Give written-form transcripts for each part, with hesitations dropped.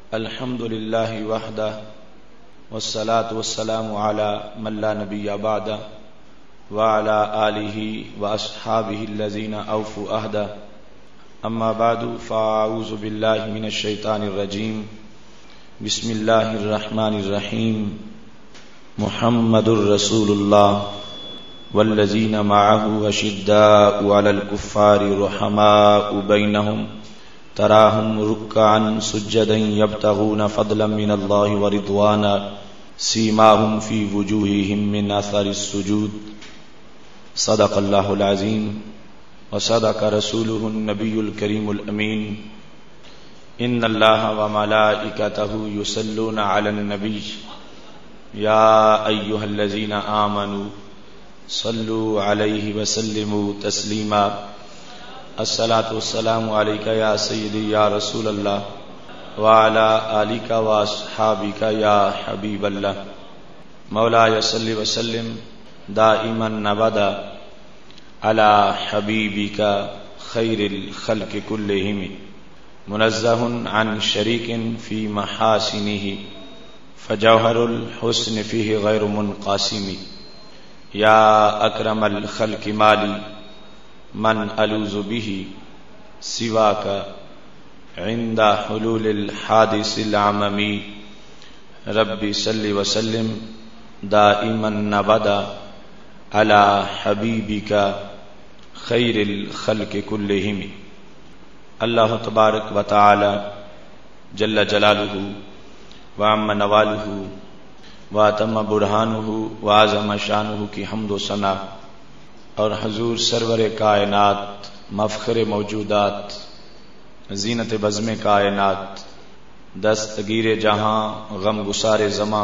الحمد للہ وحدہ والصلاة والسلام علی من لا نبی بعدہ وعلی آلہ واصحابہ الذین اوفوا عہدہ اما بعد فاعوذ باللہ من الشیطان الرجیم بسم اللہ الرحمن الرحیم محمد رسول اللہ والذین معه اشداء علی الکفار رحماء بینہم تراہم رکعا سجدا یبتغون فضلا من اللہ ورضوانا سیماہم فی وجوہہم من اثر السجود صدق اللہ العظیم وصدق رسولہ النبی الکریم الامین ان اللہ وملائکتہ یصلون علی النبی یا ایہا الذین آمنوا صلوا علیہ وسلموا تسلیما الصلاۃ والسلام علیک یا سیدی یا رسول اللہ وعلی آلک واصحابک یا حبیب اللہ مولایا صلی وسلم دائما ابدا علی حبیبک خیر الخلق کلہم منزہ عن شریک فی محاسنہ فجوہر الحسن فیہ غیر منقاسم یا اکرم الخلق مالی من الوذ به سواک عند حلول الحادث العممی ربی صلی وسلم دائما ابدا علی حبیبک خیر الخلق کلہم۔ اللہ تبارک و تعالی جل جلالہ وعم نوالہ واتم برہانہ وعظم شانہ کی حمد و ثنا اور حضور سرور کائنات مفخر موجودات زینت بزم کائنات دستگیر جہاں غم گسار زماں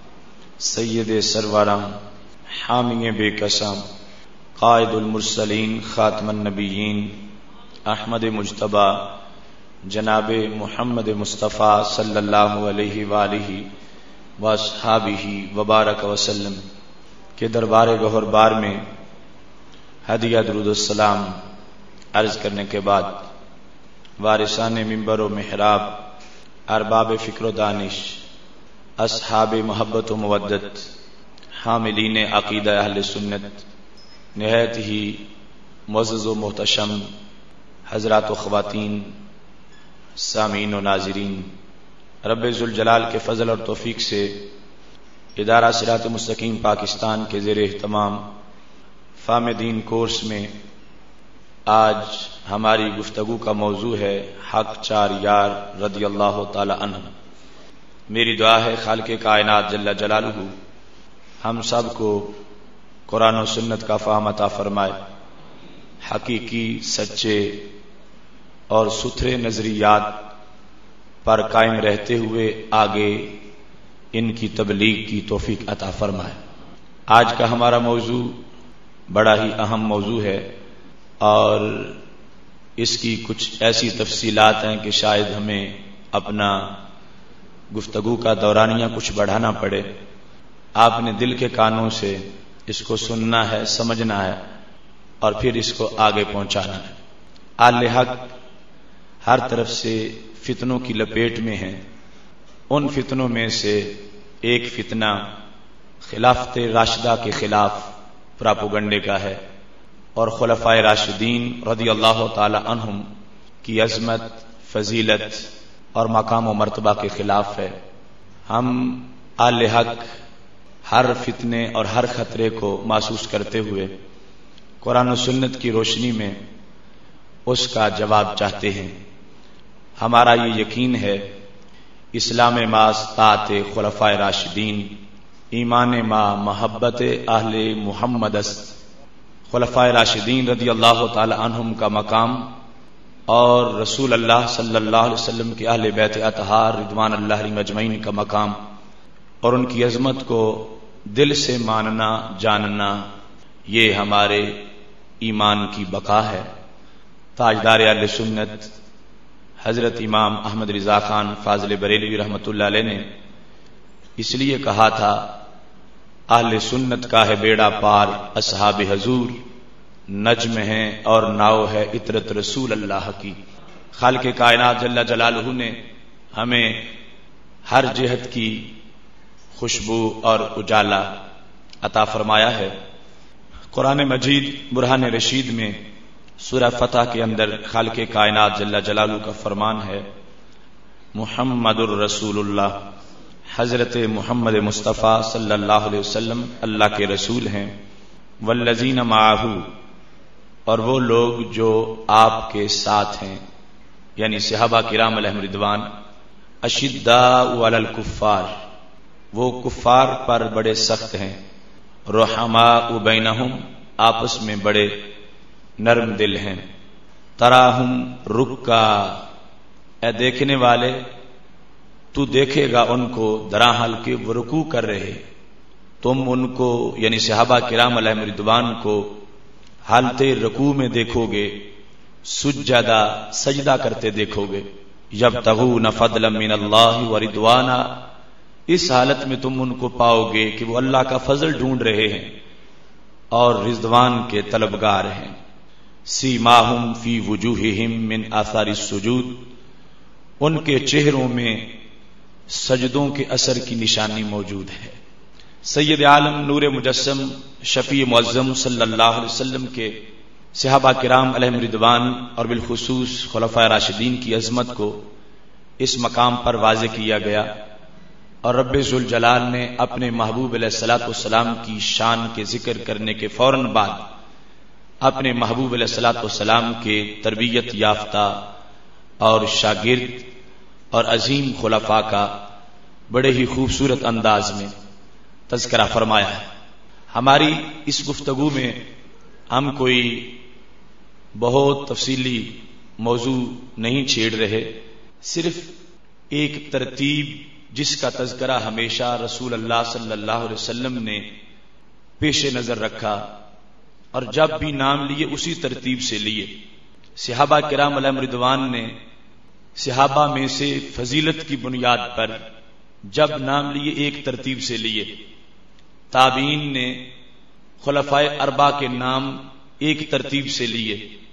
سید سروراں حامی بے قسم قائد المرسلین خاتم النبیین احمد مجتبی جناب محمد مصطفیٰ صلی اللہ علیہ وآلہ واصحابہ وبارک وسلم کے دربار گہر بار میں ہدیہ درود السلام عرض کرنے کے بعد وارثان منبر و محراب ارباب فکر و دانش اصحاب محبت و مودت حاملین عقیدہ اہل سنت نہایت ہی معزز و محتشم حضرات و خواتین سامعین و ناظرین، رب ذوالجلال کے فضل اور توفیق سے ادارہ صراط مستقیم پاکستان کے زیر اہتمام فہم دین کورس میں آج ہماری گفتگو کا موضوع ہے حق چار یار رضی اللہ تعالی عنہ۔ میری دعا ہے خالق کائنات جل جلالہ ہم سب کو قرآن و سنت کا فہم عطا فرمائے، حقیقی سچے اور ستھرے نظریات پر قائم رہتے ہوئے آگے ان کی تبلیغ کی توفیق عطا فرمائے۔ آج کا ہمارا موضوع بڑا ہی اہم موضوع ہے اور اس کی کچھ ایسی تفصیلات ہیں کہ شاید ہمیں اپنا گفتگو کا دورانیہ کچھ بڑھانا پڑے۔ آپ نے دل کے کانوں سے اس کو سننا ہے، سمجھنا ہے اور پھر اس کو آگے پہنچانا ہے۔ اہل حق ہر طرف سے فتنوں کی لپیٹ میں ہیں۔ ان فتنوں میں سے ایک فتنہ خلافت راشدہ کے خلاف پراپوگنڈے کا ہے اور خلفائے راشدین رضی اللہ تعالی عنہم کی عظمت، فضیلت اور مقام و مرتبہ کے خلاف ہے۔ ہم اہل حق ہر فتنے اور ہر خطرے کو محسوس کرتے ہوئے قرآن و سنت کی روشنی میں اس کا جواب چاہتے ہیں۔ ہمارا یہ یقین ہے اسلام ما طاعت خلفائے راشدین، ایمان ما محبت اہل محمد است۔ خلفائے راشدین رضی اللہ تعالی عنہم کا مقام اور رسول اللہ صلی اللہ علیہ وسلم کے اہل بیت اطہار رضوان اللہ علیہم اجمعین کا مقام اور ان کی عظمت کو دل سے ماننا جاننا، یہ ہمارے ایمان کی بقا ہے۔ تاجدار اہل سنت حضرت امام احمد رضا خان فاضل بریلوی رحمۃ اللہ علیہ نے اس لیے کہا تھا اہل سنت کا ہے بیڑا پار اصحاب حضور، نجم ہے اور ناؤ ہے عطرت رسول اللہ کی۔ خالق کائنات جل جلالہ نے ہمیں ہر جہت کی خوشبو اور اجالا عطا فرمایا ہے۔ قرآن مجید برہان رشید میں سورہ فتح کے اندر خالق کائنات جل جلالہ کا فرمان ہے، محمد الرسول اللہ، حضرت محمد مصطفیٰ صلی اللہ علیہ وسلم اللہ کے رسول ہیں، والذین معہ، اور وہ لوگ جو آپ کے ساتھ ہیں، یعنی صحابہ کرام علیہم رضوان، اشداء علی الکفار، وہ کفار پر بڑے سخت ہیں، رحماء بینہم، آپس میں بڑے نرم دل ہیں، تراہم رکا، اے دیکھنے والے تو دیکھے گا ان کو درا حال کے وہ رکوع کر رہے، تم ان کو یعنی صحابہ کرام علیہم رضوان کو حالت رکوع میں دیکھو گے، سجدہ سجدہ کرتے دیکھو گے، یبتغون فضلا من اللہ ورضوانا، اس حالت میں تم ان کو پاؤ گے کہ وہ اللہ کا فضل ڈھونڈ رہے ہیں اور رضوان کے طلبگار ہیں، سیماہم فی وجوہہم من آثار السجود، ان کے چہروں میں سجدوں کے اثر کی نشانی موجود ہے۔ سید عالم نور مجسم شفیع معظم صلی اللہ علیہ وسلم کے صحابہ کرام علیہم رضوان اور بالخصوص خلفائے راشدین کی عظمت کو اس مقام پر واضح کیا گیا، اور رب ذوالجلال نے اپنے محبوب علیہ الصلوۃ والسلام کی شان کے ذکر کرنے کے فوراً بعد اپنے محبوب علیہ الصلوۃ والسلام کے تربیت یافتہ اور شاگرد اور عظیم خلفاء کا بڑے ہی خوبصورت انداز میں تذکرہ فرمایا ہے۔ ہماری اس گفتگو میں ہم کوئی بہت تفصیلی موضوع نہیں چھیڑ رہے، صرف ایک ترتیب جس کا تذکرہ ہمیشہ رسول اللہ صلی اللہ علیہ وسلم نے پیش نظر رکھا اور جب بھی نام لیے اسی ترتیب سے لیے۔ صحابہ کرام علیہم رضوان نے صحابہ میں سے فضیلت کی بنیاد پر جب نام لیے ایک ترتیب سے لیے، تابعین نے خلفائے اربعہ کے نام ایک ترتیب سے لیے،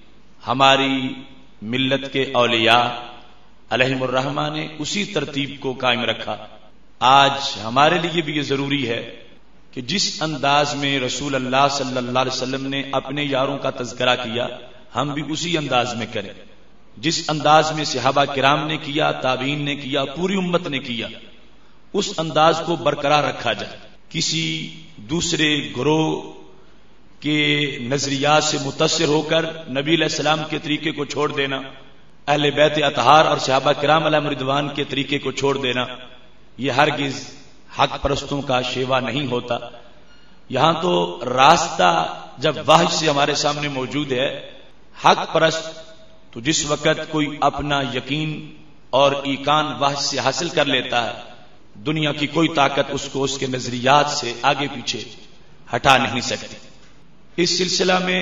ہماری ملت کے اولیاء علیہم الرحمہ نے اسی ترتیب کو قائم رکھا۔ آج ہمارے لیے بھی یہ ضروری ہے کہ جس انداز میں رسول اللہ صلی اللہ علیہ وسلم نے اپنے یاروں کا تذکرہ کیا، ہم بھی اسی انداز میں کریں، جس انداز میں صحابہ کرام نے کیا، تابعین نے کیا، پوری امت نے کیا، اس انداز کو برقرار رکھا جائے۔ کسی دوسرے گروہ کے نظریات سے متاثر ہو کر نبی علیہ السلام کے طریقے کو چھوڑ دینا، اہل بیت اطہار اور صحابہ کرام علیہم رضوان کے طریقے کو چھوڑ دینا، یہ ہرگز حق پرستوں کا شیوا نہیں ہوتا۔ یہاں تو راستہ جب وحی سے ہمارے سامنے موجود ہے، حق پرست تو جس وقت کوئی اپنا یقین اور ایقان وحی سے حاصل کر لیتا ہے، دنیا کی کوئی طاقت اس کو اس کے نظریات سے آگے پیچھے ہٹا نہیں سکتی۔ اس سلسلہ میں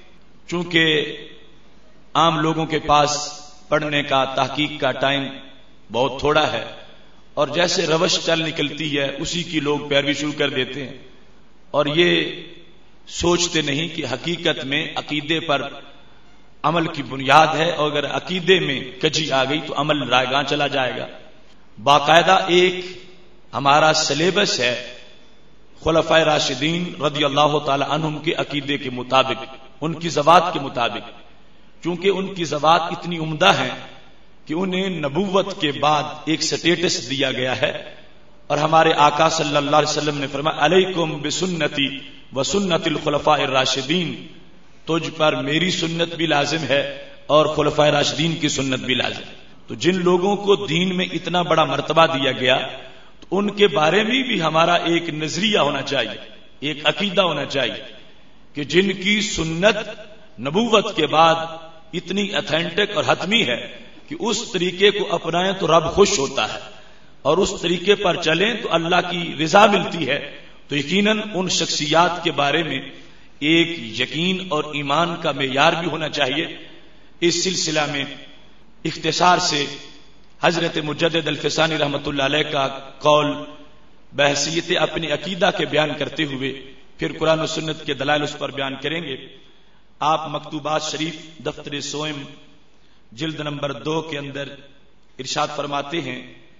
چونکہ عام لوگوں کے پاس پڑھنے کا، تحقیق کا ٹائم بہت تھوڑا ہے، اور جیسے روش چل نکلتی ہے اسی کی لوگ پیروی شروع کر دیتے ہیں، اور یہ سوچتے نہیں کہ حقیقت میں عقیدے پر عمل کی بنیاد ہے، اور اگر عقیدے میں کجی آ گئی تو عمل رائیگاں چلا جائے گا۔ باقاعدہ ایک ہمارا سلیبس ہے خلفائے راشدین رضی اللہ تعالی عنہم کے عقیدے کے مطابق، ان کی ذوات کے مطابق، چونکہ ان کی ذوات اتنی عمدہ ہیں کہ انہیں نبوت کے بعد ایک سٹیٹس دیا گیا ہے، اور ہمارے آقا صلی اللہ علیہ وسلم نے فرمایا علیکم بسنتی وسنت الخلفاء الراشدین، تجھ پر میری سنت بھی لازم ہے اور خلفائے راشدین کی سنت بھی لازم ہے۔ تو جن لوگوں کو دین میں اتنا بڑا مرتبہ دیا گیا تو ان کے بارے میں بھی ہمارا ایک نظریہ ہونا چاہیے، ایک عقیدہ ہونا چاہیے کہ جن کی سنت نبوت کے بعد اتنی اتھینٹک اور حتمی ہے کہ اس طریقے کو اپنائیں تو رب خوش ہوتا ہے، اور اس طریقے پر چلیں تو اللہ کی رضا ملتی ہے۔ تو یقیناً ان شخصیات کے بارے میں ایک یقین اور ایمان کا معیار بھی ہونا چاہیے۔ اس سلسلہ میں اختصار سے حضرت مجدد الفسانی رحمۃ اللہ علیہ کا قول بحیثیت اپنے عقیدہ کے بیان کرتے ہوئے پھر قرآن و سنت کے دلائل اس پر بیان کریں گے۔ آپ مکتوبات شریف دفتر سوئم جلد نمبر 2 کے اندر ارشاد فرماتے ہیں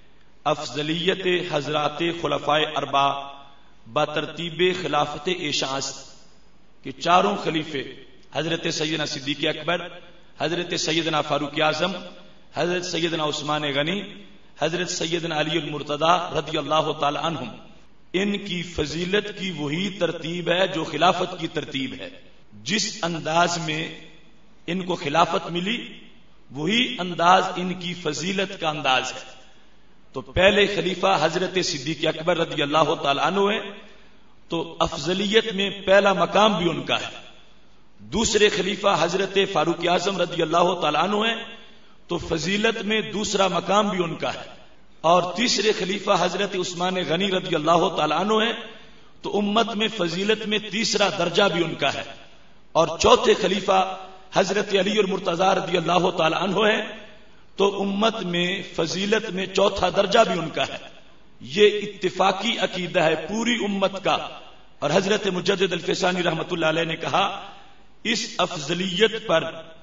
افضلیت حضرات خلفائے اربعہ بترتیب خلافت ایشاس کہ چاروں خلیفے حضرت سیدنا صدیق اکبر، حضرت سیدنا فاروق اعظم، حضرت سیدنا عثمان غنی، حضرت سیدنا علی المرتضی رضی اللہ تعالی عنہم، ان کی فضیلت کی وہی ترتیب ہے جو خلافت کی ترتیب ہے. جس انداز میں ان کو خلافت ملی وہی انداز ان کی فضیلت کا انداز ہے. تو پہلے خلیفہ حضرت صدیق اکبر رضی اللہ تعالی عنہ ہے، تو افضلیت میں پہلا مقام بھی ان کا ہے. دوسرے خلیفہ حضرت فاروق اعظم رضی اللہ تعالی عنہ ہے، تو فضیلت میں دوسرا مقام بھی ان کا ہے. اور تیسرے خلیفہ حضرت عثمان غنی رضی اللہ تعالی عنہ ہے، تو امت میں فضیلت میں تیسرا درجہ بھی ان کا ہے. اور چوتھے خلیفہ حضرت علی المرتضی رضی اللہ تعالی عنہ ہے، تو امت میں فضیلت میں چوتھا درجہ بھی ان کا ہے. یہ اتفاقی عقیدہ ہے پوری امت کا. اور حضرت مجدد الفسانی رحمت اللہ علیہ نے کہا اس افضلیت پر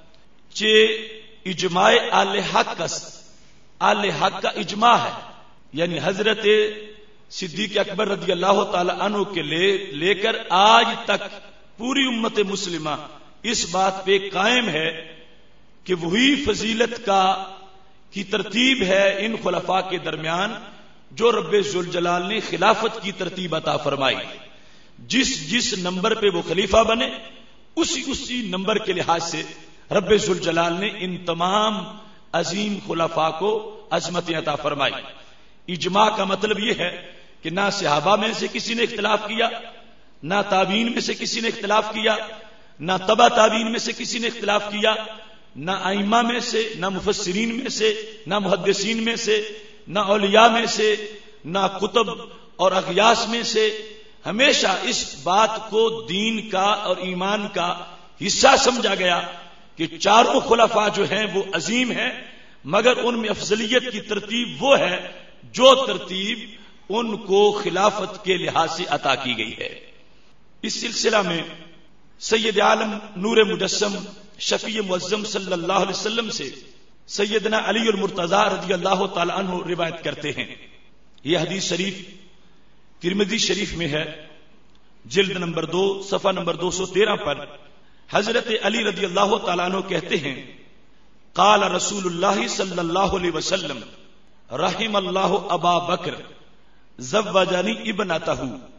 اجماع آل حق کا اجماع ہے. یعنی حضرت صدیق اکبر رضی اللہ تعالی عنہ کے لے کر آج تک پوری امت مسلمہ اس بات پہ قائم ہے کہ وہی فضیلت کی ترتیب ہے ان خلفاء کے درمیان جو رب ذوالجلال نے خلافت کی ترتیب عطا فرمائی. جس نمبر پہ وہ خلیفہ بنے اسی نمبر کے لحاظ سے رب ذوالجلال نے ان تمام عظیم خلفاء کو عظمتیں عطا فرمائی. اجماع کا مطلب یہ ہے کہ نہ صحابہ میں سے کسی نے اختلاف کیا، نہ تابعین میں سے کسی نے اختلاف کیا، نہ تبع تابعین میں سے کسی نے اختلاف کیا، نہ ائمہ میں سے، نہ مفسرین میں سے، نہ محدثین میں سے، نہ اولیاء میں سے، نہ کتب اور اغیاث میں سے. ہمیشہ اس بات کو دین کا اور ایمان کا حصہ سمجھا گیا کہ چاروں خلفاء جو ہیں وہ عظیم ہیں، مگر ان میں افضلیت کی ترتیب وہ ہے جو ترتیب ان کو خلافت کے لحاظ سے عطا کی گئی ہے. اس سلسلہ میں سید عالم نور مجسم شفیع معظم صلی اللہ علیہ وسلم سے سیدنا علی المرتضی رضی اللہ تعالی عنہ روایت کرتے ہیں. یہ حدیث شریف ترمذی شریف میں ہے، جلد نمبر 2 صفحہ نمبر 213 پر حضرت علی رضی اللہ تعالیٰ عنہ کہتے ہیں قال رسول اللہ صلی اللہ علیہ وسلم رحم اللہ ابا بکر زوجنی ابنتہ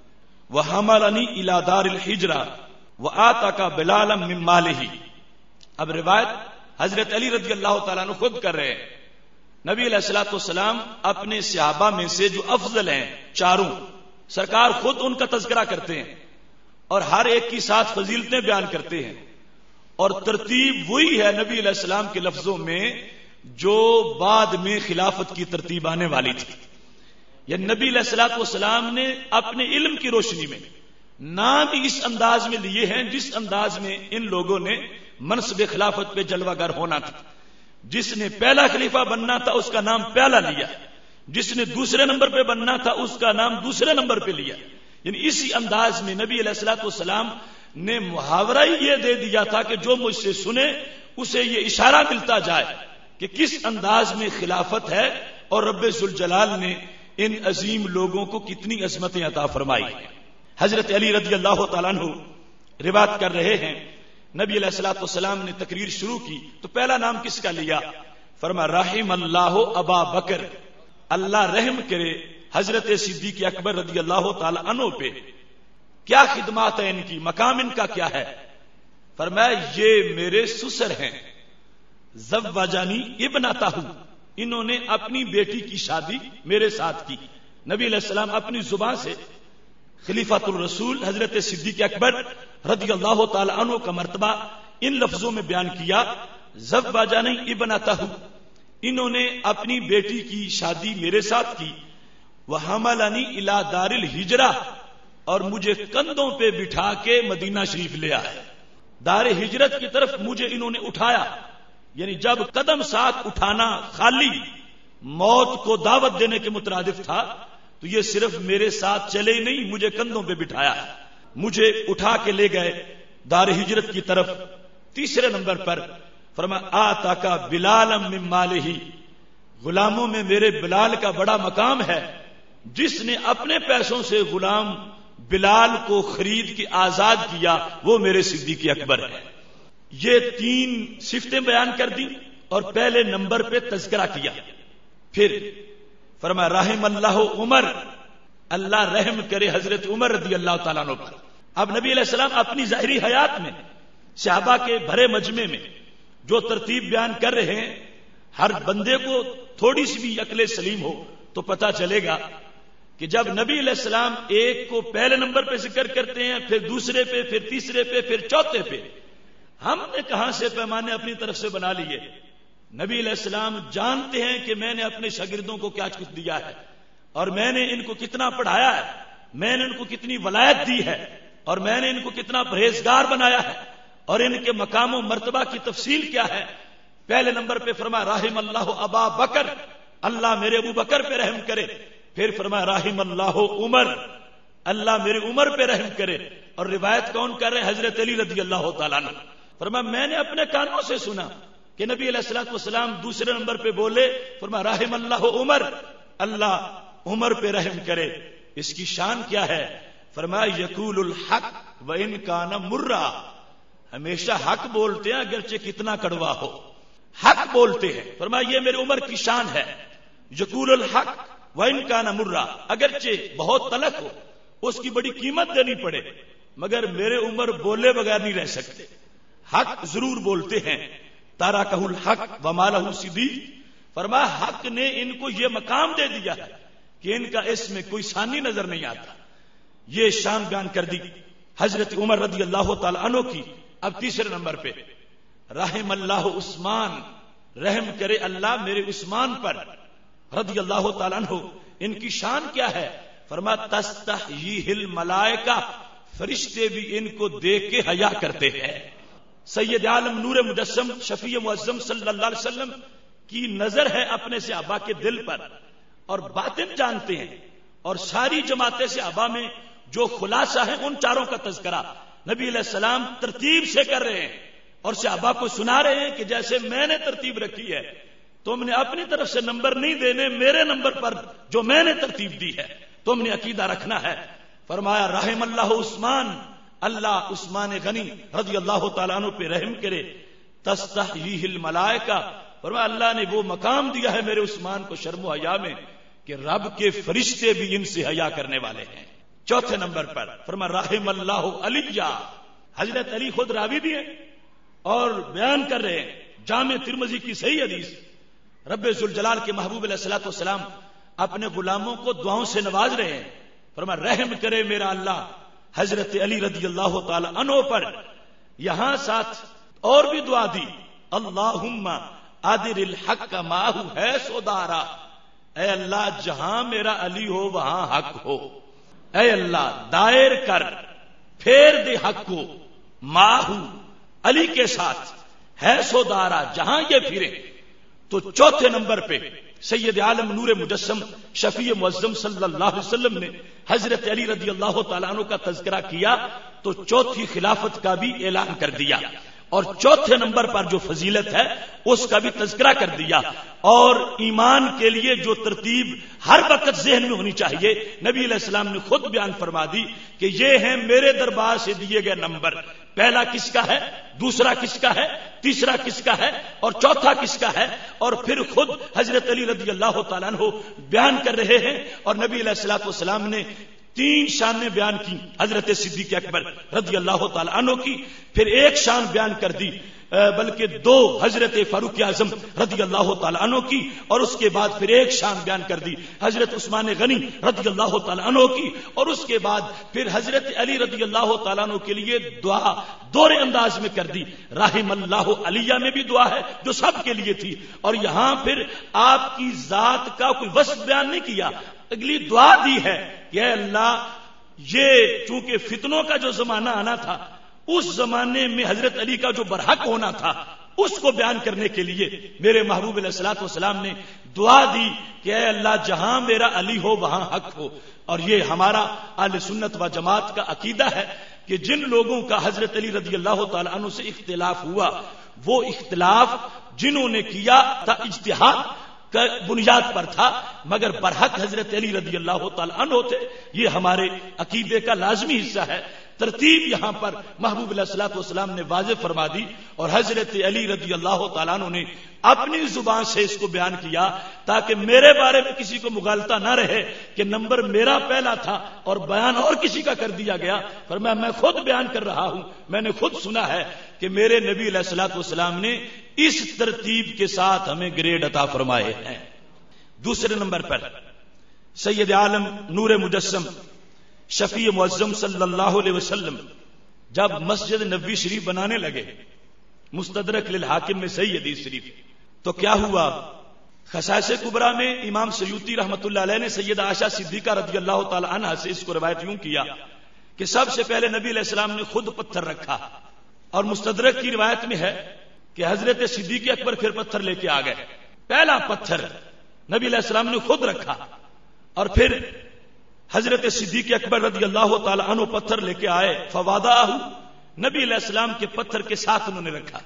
وحملنی الی دار الحجرہ وآتاک بلالا من مالہ. اب روایت حضرت علی رضی اللہ تعالیٰ عنہ خود کر رہے ہیں. نبی علیہ الصلوۃ والسلام اپنے صحابہ میں سے جو افضل ہیں چاروں، سرکار خود ان کا تذکرہ کرتے ہیں اور ہر ایک کی ساتھ فضیلتیں بیان کرتے ہیں. اور ترتیب وہی ہے نبی علیہ السلام کے لفظوں میں جو بعد میں خلافت کی ترتیب آنے والی تھی. یا نبی علیہ الصلوۃ والسلام نے اپنے علم کی روشنی میں نام بھی اس انداز میں لیے ہیں جس انداز میں ان لوگوں نے منصب خلافت پہ جلوہ گر ہونا تھا. جس نے پہلا خلیفہ بننا تھا اس کا نام پہلا لیا، جس نے دوسرے نمبر پہ بننا تھا اس کا نام دوسرے نمبر پہ لیا. یعنی اسی انداز میں نبی علیہ الصلوۃ والسلام نے محاورہ یہ دے دیا تھا کہ جو مجھ سے سنے اسے یہ اشارہ ملتا جائے کہ کس انداز میں خلافت ہے اور رب ذوالجلال نے ان عظیم لوگوں کو کتنی عظمتیں عطا فرمائی. حضرت علی رضی اللہ تعالیٰ عنہ روایت کر رہے ہیں نبی علیہ الصلوۃ والسلام نے تقریر شروع کی تو پہلا نام کس کا لیا؟ فرمایا رحم اللہ ابا بکر، اللہ رحم کرے حضرت صدیق اکبر رضی اللہ تعالی عنہ پہ. کیا خدمات ہیں ان کی، مقام ان کا کیا ہے؟ فرمایا یہ میرے سسر ہیں، زوجانی ابنتہ، انہوں نے اپنی بیٹی کی شادی میرے ساتھ کی. نبی علیہ السلام اپنی زبان سے خلیفۃ الرسول حضرت صدیق اکبر رضی اللہ تعالی عنہ کا مرتبہ ان لفظوں میں بیان کیا، زوجانی ابنتہ، انہوں نے اپنی بیٹی کی شادی میرے ساتھ کی. وحملنی الی دار الحجرہ، اور مجھے کندھوں پہ بٹھا کے مدینہ شریف لے آئے. دار ہجرت کی طرف مجھے انہوں نے اٹھایا. یعنی جب قدم ساتھ اٹھانا خالی موت کو دعوت دینے کے مترادف تھا تو یہ صرف میرے ساتھ چلے ہی نہیں، مجھے کندھوں پہ بٹھایا، مجھے اٹھا کے لے گئے دار ہجرت کی طرف. تیسرے نمبر پر فرمایا آتاکا بلالا من مالہ غلاموں میں میرے بلال کا بڑا مقام ہے. جس نے اپنے پیسوں سے غلام بلال کو خرید کے آزاد کیا وہ میرے صدیق اکبر ہے. یہ 3 صفتیں بیان کر دی اور پہلے نمبر پہ تذکرہ کیا. پھر فرمایا رحم اللہ عمر، اللہ رحم کرے حضرت عمر رضی اللہ تعالیٰ عنہ پر. اب نبی علیہ السلام اپنی ظاہری حیات میں صحابہ کے بھرے مجمع میں جو ترتیب بیان کر رہے ہیں، ہر بندے کو تھوڑی سی بھی عقل سلیم ہو تو پتا چلے گا کہ جب نبی علیہ السلام ایک کو پہلے نمبر پہ ذکر کرتے ہیں، پھر دوسرے پہ، پھر تیسرے پہ، پھر چوتھے پہ، ہم نے کہاں سے پیمانے اپنی طرف سے بنا لیے؟ نبی علیہ السلام جانتے ہیں کہ میں نے اپنے شاگردوں کو کیا کچھ دیا ہے، اور میں نے ان کو کتنا پڑھایا ہے، میں نے ان کو کتنی ولایت دی ہے، اور میں نے ان کو کتنا پرہیزگار بنایا ہے، اور ان کے مقام و مرتبہ کی تفصیل کیا ہے. پہلے نمبر پہ فرمایا رحم اللہ ابا بکر، اللہ میرے ابو بکر پہ رحم کرے. پھر فرمایا رحم اللہ عمر، اللہ میرے عمر پہ رحم کرے. اور روایت کون کر رہے ہیں؟ حضرت علی رضی اللہ تعالیٰ عنہ. فرمایا میں نے اپنے کانوں سے سنا کہ نبی علیہ الصلوۃ والسلام دوسرے نمبر پہ بولے، فرمایا رحم اللہ عمر، اللہ عمر پہ رحم کرے. اس کی شان کیا ہے؟ فرمایا یقول الحق وان کان مرا، ہمیشہ حق بولتے ہیں اگرچہ کتنا کڑوا ہو، حق بولتے ہیں. فرمایا یہ میرے عمر کی شان ہے. یقول الحق وان کان مرا، اگرچہ بہت تلخ ہو، اس کی بڑی قیمت دینی پڑے، مگر میرے عمر بولے بغیر نہیں رہ سکتے، حق ضرور بولتے ہیں. تارکہ الحق وما لہ صدیق، فرمایا حق نے ان کو یہ مقام دے دیا ہے کہ ان کا اس میں کوئی ثانی نظر نہیں آتا. یہ شان بیان کر دی حضرت عمر رضی اللہ تعالی عنہ کی. اب تیسرے نمبر پہ رحم اللہ عثمان، رحم کرے اللہ میرے عثمان پر رضی اللہ تعالی عنہ. ان کی شان کیا ہے؟ فرمایا تستحییہ الملائکہ، فرشتے بھی ان کو دیکھ کے حیا کرتے ہیں. سید عالم نور مجسم شفیع معظم صلی اللہ علیہ وسلم کی نظر ہے اپنے صحابہ کے دل پر اور باطن جانتے ہیں. اور ساری جماعت صحابہ میں جو خلاصہ ہے ان چاروں کا تذکرہ نبی علیہ السلام ترتیب سے کر رہے ہیں اور صحابہ کو سنا رہے ہیں کہ جیسے میں نے ترتیب رکھی ہے، تم نے اپنی طرف سے نمبر نہیں دینے، میرے نمبر پر جو میں نے ترتیب دی ہے تم نے عقیدہ رکھنا ہے. فرمایا رحم اللہ عثمان، اللہ عثمان غنی رضی اللہ تعالیٰ عنہ پہ رحم کرے. تستحییہ الملائکہ، فرمایا اللہ نے وہ مقام دیا ہے میرے عثمان کو شرم و حیا میں کہ رب کے فرشتے بھی ان سے حیا کرنے والے ہیں. چوتھے نمبر پر فرمایا رحم اللہ علی، حضرت علی خود راوی بھی ہیں اور بیان کر رہے ہیں جامع ترمذی کی صحیح حدیث. رب ذوالجلال کے محبوب علیہ الصلوۃ والسلام اپنے غلاموں کو دعاؤں سے نواز رہے ہیں. فرمایا رحم کرے میرا اللہ حضرت علی رضی اللہ تعالی عنہ پر. یہاں ساتھ اور بھی دعا دی، اللہم ادر الحق ماہ حیث دارا، اے اللہ جہاں میرا علی ہو وہاں حق ہو. اے اللہ دائر کر، پھیر دے حق کو، ماہو علی کے ساتھ، حیث دارا جہاں یہ پھرے. تو چوتھے نمبر پہ سید عالم نور مجسم شفیع معظم صلی اللہ علیہ وسلم نے حضرت علی رضی اللہ تعالیٰ عنہ کا تذکرہ کیا تو چوتھی خلافت کا بھی اعلان کر دیا، اور چوتھے نمبر پر جو فضیلت ہے اس کا بھی تذکرہ کر دیا. اور ایمان کے لیے جو ترتیب ہر وقت ذہن میں ہونی چاہیے نبی علیہ السلام نے خود بیان فرما دی کہ یہ ہیں میرے دربار سے دیے گئے نمبر. پہلا کس کا ہے، دوسرا کس کا ہے، تیسرا کس کا ہے، اور چوتھا کس کا ہے. اور پھر خود حضرت علی رضی اللہ تعالیٰ عنہ بیان کر رہے ہیں. اور نبی علیہ الصلوۃ والسلام نے 3 شانیں بیان کی حضرت صدیق اکبر رضی اللہ تعالی عنہ کی، پھر ایک شان بیان کر دی بلکہ 2 حضرت فاروق اعظم رضی اللہ تعالی عنہ کی، اور اس کے بعد پھر ایک شان بیان کر دی حضرت عثمان غنی رضی اللہ تعالی عنہ کی، اور اس کے بعد پھر حضرت علی رضی اللہ تعالی عنہ کے لیے دعا دورے انداز میں کر دی. رحم اللہ علیہ میں بھی دعا ہے جو سب کے لیے تھی، اور یہاں پھر آپ کی ذات کا کوئی وصف بیان نہیں کیا، اگلی دعا دی ہے کہ اے اللہ یہ چونکہ فتنوں کا جو زمانہ آنا تھا اس زمانے میں حضرت علی کا جو برحق ہونا تھا اس کو بیان کرنے کے لیے میرے محبوب علیہ الصلوۃ والسلام نے دعا دی کہ اے اللہ جہاں میرا علی ہو وہاں حق ہو. اور یہ ہمارا اہل سنت و جماعت کا عقیدہ ہے کہ جن لوگوں کا حضرت علی رضی اللہ تعالی عنہ سے اختلاف ہوا وہ اختلاف جنہوں نے کیا تھا اجتہاد بنیاد پر تھا، مگر برحق حضرت علی رضی اللہ تعالی عنہ تھے. یہ ہمارے عقیدے کا لازمی حصہ ہے. ترتیب یہاں پر محبوب علیہ الصلوۃ والسلام نے واضح فرما دی، اور حضرت علی رضی اللہ تعالیٰ عنہ نے اپنی زبان سے اس کو بیان کیا تاکہ میرے بارے میں کسی کو مغالطہ نہ رہے کہ نمبر میرا پہلا تھا اور بیان اور کسی کا کر دیا گیا. فرمایا میں خود بیان کر رہا ہوں، میں نے خود سنا ہے کہ میرے نبی علیہ الصلوۃ والسلام نے اس ترتیب کے ساتھ ہمیں گریڈ عطا فرمائے ہیں. دوسرے نمبر پر سید عالم نور مجسم شفیع معظم صلی اللہ علیہ وسلم جب مسجد نبوی شریف بنانے لگے، مستدرک للحاکم میں صحیح حدیث شریف، تو کیا ہوا؟ خصائص کبریٰ میں امام سیوطی رحمۃ اللہ علیہ نے سیدہ عائشہ صدیقہ رضی اللہ تعالی عنہا سے اس کو روایت یوں کیا کہ سب سے پہلے نبی علیہ السلام نے خود پتھر رکھا، اور مستدرک کی روایت میں ہے کہ حضرت صدیق اکبر پھر پتھر لے کے آ گئے. پہلا پتھر نبی علیہ السلام نے خود رکھا، اور پھر حضرت صدیق اکبر رضی اللہ تعالی عنہ پتھر لے کے آئے. فوادعہ، نبی علیہ السلام کے پتھر کے ساتھ انہوں نے رکھا.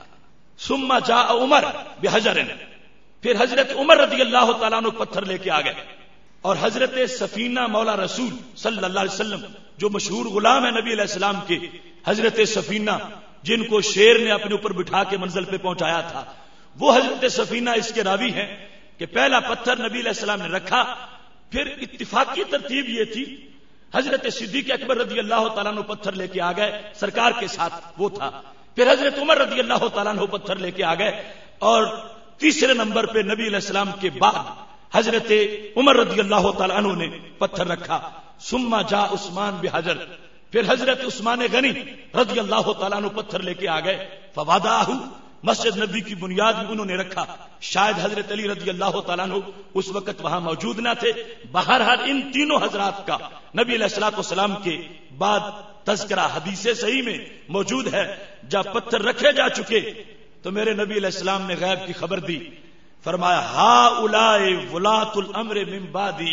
ثم جاء عمر بحجر، پھر حضرت عمر رضی اللہ تعالیٰ عنہ پتھر لے کے آ گئے. اور حضرت سفینہ مولا رسول صلی اللہ علیہ وسلم جو مشہور غلام ہے نبی علیہ السلام کے، حضرت سفینہ جن کو شیر نے اپنے اوپر بٹھا کے منزل پہ پہنچایا تھا، وہ حضرت سفینہ اس کے راوی ہیں کہ پہلا پتھر نبی علیہ السلام نے رکھا. پھر اتفاقی ترتیب یہ تھی، حضرت صدیق اکبر رضی اللہ تعالیٰ عنہ پتھر لے کے آ گئے سرکار کے ساتھ، وہ تھا. پھر حضرت عمر رضی اللہ تعالیٰ عنہ پتھر لے کے آ گئے، اور تیسرے نمبر پہ نبی علیہ السلام کے بعد حضرت عمر رضی اللہ تعالیٰ عنہ نے پتھر رکھا. ثم جاء عثمان بحجر، پھر حضرت عثمان غنی رضی اللہ تعالیٰ عنہ پتھر لے کے آ گئے. فوادعہ، مسجد نبی کی بنیاد میں انہوں نے رکھا. شاید حضرت علی رضی اللہ تعالیٰ عنہ اس وقت وہاں موجود نہ تھے. بہرحال ان تینوں حضرات کا نبی علیہ الصلوۃ والسلام کے بعد تذکرہ حدیث صحیح میں موجود ہے. جب پتھر رکھے جا چکے تو میرے نبی علیہ السلام نے غیب کی خبر دی. فرمایا ہؤلاء ولاۃ الامر من بعدی،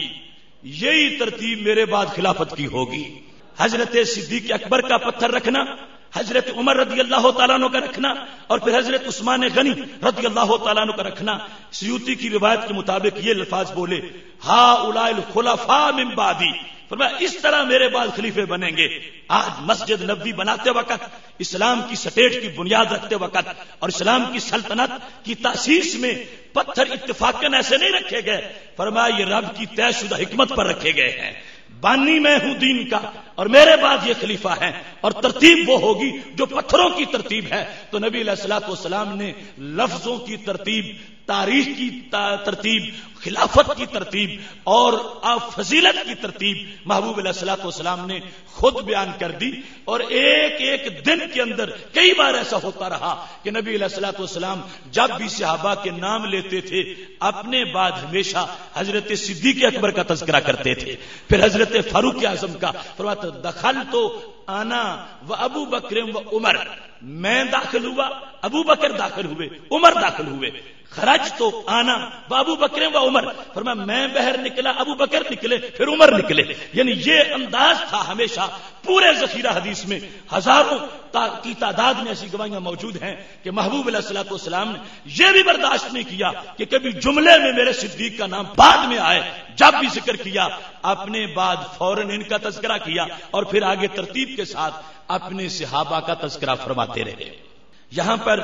یہی ترتیب میرے بعد خلافت کی ہوگی. حضرت صدیق اکبر کا پتھر رکھنا، حضرت عمر رضی اللہ تعالیٰ عنہ کا رکھنا، اور پھر حضرت عثمان غنی رضی اللہ تعالیٰ عنہ کا رکھنا. سیوطی کی روایت کے مطابق یہ الفاظ بولے ہؤلاء الخلفاء من بعدی، فرمایا اس طرح میرے بعد خلیفے بنیں گے. آج مسجد نبوی بناتے وقت، اسلام کی سٹیٹ کی بنیاد رکھتے وقت اور اسلام کی سلطنت کی تاسیس میں پتھر اتفاقاً ایسے نہیں رکھے گئے. فرمایا یہ رب کی طے شدہ حکمت پر رکھے گئے ہیں. بانی میں ہوں دین کا، اور میرے بعد یہ خلیفہ ہیں، اور ترتیب وہ ہوگی جو پتھروں کی ترتیب ہے. تو نبی علیہ الصلوۃ والسلام نے لفظوں کی ترتیب، تاریخ کی ترتیب، خلافت کی ترتیب اور فضیلت کی ترتیب محبوب علیہ الصلوۃ والسلام نے خود بیان کر دی. اور ایک ایک دن کے اندر کئی بار ایسا ہوتا رہا کہ نبی علیہ الصلوۃ والسلام جب بھی صحابہ کے نام لیتے تھے اپنے بعد ہمیشہ حضرت صدیق اکبر کا تذکرہ کرتے تھے، پھر حضرت فاروق اعظم کا. فرماتا دخل تو آنا و ابو بکر و عمر، میں داخل ہوا، ابو بکر داخل ہوئے، عمر داخل ہوئے. خرج تو آنا ابو بکر و عمر، فرمایا میں باہر نکلا، ابو بکر نکلے، پھر عمر نکلے. یعنی یہ انداز تھا ہمیشہ. پورے ذخیرہ حدیث میں ہزاروں کی تعداد میں ایسی گواہیاں موجود ہیں کہ محبوب علیہ الصلوۃ والسلام نے یہ بھی برداشت نہیں کیا کہ کبھی جملے میں میرے صدیق کا نام بعد میں آئے. جب بھی ذکر کیا اپنے بعد فوراً ان کا تذکرہ کیا، اور پھر آگے ترتیب کے ساتھ اپنے صحابہ کا تذکرہ فرماتے رہے. یہاں پر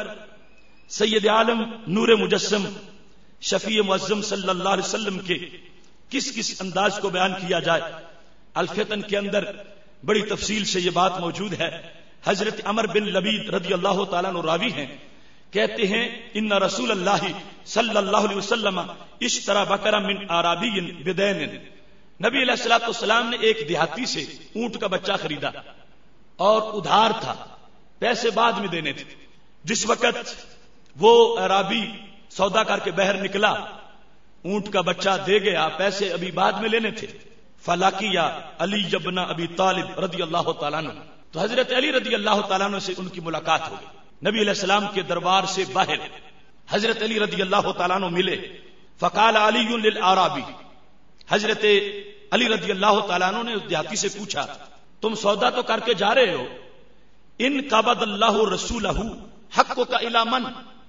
سید عالم نور مجسم شفیع معظم صلی اللہ علیہ وسلم کے کس کس انداز کو بیان کیا جائے، الفتن کے اندر بڑی تفصیل سے یہ بات موجود ہے. حضرت عمر بن لبید رضی اللہ تعالیٰ عنہ راوی ہیں، کہتے ہیں ان رسول اللہ صلی اللہ علیہ وسلم اشترى بکرا من اعرابی بدین، نبی علیہ الصلوۃ والسلام نے ایک دیہاتی سے اونٹ کا بچہ خریدا اور ادھار تھا، پیسے بعد میں دینے تھے. جس وقت وہ اعرابی سودا کر کے باہر نکلا، اونٹ کا بچہ دے گیا، پیسے ابھی بعد میں لینے تھے. فلاقیا علی ابن ابی طالب رضی اللہ تعالیٰ عنہ، تو حضرت علی رضی اللہ تعالیٰ عنہ سے ان کی ملاقات ہو گئی. نبی علیہ السلام کے دربار سے باہر حضرت علی رضی اللہ تعالیٰ عنہ ملے. فقال علی للعرابی، حضرت علی رضی اللہ تعالیٰ عنہ نے اس دیہاتی سے پوچھا تم سودا تو کر کے جا رہے ہو، ان قبض اللہ رسولہ حق کا الی من،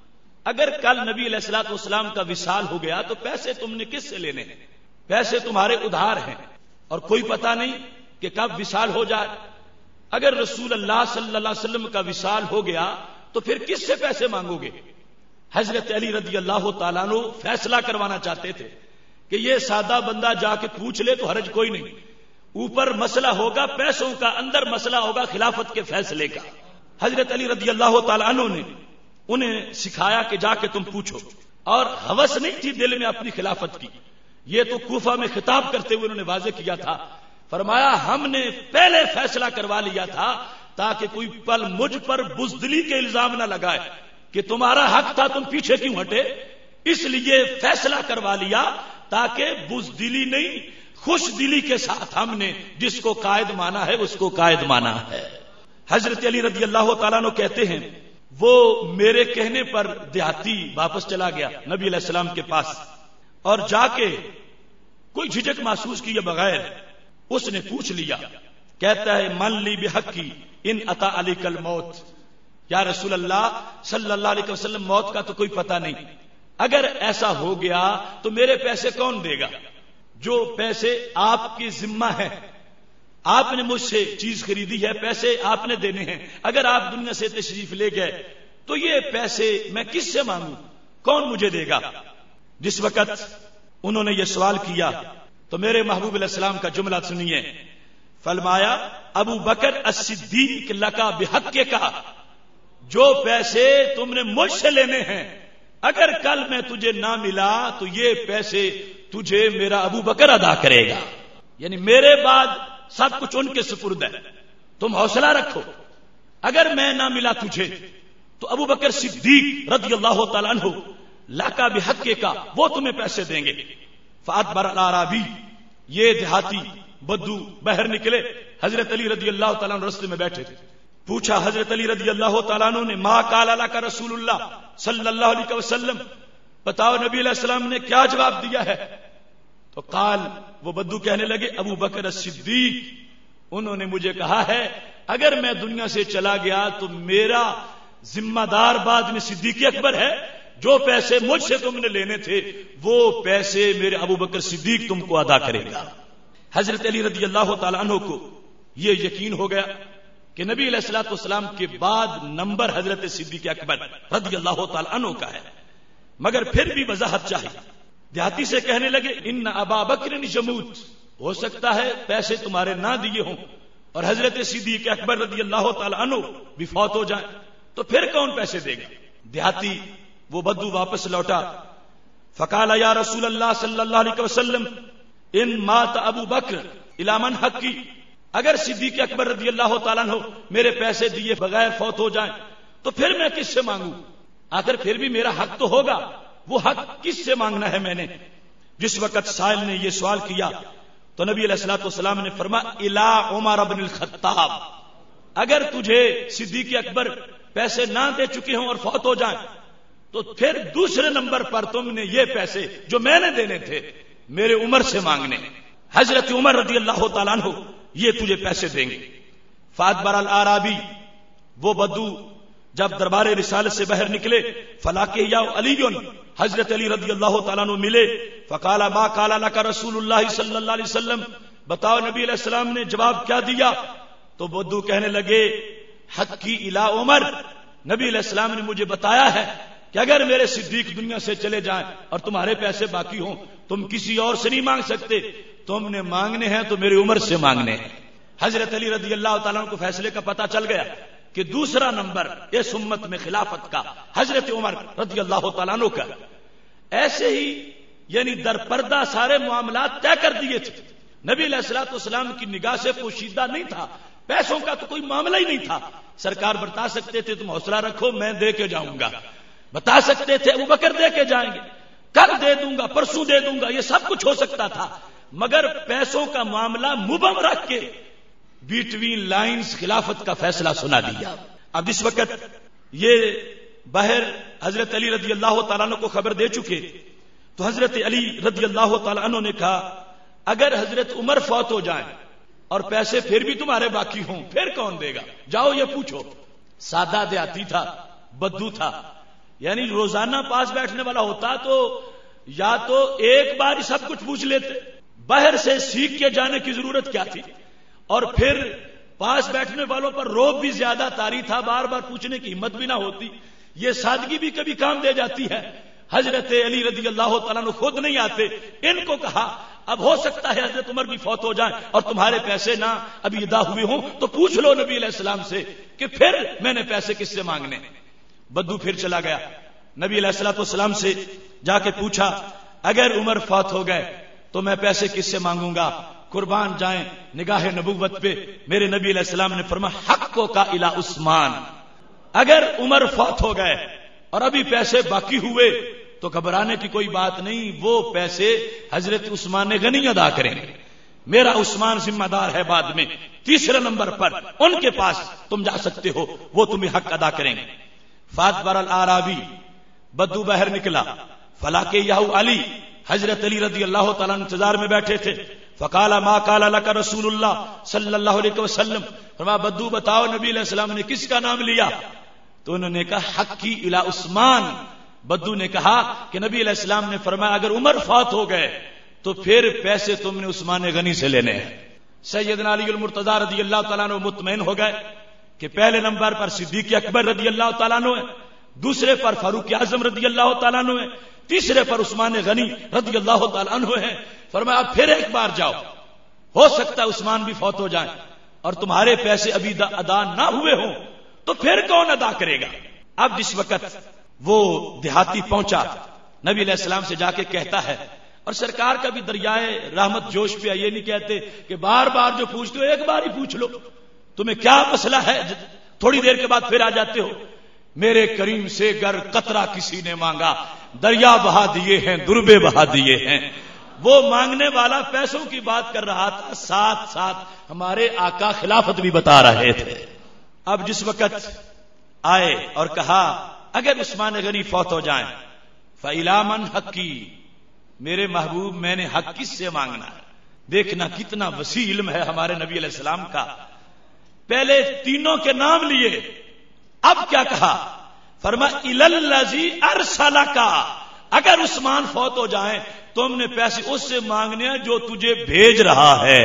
اگر کل نبی علیہ الصلوۃ والسلام کا وصال ہو گیا تو پیسے تم نے کس سے لینے ہیں؟ پیسے تمہارے ادھار ہیں اور کوئی پتہ نہیں کہ کب وصال ہو جائے. اگر رسول اللہ صلی اللہ علیہ وسلم کا وصال ہو گیا تو پھر کس سے پیسے مانگو گے؟ حضرت علی رضی اللہ تعالیٰ عنہ فیصلہ کروانا چاہتے تھے کہ یہ سادہ بندہ جا کے پوچھ لے تو حرج کوئی نہیں، اوپر مسئلہ ہوگا پیسوں کا، اندر مسئلہ ہوگا خلافت کے فیصلے کا. حضرت علی رضی اللہ تعالیٰ عنہ نے انہیں سکھایا کہ جا کے تم پوچھو، اور ہوس نہیں تھی دل میں اپنی خلافت کی. یہ تو کوفہ میں خطاب کرتے ہوئے انہوں نے واضح کیا تھا، فرمایا ہم نے پہلے فیصلہ کروا لیا تھا تاکہ کوئی پل مجھ پر بزدلی کے الزام نہ لگائے کہ تمہارا حق تھا تم پیچھے کیوں ہٹے، اس لیے فیصلہ کروا لیا تاکہ بزدلی نہیں خوش دلی کے ساتھ ہم نے جس کو قائد مانا ہے اس کو قائد مانا ہے. حضرت علی رضی اللہ تعالیٰ عنہ کہتے ہیں وہ میرے کہنے پر دیہاتی واپس چلا گیا نبی علیہ السلام کے پاس، اور جا کے کوئی جھجک محسوس کیے بغیر اس نے پوچھ لیا. کہتا ہے من لی بحقی ان عطا علی کل موت، یا رسول اللہ صلی اللہ علیہ وسلم موت کا تو کوئی پتہ نہیں، اگر ایسا ہو گیا تو میرے پیسے کون دے گا؟ جو پیسے آپ کی ذمہ ہیں، آپ نے مجھ سے چیز خریدی ہے، پیسے آپ نے دینے ہیں، اگر آپ دنیا سے تشریف لے گئے تو یہ پیسے میں کس سے مانگوں، کون مجھے دے گا؟ جس وقت انہوں نے یہ سوال کیا تو میرے محبوب علیہ السلام کا جملہ سنیے. فرمایا ابو بکر الصدیق لکا بحق کا، جو پیسے تم نے مجھ سے لینے ہیں اگر کل میں تجھے نہ ملا تو یہ پیسے تجھے میرا ابو بکر ادا کرے گا. یعنی میرے بعد سب کچھ ان کے سپرد ہے، تم حوصلہ رکھو، اگر میں نہ ملا تجھے تو ابو بکر صدیق رضی اللہ تعالیٰ عنہ لاکا بحق کا وہ تمہیں پیسے دیں گے. فأدبر الأعرابی، یہ دیہاتی بدو باہر نکلے، حضرت علی رضی اللہ تعالیٰ عنہ رستے میں بیٹھے تھے. پوچھا حضرت علی رضی اللہ تعالیٰ عنہ نے ما قال لک رسول اللہ صلی اللہ علیہ وسلم، بتاؤ نبی علیہ السلام نے کیا جواب دیا ہے؟ تو قال، وہ بدو کہنے لگے ابو بکر الصدیق، انہوں نے مجھے کہا ہے اگر میں دنیا سے چلا گیا تو میرا ذمہ دار بعد میں صدیق اکبر ہے، جو پیسے مجھ سے تم نے لینے تھے وہ پیسے میرے ابو بکر صدیق تم کو ادا کرے گا. حضرت علی رضی اللہ تعالیٰ عنہ کو یہ یقین ہو گیا کہ نبی علیہ الصلوۃ والسلام کے بعد نمبر حضرت صدیق اکبر رضی اللہ تعالیٰ عنہ کا ہے، مگر پھر بھی وضاحت چاہیے. دیہاتی سے کہنے لگے ان ابا بکر یموت، ہو سکتا ہے پیسے تمہارے نہ دیے ہوں اور حضرت صدیق اکبر رضی اللہ تعالیٰ عنہ بھی فوت ہو جائیں تو پھر کون پیسے دے گا؟ دیہاتی وہ بدو واپس لوٹا. فقال یا رسول اللہ صلی اللہ علیہ وسلم ان مات ابو بکر الی من حقی، اگر صدیق اکبر رضی اللہ تعالیٰ عنہ میرے پیسے دیے بغیر فوت ہو جائیں تو پھر میں کس سے مانگوں؟ آخر پھر بھی میرا حق تو ہوگا، وہ حق کس سے مانگنا ہے میں نے؟ جس وقت سائل نے یہ سوال کیا تو نبی علیہ الصلوۃ والسلام نے فرمایا الی عمر بن الخطاب، اگر تجھے صدیق اکبر پیسے نہ دے چکے ہوں اور فوت ہو جائیں تو پھر دوسرے نمبر پر تم نے یہ پیسے جو میں نے دینے تھے میرے عمر سے مانگنے، حضرت عمر رضی اللہ تعالیٰ عنہ یہ تجھے پیسے دیں گے. فادبر الأعرابی، وہ بدو جب دربار رسالت سے باہر نکلے فلاقہ یا علی، حضرت علی رضی اللہ تعالیٰ عنہ ملے. فقال ما قال لك رسول اللہ صلی اللہ علیہ وسلم، بتاؤ نبی علیہ السلام نے جواب کیا دیا؟ تو بدو کہنے لگے حقی الی عمر، نبی علیہ السلام نے مجھے بتایا ہے کہ اگر میرے صدیق دنیا سے چلے جائیں اور تمہارے پیسے باقی ہوں تم کسی اور سے نہیں مانگ سکتے، تم نے مانگنے ہیں تو میری عمر سے مانگنے ہیں. حضرت علی رضی اللہ تعالیٰ عنہ کو فیصلے کا پتہ چل گیا کہ دوسرا نمبر اس امت میں خلافت کا حضرت عمر رضی اللہ تعالیٰ عنہ کا. ایسے ہی یعنی در پردہ سارے معاملات طے کر دیے تھے. نبی علیہ الصلوۃ والسلام کی نگاہ سے پوشیدہ نہیں تھا، پیسوں کا تو کوئی معاملہ ہی نہیں تھا. سرکار بتا سکتے تھے تم حوصلہ رکھو میں دے کے جاؤں گا، بتا سکتے تھے ابو بکر دے کے جائیں گے، کل دے دوں گا، پرسوں دے دوں گا، یہ سب کچھ ہو سکتا تھا. مگر پیسوں کا معاملہ مبہم رکھ کے بیٹوین لائنز خلافت کا فیصلہ سنا دیا. اب اس وقت یہ باہر حضرت علی رضی اللہ تعالیٰ عنہ کو خبر دے چکے تو حضرت علی رضی اللہ تعالیٰ عنہ نے کہا اگر حضرت عمر فوت ہو جائیں اور پیسے پھر بھی تمہارے باقی ہوں پھر کون دے گا؟ جاؤ یہ پوچھو. سادہ دیہاتی تھا، بدو تھا، یعنی روزانہ پاس بیٹھنے والا ہوتا تو یا تو ایک بار ہی سب کچھ پوچھ لیتے، باہر سے سیکھ کے جانے کی ضرورت کیا تھی، اور پھر پاس بیٹھنے والوں پر روب بھی زیادہ طاری تھا، بار بار پوچھنے کی ہمت بھی نہ ہوتی، یہ سادگی بھی کبھی کام دے جاتی ہے۔ حضرت علی رضی اللہ تعالیٰ عنہ خود نہیں آتے، ان کو کہا اب ہو سکتا ہے حضرت عمر بھی فوت ہو جائیں اور تمہارے پیسے نہ ابھی ادا ہوئے ہوں تو پوچھ لو نبی علیہ السلام سے کہ پھر میں نے پیسے کس سے مانگنے۔ بدو پھر چلا گیا نبی علیہ السلام سے جا کے پوچھا اگر عمر فوت ہو گئے تو میں پیسے کس سے مانگوں گا، قربان جائیں نگاہ نبوت پہ میرے نبی علیہ السلام نے فرمایا حقوں کا الی عثمان، اگر عمر فوت ہو گئے اور ابھی پیسے باقی ہوئے تو گھبرانے کی کوئی بات نہیں، وہ پیسے حضرت عثمان غنی ادا کریں گے، میرا عثمان ذمہ دار ہے بعد میں۔ تیسرے نمبر پر ان کے پاس تم جا سکتے ہو، وہ تمہیں حق ادا کریں گے۔ فاتبر الاعرابی، بدو باہر نکلا، فلاکے یہو علی، حضرت علی رضی اللہ تعالیٰ انتظار میں بیٹھے تھے۔ فقال ما قال لك رسول اللہ صلی اللہ علیہ وسلم، فرمایا بدو بتاؤ نبی علیہ السلام نے کس کا نام لیا؟ تو انہوں نے کہا حقی الی عثمان۔ بدو نے کہا کہ نبی علیہ السلام نے فرمایا اگر عمر فوت ہو گئے تو پھر پیسے تم نے عثمان غنی سے لینے ہیں۔ سیدنا علی المرتضی رضی اللہ تعالیٰ عنہ مطمئن ہو گئے کہ پہلے نمبر پر صدیق اکبر رضی اللہ تعالیٰ عنہ ہے، دوسرے پر فاروق اعظم رضی اللہ تعالیٰ عنہ ہے، تیسرے پر عثمان غنی رضی اللہ تعالیٰ عنہ ہے۔ فرمایا اب پھر ایک بار جاؤ، ہو سکتا ہے عثمان بھی فوت ہو جائیں اور تمہارے پیسے ابھی ادا نہ ہوئے ہوں تو پھر کون ادا کرے گا؟ اب جس وقت وہ دیہاتی پہنچا نبی علیہ السلام سے جا کے کہتا ہے، اور سرکار کا بھی دریائے رحمت جوش پہ یہ نہیں کہتے کہ بار بار جو پوچھتے ہو ایک بار ہی پوچھ لو، تمہیں کیا مسئلہ ہے تھوڑی دیر کے بعد پھر آ جاتے ہو۔ میرے کریم سے گر قطرہ کسی نے مانگا دریا بہا دیے ہیں دربے بہا دیے ہیں۔ وہ مانگنے والا پیسوں کی بات کر رہا تھا، ساتھ ساتھ ہمارے آقا خلافت بھی بتا رہے تھے۔ اب جس وقت آئے اور کہا اگر عثمان غنی فوت ہو جائیں فَإِلَىٰ مَنْ حَقِّي، میرے محبوب میں نے حق کس سے مانگنا ہے؟ دیکھنا کتنا وسیع علم ہے ہمارے نبی علیہ السلام کا۔ پہلے تینوں کے نام لیے، اب کیا کہا؟ فرمایا إِلَى الَّذِي أَرْسَلَكَ، اگر عثمان فوت ہو جائیں تو ہم نے پیسے اس سے مانگنے ہیں جو تجھے بھیج رہا ہے۔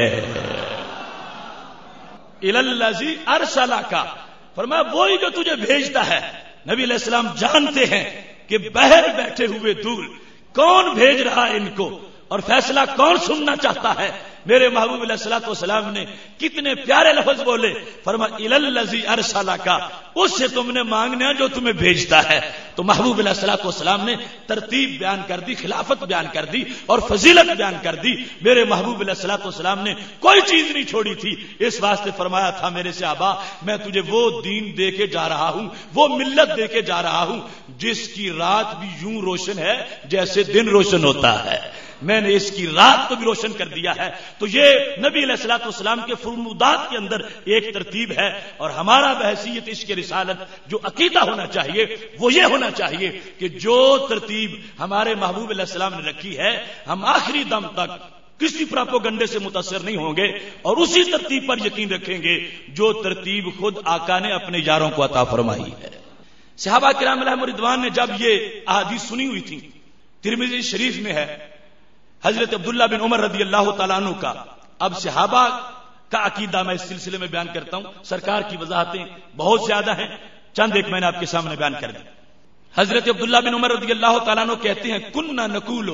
إِلَى الَّذِي أَرْسَلَكَ، فرمایا وہی جو تجھے بھیجتا ہے۔ نبی علیہ السلام جانتے ہیں کہ باہر بیٹھے ہوئے دور کون بھیج رہا ہے ان کو، اور فیصلہ کون سننا چاہتا ہے۔ میرے محبوب علیہ الصلوۃ والسلام نے کتنے پیارے لفظ بولے، فرمایا الی الذی ارسلک، اس سے تم نے مانگنا جو تمہیں بھیجتا ہے۔ تو محبوب علیہ الصلوۃ والسلام نے ترتیب بیان کر دی، خلافت بیان کر دی اور فضیلت بیان کر دی۔ میرے محبوب علیہ الصلوۃ والسلام نے کوئی چیز نہیں چھوڑی تھی، اس واسطے فرمایا تھا میرے صحابہ میں تجھے وہ دین دے کے جا رہا ہوں، وہ ملت دے کے جا رہا ہوں جس کی رات بھی یوں روشن ہے جیسے دن روشن ہوتا ہے، میں نے اس کی رات کو بھی روشن کر دیا ہے۔ تو یہ نبی علیہ الصلوۃ والسلام کے فرمودات کے اندر ایک ترتیب ہے، اور ہمارا بحیثیت اس کے رسالت جو عقیدہ ہونا چاہیے وہ یہ ہونا چاہیے کہ جو ترتیب ہمارے محبوب علیہ السلام نے رکھی ہے ہم آخری دم تک کسی پراپوگنڈے سے متاثر نہیں ہوں گے، اور اسی ترتیب پر یقین رکھیں گے جو ترتیب خود آقا نے اپنے یاروں کو عطا فرمائی ہے۔ صحابہ کرام علیہم رضوان نے جب یہ احادیث سنی ہوئی تھی، ترمذی شریف میں ہے حضرت عبداللہ بن عمر رضی اللہ تعالیٰ عنہ کا۔ اب صحابہ کا عقیدہ میں اس سلسلے میں بیان کرتا ہوں، سرکار کی وضاحتیں بہت زیادہ ہیں، چند ایک میں نے آپ کے سامنے بیان کر دی۔ حضرت عبداللہ بن عمر رضی اللہ تعالیٰ عنہ کہتے ہیں کننا نقول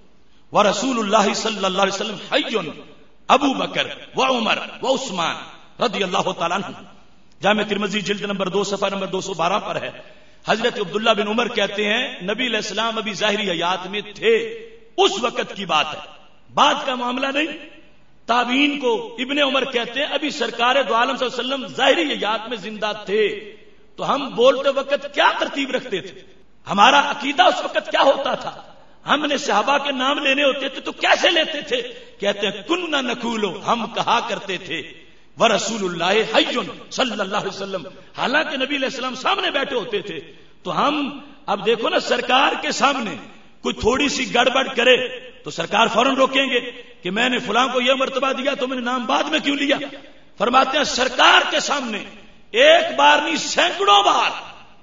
ورسول اللہ صلی اللہ علیہ وسلم حی ابو بکر و عمر و عثمان رضی اللہ تعالیٰ عنہ، جامع ترمذی جلد نمبر 2 صفحہ نمبر 212 پر ہے۔ حضرت عبداللہ بن عمر کہتے ہیں نبی علیہ السلام ابھی ظاہری حیات میں تھے، اس وقت کی بات ہے، بعد کا معاملہ نہیں۔ تابعین کو ابن عمر کہتے ہیں ابھی سرکار دو عالم صلی اللہ علیہ وسلم ظاہری حیات میں زندہ تھے، تو ہم بولتے وقت کیا ترتیب رکھتے تھے، ہمارا عقیدہ اس وقت کیا ہوتا تھا، ہم نے صحابہ کے نام لینے ہوتے تھے تو کیسے لیتے تھے؟ کہتے ہیں کننا نقولو، ہم کہا کرتے تھے ورسول اللہ حی صلی اللہ علیہ وسلم، حالانکہ نبی علیہ السلام سامنے بیٹھے ہوتے تھے۔ تو ہم اب دیکھو نا، سرکار کے سامنے کوئی تھوڑی سی گڑبڑ کرے تو سرکار فوراً روکیں گے کہ میں نے فلاں کو یہ مرتبہ دیا تو میں نے نام بعد میں کیوں لیا؟ فرماتے ہیں سرکار کے سامنے ایک بار نہیں سینکڑوں بار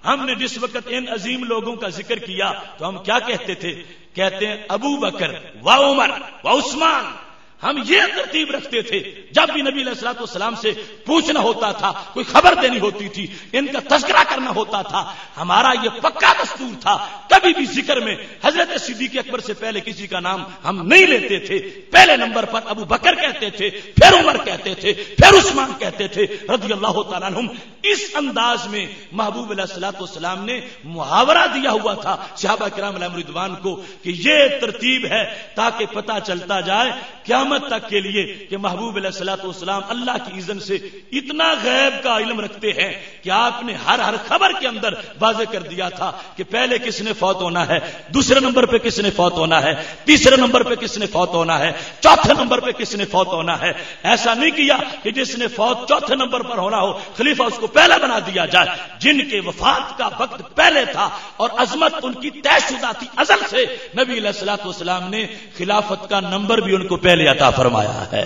ہم نے جس وقت ان عظیم لوگوں کا ذکر کیا تو ہم کیا کہتے تھے؟ کہتے ہیں ابو بکر و عمر و عثمان. ہم یہ ترتیب رکھتے تھے. جب بھی نبی علیہ الصلوۃ والسلام سے پوچھنا ہوتا تھا، کوئی خبر دینی ہوتی تھی، ان کا تذکرہ کرنا ہوتا تھا، ہمارا یہ پکا دستور تھا. کبھی بھی ذکر میں حضرت صدیق اکبر سے پہلے کسی کا نام ہم نہیں لیتے تھے. پہلے نمبر پر ابو بکر کہتے تھے، پھر عمر کہتے تھے، پھر عثمان کہتے تھے رضی اللہ تعالیٰ عنہم. اس انداز میں محبوب علیہ الصلوۃ والسلام نے محاورہ دیا ہوا تھا صحابہ کرام علیہم رضوان کو کہ یہ ترتیب ہے تاکہ پتہ چلتا جائے قیامت تک کے لیے کہ محبوب علیہ الصلوۃ والسلام اللہ کی اذن سے اتنا غیب کا علم رکھتے ہیں کہ آپ نے ہر خبر کے اندر واضح کر دیا تھا کہ پہلے کس نے فوت ہونا ہے، دوسرے نمبر پہ کس نے فوت ہونا ہے، تیسرے نمبر پہ کس نے فوت ہونا ہے، چوتھے نمبر پہ کس نے فوت ہونا ہے. ایسا نہیں کیا کہ جس نے فوت چوتھے نمبر پر ہونا ہو خلیفہ اس کو پہلا بنا دیا جائے. جن کے وفات کا وقت پہلے تھا اور عظمت ان کی طے شدہ تھی ازل سے، نبی علیہ الصلوۃ والسلام نے خلافت کا نمبر بھی ان کو پہلے عطا فرمایا ہے.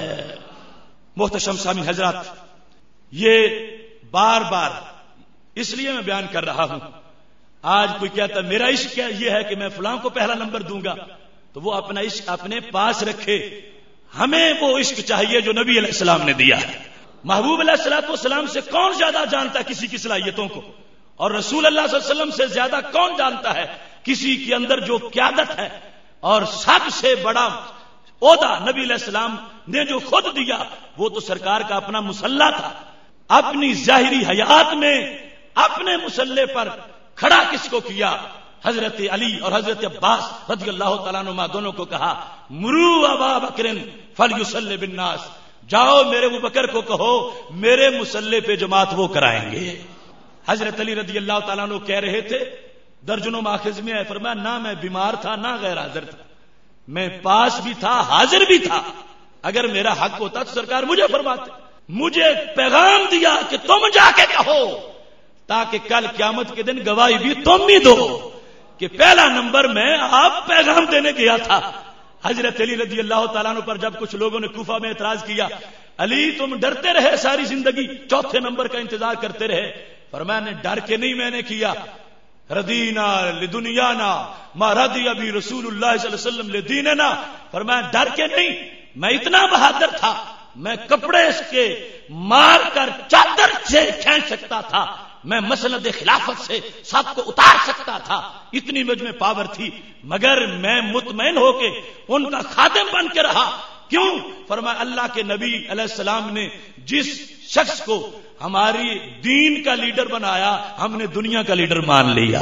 محتشم سامعین حضرات، یہ بار بار اس لیے میں بیان کر رہا ہوں. آج کوئی کہتا میرا عشق یہ ہے کہ میں فلاں کو پہلا نمبر دوں گا، تو وہ اپنا عشق اپنے پاس رکھے. ہمیں وہ عشق چاہیے جو نبی علیہ السلام نے دیا ہے. محبوب علیہ الصلوۃ والسلام سے کون زیادہ جانتا ہے کسی کی صلاحیتوں کو؟ اور رسول اللہ صلی اللہ علیہ وسلم سے زیادہ کون جانتا ہے کسی کے اندر جو قیادت ہے؟ اور سب سے بڑا عہدہ نبی علیہ السلام نے جو خود دیا وہ تو سرکار کا اپنا مسلح تھا. اپنی ظاہری حیات میں اپنے مسلح پر کھڑا کس کو کیا؟ حضرت علی اور حضرت عباس رضی اللہ تعالیٰ عنہما دونوں کو کہا مرو ابا بکر فلیصلی بالناس، جاؤ میرے ابو بکر کو کہو میرے مسلح پہ جماعت وہ کرائیں گے. حضرت علی رضی اللہ تعالیٰ عنہ کہہ رہے تھے، درجنوں ماخذ میں ہے، فرمایا نہ میں بیمار تھا نہ غیر حاضر تھا، میں پاس بھی تھا حاضر بھی تھا. اگر میرا حق ہوتا تو سرکار مجھے فرماتے. مجھے پیغام دیا کہ تم جا کے کہو تاکہ کل قیامت کے دن گواہی بھی تم بھی دو کہ پہلا نمبر میں آپ پیغام دینے گیا تھا. حضرت علی رضی اللہ تعالیٰ عنہ پر جب کچھ لوگوں نے کوفہ میں اعتراض کیا، علی تم ڈرتے رہے ساری زندگی، چوتھے نمبر کا انتظار کرتے رہے. فرمایا نے ڈر کے نہیں میں نے کیا، ردینا لدنیانا ما رضی ابی رسول اللہ صلی اللہ علیہ وسلم لدیننا. فرمایا ڈر کے نہیں، میں اتنا بہادر تھا میں کپڑے اس کے مار کر چادر سے کھینچ سکتا تھا، میں مسند خلافت سے سب کو اتار سکتا تھا، اتنی مجھ میں پاور تھی، مگر میں مطمئن ہو کے ان کا خادم بن کے رہا. کیوں؟ فرمایا اللہ کے نبی علیہ السلام نے جس شخص کو ہماری دین کا لیڈر بنایا ہم نے دنیا کا لیڈر مان لیا.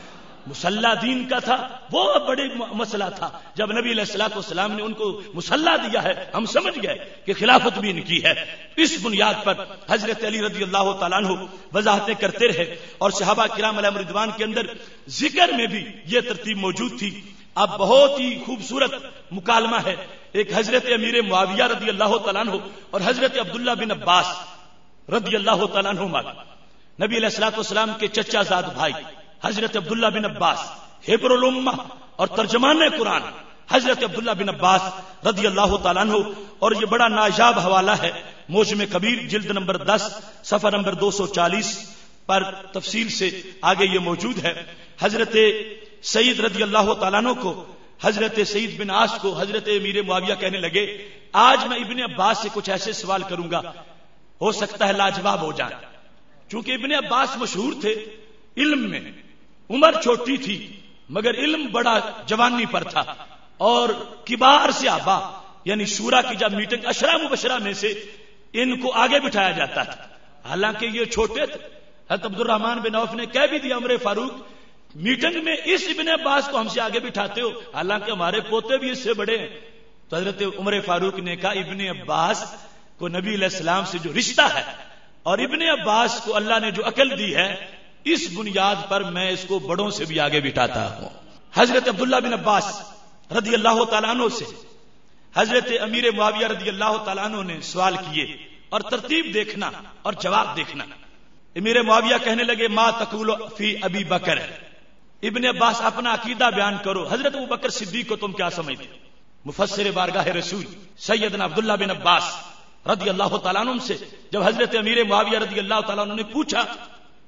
مسلح دین کا تھا، وہ بڑے مسئلہ تھا. جب نبی علیہ الصلوۃ والسلام نے ان کو مسلح دیا ہے ہم سمجھ گئے کہ خلافت بھی ان کی ہے. اس بنیاد پر حضرت علی رضی اللہ تعالیٰ عنہ وضاحتیں کرتے رہے اور صحابہ کرام علیہم رضوان کے اندر ذکر میں بھی یہ ترتیب موجود تھی. اب بہت ہی خوبصورت مکالمہ ہے. ایک حضرت امیر معاویہ رضی اللہ تعالیٰ عنہ اور حضرت عبداللہ بن عباس رضی اللہ تعالیٰ عنہ نبی علیہ الصلوۃ والسلام کے چچا زاد بھائی حضرت عبداللہ بن عباس حبر الامہ اور ترجمان قرآن حضرت عبداللہ بن عباس رضی اللہ تعالیٰ عنہ. اور یہ بڑا نایاب حوالہ ہے موجم کبیر جلد نمبر 10 صفحہ نمبر 240 پر تفصیل سے آگے یہ موجود ہے. حضرت سعید رضی اللہ تعالیٰ عنہ کو حضرت سعید بن عاص کو حضرت امیر معاویہ کہنے لگے آج میں ابن عباس سے کچھ ایسے سوال کروں گا ہو سکتا ہے لاجواب ہو جائے. چونکہ ابن عباس مشہور تھے علم میں، عمر چھوٹی تھی مگر علم بڑا جوانی پر تھا. اور کبار صحابہ یعنی شورا کی جب میٹنگ اشرا مبشرہ میں سے ان کو آگے بٹھایا جاتا تھا، حالانکہ یہ چھوٹے تھے. حضرت عبد الرحمن بن عوف نے کہہ بھی دیا عمر فاروق میٹنگ میں اس ابن عباس کو ہم سے آگے بٹھاتے ہو حالانکہ ہمارے پوتے بھی اس سے بڑے ہیں. تو حضرت عمر فاروق نے کہا ابن عباس کو نبی علیہ السلام سے جو رشتہ ہے اور ابن عباس کو اللہ نے جو عقل دی ہے اس بنیاد پر میں اس کو بڑوں سے بھی آگے بٹھاتا ہوں. حضرت عبداللہ بن عباس رضی اللہ تعالیٰ عنہ سے حضرت امیر معاویہ رضی اللہ تعالیٰ عنہ نے سوال کیے اور ترتیب دیکھنا اور جواب دیکھنا. امیر معاویہ کہنے لگے ما تقول فی ابی بکر. ابن عباس اپنا عقیدہ بیان کرو، حضرت ابو بکر صدیق کو تم کیا سمجھتے؟ مفسر بارگاہ رسول سیدنا عبداللہ بن عباس رضی اللہ تعالیٰ عنہ سے جب حضرت امیر معاویہ رضی اللہ تعالیٰ عنہ نے پوچھا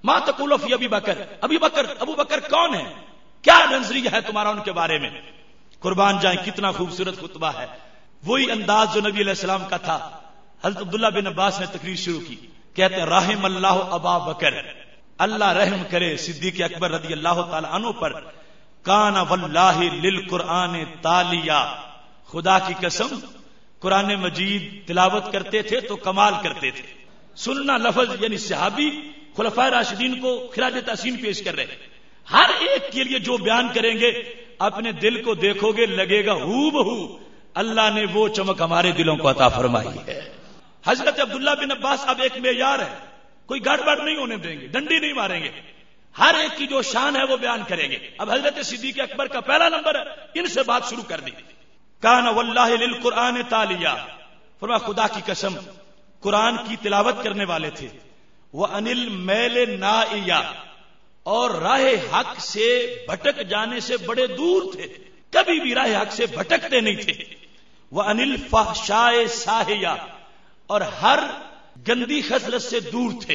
ما تقول فی ابی بکر، ابو بکر کون ہے، کیا نظریہ ہے تمہارا ان کے بارے میں؟ قربان جائیں کتنا خوبصورت خطبہ ہے، وہی انداز جو نبی علیہ السلام کا تھا۔ حضرت عبداللہ بن عباس نے تقریر شروع کی، کہتے ہیں رحم اللہ ابا بکر، اللہ رحم کرے صدیق اکبر رضی اللہ تعالی عنہ پر، کان واللہ للقرآن تالیا، خدا کی قسم قرآن مجید تلاوت کرتے تھے تو کمال کرتے تھے۔ سننا لفظ یعنی صحابی خلفائے راشدین کو خراج تحسین پیش کر رہے ہیں، ہر ایک کے لیے جو بیان کریں گے اپنے دل کو دیکھو گے لگے گا ہو بہو اللہ نے وہ چمک ہمارے دلوں کو عطا فرمائی ہے۔ حضرت عبداللہ بن عباس اب ایک معیار ہے، کوئی گڑبڑ نہیں ہونے دیں گے، ڈنڈی نہیں ماریں گے، ہر ایک کی جو شان ہے وہ بیان کریں گے۔ اب حضرت صدیق اکبر کا پہلا نمبر ہے، ان سے بات شروع کر دی۔ کان واللہ للقرآن تالیا، فرمایا خدا کی قسم قرآن کی تلاوت کرنے والے تھے، وَأَنِ الْمَيْلِ نَائِيَا، اور راہ حق سے بھٹک جانے سے بڑے دور تھے، کبھی بھی راہ حق سے بھٹکتے نہیں تھے۔ وَأَنِ الْفَحْشَاءِ سَاهِيَا، اور ہر گندی خصلت سے دور تھے،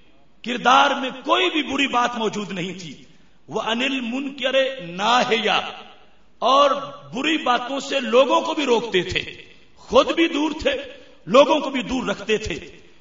کردار میں کوئی بھی بری بات موجود نہیں تھی۔ وَأَنِ الْمُنْكَرِ نَاهِيَا، اور بری باتوں سے لوگوں کو بھی روکتے تھے، خود بھی دور تھے، لوگوں کو بھی دور رکھتے تھے۔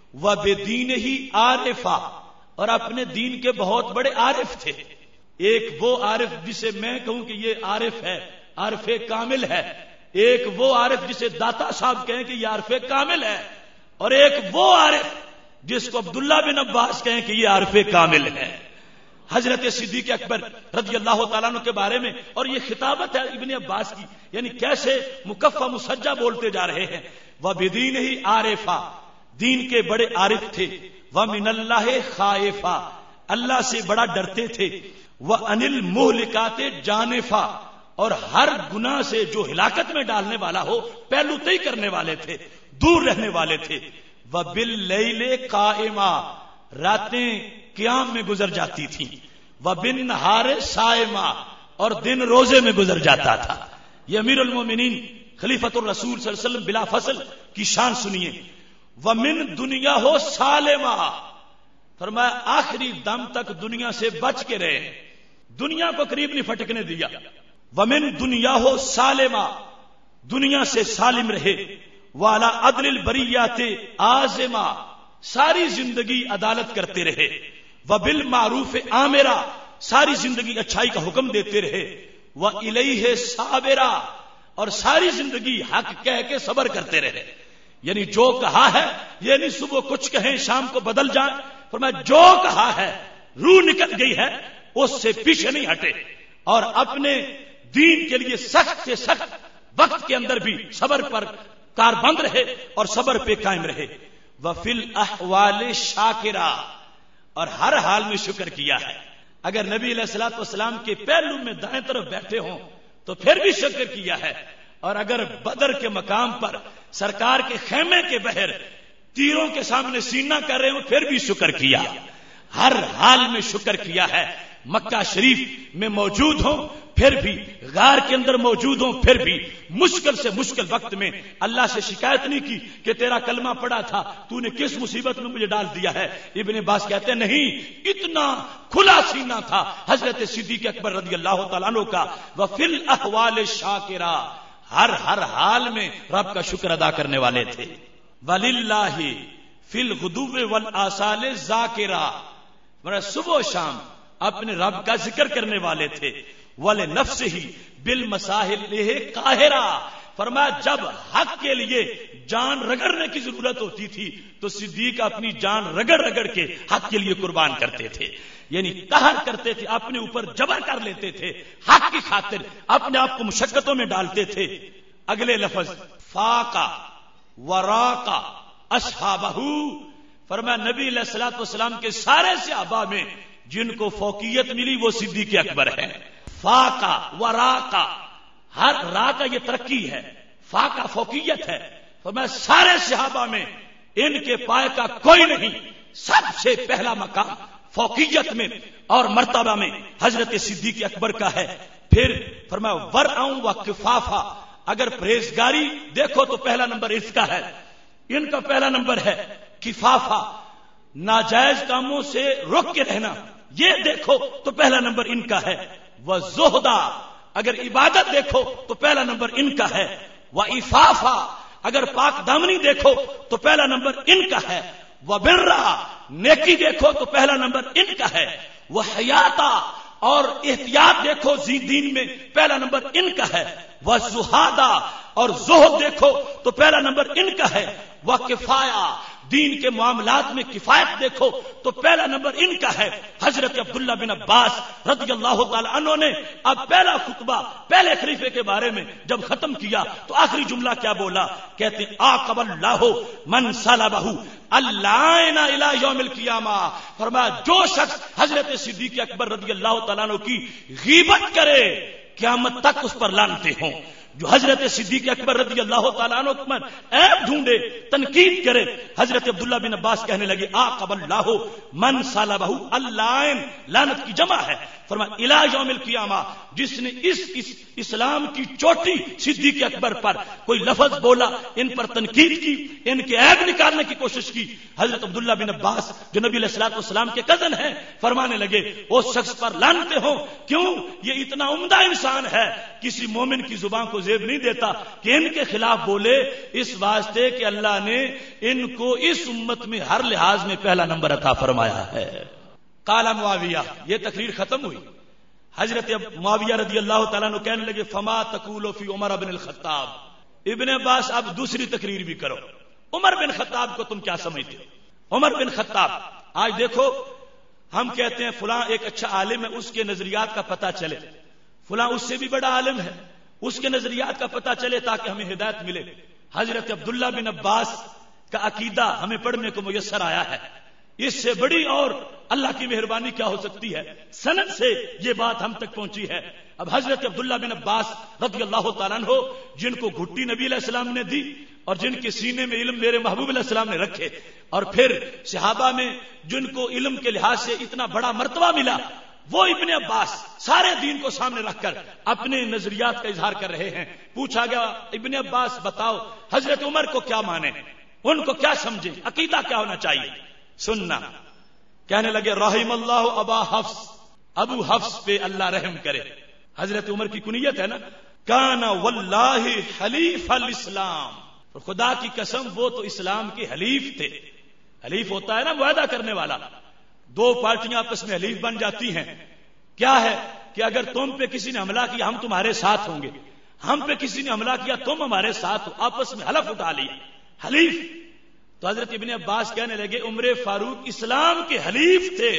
وَبِدِينِهِ عَارِفًا، اور اپنے دین کے بہت بڑے عارف تھے۔ ایک وہ عارف جسے میں کہوں کہ یہ عارف ہے، عارف کامل ہے، ایک وہ عارف جسے داتا صاحب کہیں کہ یہ عارف کامل ہے، اور ایک وہ عارف جس کو عبداللہ بن عباس کہیں کہ یہ عارف کامل ہے۔ حضرت صدیق اکبر رضی اللہ تعالیٰ عنہ کے بارے میں، اور یہ خطابت ہے ابن عباس کی، یعنی کیسے مکفہ مسجع بولتے جا رہے ہیں۔ وَبِدِينِهِ عَارِفًا، دین کے بڑے عارف تھے۔ وَمِنَ اللَّهِ خَائِفًا، اللہ سے بڑا ڈرتے تھے۔ وَأَنِ الْمُهْلِكَاتِ جَانِفًا، اور ہر گناہ سے جو ہلاکت میں ڈالنے والا ہو پہلو طے کرنے والے تھے، دور رہنے والے تھے۔ وَبِاللَّيْلِ قَائِمًا، راتیں قیام میں گزر جاتی تھیں۔ وَبِالنَّهَارِ صَائِمًا، اور دن روزے میں گزر جاتا تھا۔ یہ امیر المومنین خلیفۃ الرسول صلی اللہ علیہ وسلم بلا فصل کی شان سنیے۔ وَمِن دنیا ہو سالما، فرمایا آخری دم تک دنیا سے بچ کے رہے، دنیا کو قریب نہیں پھٹکنے دیا۔ وَمِن دنیا ہو سالما، دنیا سے سالم رہے۔ وَعَلَىٰ عَدْلِ الْبَرِيَّاتِ عَازِمًا، ساری زندگی عدالت کرتے رہے۔ وَبِالْمَعْرُوفِ آمِرًا، ساری زندگی اچھائی کا حکم دیتے رہے۔ وَإِلَيْهِ صَابِرًا، اور ساری زندگی حق کہہ کے صبر کرتے رہے۔ یعنی جو کہا ہے، یعنی صبح کچھ کہیں شام کو بدل جائیں، فرمایا جو کہا ہے روح نکل گئی ہے اس سے پیچھے نہیں ہٹے، اور اپنے دین کے لیے سخت سے سخت وقت کے اندر بھی صبر پر کاربند رہے اور صبر پہ قائم رہے۔ وَفِي الْأَحْوَالِ شَاكِرًا، اور ہر حال میں شکر کیا ہے۔ اگر نبی علیہ الصلوۃ والسلام کے پہلو میں دائیں طرف بیٹھے ہوں تو پھر بھی شکر کیا ہے، اور اگر بدر کے مقام پر سرکار کے خیمے کے بہر تیروں کے سامنے سینہ کر رہے ہوں پھر بھی شکر کیا، ہر حال میں شکر کیا ہے۔ مکہ شریف میں موجود ہوں پھر بھی، غار کے اندر موجود ہوں پھر بھی، مشکل سے مشکل وقت میں اللہ سے شکایت نہیں کی کہ تیرا کلمہ پڑا تھا، تو نے کس مصیبت میں مجھے ڈال دیا ہے۔ ابن عباس کہتے ہیں نہیں، اتنا کھلا سینہ تھا حضرت صدیق اکبر رضی اللہ تعالیٰ عنہ کا۔ وَفِي الْأَحْوَالِ شَاكِرًا، ہر حال میں رب کا شکر ادا کرنے والے تھے۔ وَلِلَّهِ فِي الْغُدُوِّ وَالْآصَالِ ذَاكِرًا، صبح و شام اپنے رب کا ذکر کرنے والے تھے۔ وَلِنَفْسِهِ بِالْمَسَاهِلِ قَاهِرًا، فرمایا جب حق کے لیے جان رگڑنے کی ضرورت ہوتی تھی تو صدیق اپنی جان رگڑ رگڑ کے حق کے لیے قربان کرتے تھے، یعنی قہر کرتے تھے، اپنے اوپر جبر کر لیتے تھے، حق کی خاطر اپنے آپ کو مشقتوں میں ڈالتے تھے۔ اگلے لفظ فاقا وراقا اصحابہ، فرمایا نبی علیہ الصلوۃ والسلام کے سارے صحابہ میں جن کو فوقیت ملی وہ صدیق اکبر ہے۔ فاقا وراقا، ہر را کا یہ ترقی ہے، فاقا فوقیت ہے، فرمایا سارے صحابہ میں ان کے پائے کا کوئی نہیں، سب سے پہلا مقام فوقیت میں اور مرتبہ میں حضرت صدیق اکبر کا ہے۔ پھر فرمایا ورعاؤں و کفافا، اگر پرہیزگاری دیکھو تو پہلا نمبر اس کا ہے، ان کا پہلا نمبر ہے کفافا، ناجائز کاموں سے روک کے رہنا، یہ دیکھو تو پہلا نمبر ان کا ہے۔ وزہدا، اگر عبادت دیکھو تو پہلا نمبر ان کا ہے۔ وعفافا، اگر پاک دامنی دیکھو تو پہلا نمبر ان کا ہے۔ وبرا، نیکی دیکھو تو پہلا نمبر ان کا ہے۔ وحیاتا، اور احتیاط دیکھو دین میں پہلا نمبر ان کا ہے۔ وزہادا، اور زہد دیکھو تو پہلا نمبر ان کا ہے۔ وکفایا، دین کے معاملات میں کفایت دیکھو تو پہلا نمبر ان کا ہے۔ حضرت عبداللہ بن عباس رضی اللہ تعالی عنہ نے اب پہلا خطبہ پہلے خلیفے کے بارے میں جب ختم کیا تو آخری جملہ کیا بولا؟ کہتے عاقب اللہ من صلبہ اللعین الی یوم القیامہ، فرمایا جو شخص حضرت صدیق اکبر رضی اللہ تعالیٰ عنہ کی غیبت کرے قیامت تک اس پر لعنتیں ہوں۔ جو حضرت صدیق اکبر رضی اللہ تعالیٰ عنہ پر عیب ڈھونڈے، تنقید کرے، حضرت عبداللہ بن عباس کہنے لگے عاقب اللہ من صلبہ اللعین، لعنت کی جمع ہے، فرمایا الی یوم القیامہ، جس نے اس اسلام کی چوٹی صدیق اکبر پر کوئی لفظ بولا، ان پر تنقید کی، ان کے عیب نکالنے کی کوشش کی۔ حضرت عبداللہ بن عباس جو نبی علیہ الصلوۃ والسلام کے کزن ہیں فرمانے لگے اس شخص پر لعنتیں ہوں، کیوں؟ یہ اتنا عمدہ انسان ہے، کسی مومن کی زبان کو زیب نہیں دیتا کہ ان کے خلاف بولے، اس واسطے کہ اللہ نے ان کو اس امت میں ہر لحاظ میں پہلا نمبر عطا فرمایا ہے۔ قال معاویہ، یہ تقریر ختم ہوئی، حضرت معاویہ رضی اللہ تعالیٰ عنہ کہنے لگے فما تقول فی عمر بن الخطاب، ابن عباس اب دوسری تقریر بھی کرو، عمر بن خطاب کو تم کیا سمجھتے ہو؟ عمر بن خطاب، آج دیکھو ہم کہتے ہیں فلاں ایک اچھا عالم ہے، اس کے نظریات کا پتہ چلے، فلاں اس سے بھی بڑا عالم ہے، اس کے نظریات کا پتہ چلے تاکہ ہمیں ہدایت ملے۔ حضرت عبداللہ بن عباس کا عقیدہ ہمیں پڑھنے کو میسر آیا ہے، اس سے بڑی اور اللہ کی مہربانی کیا ہو سکتی ہے؟ سند سے یہ بات ہم تک پہنچی ہے۔ اب حضرت عبداللہ بن عباس رضی اللہ تعالیٰ عنہ، جن کو گھٹی نبی علیہ السلام نے دی اور جن کے سینے میں علم میرے محبوب علیہ السلام نے رکھے، اور پھر صحابہ میں جن کو علم کے لحاظ سے اتنا بڑا مرتبہ ملا، وہ ابن عباس سارے دین کو سامنے رکھ کر اپنے نظریات کا اظہار کر رہے ہیں۔ پوچھا گیا ابن عباس بتاؤ حضرت عمر کو کیا مانے، ان کو کیا سمجھے، عقیدہ کیا ہونا چاہیے؟ سننا، کہنے لگے رحم اللہ ابا حفص، ابو حفص پہ اللہ رحم کرے، حضرت عمر کی کنیت ہے نا، کان واللہ حلیف الاسلام، خدا کی قسم وہ تو اسلام کے حلیف تھے۔ حلیف ہوتا ہے نا معاہدہ کرنے والا، دو پارٹیاں آپس میں حلیف بن جاتی ہیں، کیا ہے کہ اگر تم پہ کسی نے حملہ کیا ہم تمہارے ساتھ ہوں گے، ہم پہ کسی نے حملہ کیا تم ہمارے ساتھ ہو، آپس میں حلف اٹھا لیا، حلیف۔ تو حضرت ابن عباس کہنے لگے عمر فاروق اسلام کے حلیف تھے،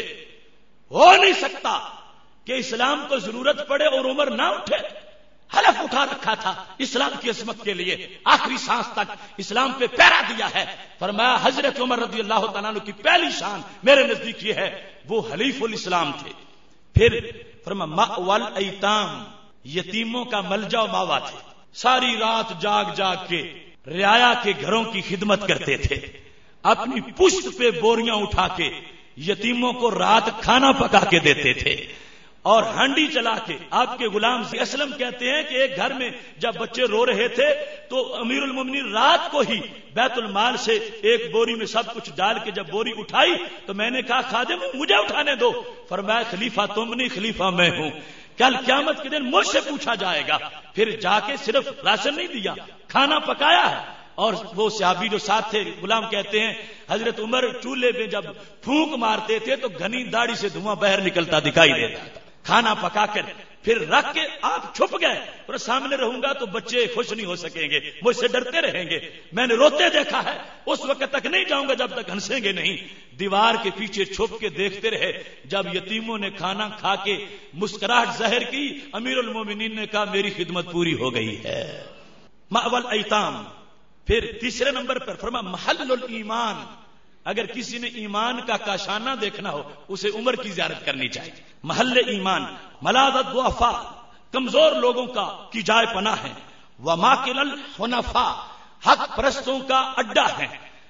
ہو نہیں سکتا کہ اسلام کو ضرورت پڑے اور عمر نہ اٹھے، حلف اٹھا رکھا تھا اسلام کی عظمت کے لیے، آخری سانس تک اسلام پہ پیرا دیا ہے۔ فرمایا حضرت عمر رضی اللہ تعالیٰ عنہ کی پہلی شان میرے نزدیک یہ ہے وہ حلیف الاسلام تھے۔ پھر فرمایا مأوى الایتام، یتیموں کا ملجا و ماوا تھے، ساری رات جاگ جاگ کے رعایا کے گھروں کی خدمت کرتے تھے، اپنی پشت پہ بوریاں اٹھا کے یتیموں کو رات کھانا پکا کے دیتے تھے، اور ہانڈی چلا کے۔ آپ کے غلام اسلم کہتے ہیں کہ ایک گھر میں جب بچے رو رہے تھے تو امیر المومنین رات کو ہی بیت المال سے ایک بوری میں سب کچھ ڈال کے جب بوری اٹھائی تو میں نے کہا خادم مجھے اٹھانے دو، فرمایا خلیفہ تم نہیں خلیفہ میں ہوں، کل قیامت کے دن مجھ سے پوچھا جائے گا۔ پھر جا کے صرف راشن نہیں دیا، کھانا پکایا ہے۔ اور وہ صحابی جو ساتھ تھے غلام کہتے ہیں حضرت عمر چولہے پہ جب پھونک مارتے تھے تو گھنی داڑھی سے دھواں باہر نکلتا دکھائی دیتا تھا، کھانا پکا کر پھر رکھ کے آپ چھپ گئے، اور سامنے رہوں گا تو بچے خوش نہیں ہو سکیں گے، مجھ سے ڈرتے رہیں گے، میں نے روتے دیکھا ہے، اس وقت تک نہیں جاؤں گا جب تک ہنسیں گے نہیں۔ دیوار کے پیچھے چھپ کے دیکھتے رہے، جب یتیموں نے کھانا کھا کے مسکراہٹ ظاہر کی، امیر المومنین نے کہا میری خدمت پوری ہو گئی ہے۔ مأوى الایتام۔ پھر تیسرے نمبر پر فرمایا محل الایمان، اگر کسی نے ایمان کا کاشانہ دیکھنا ہو اسے عمر کی زیارت کرنی چاہیے۔ محل ایمان، ملاذ الضعفاء، کمزور لوگوں کا کی جائے پناہ ہے، وماکل الحنفاء، حق پرستوں کا اڈا ہے،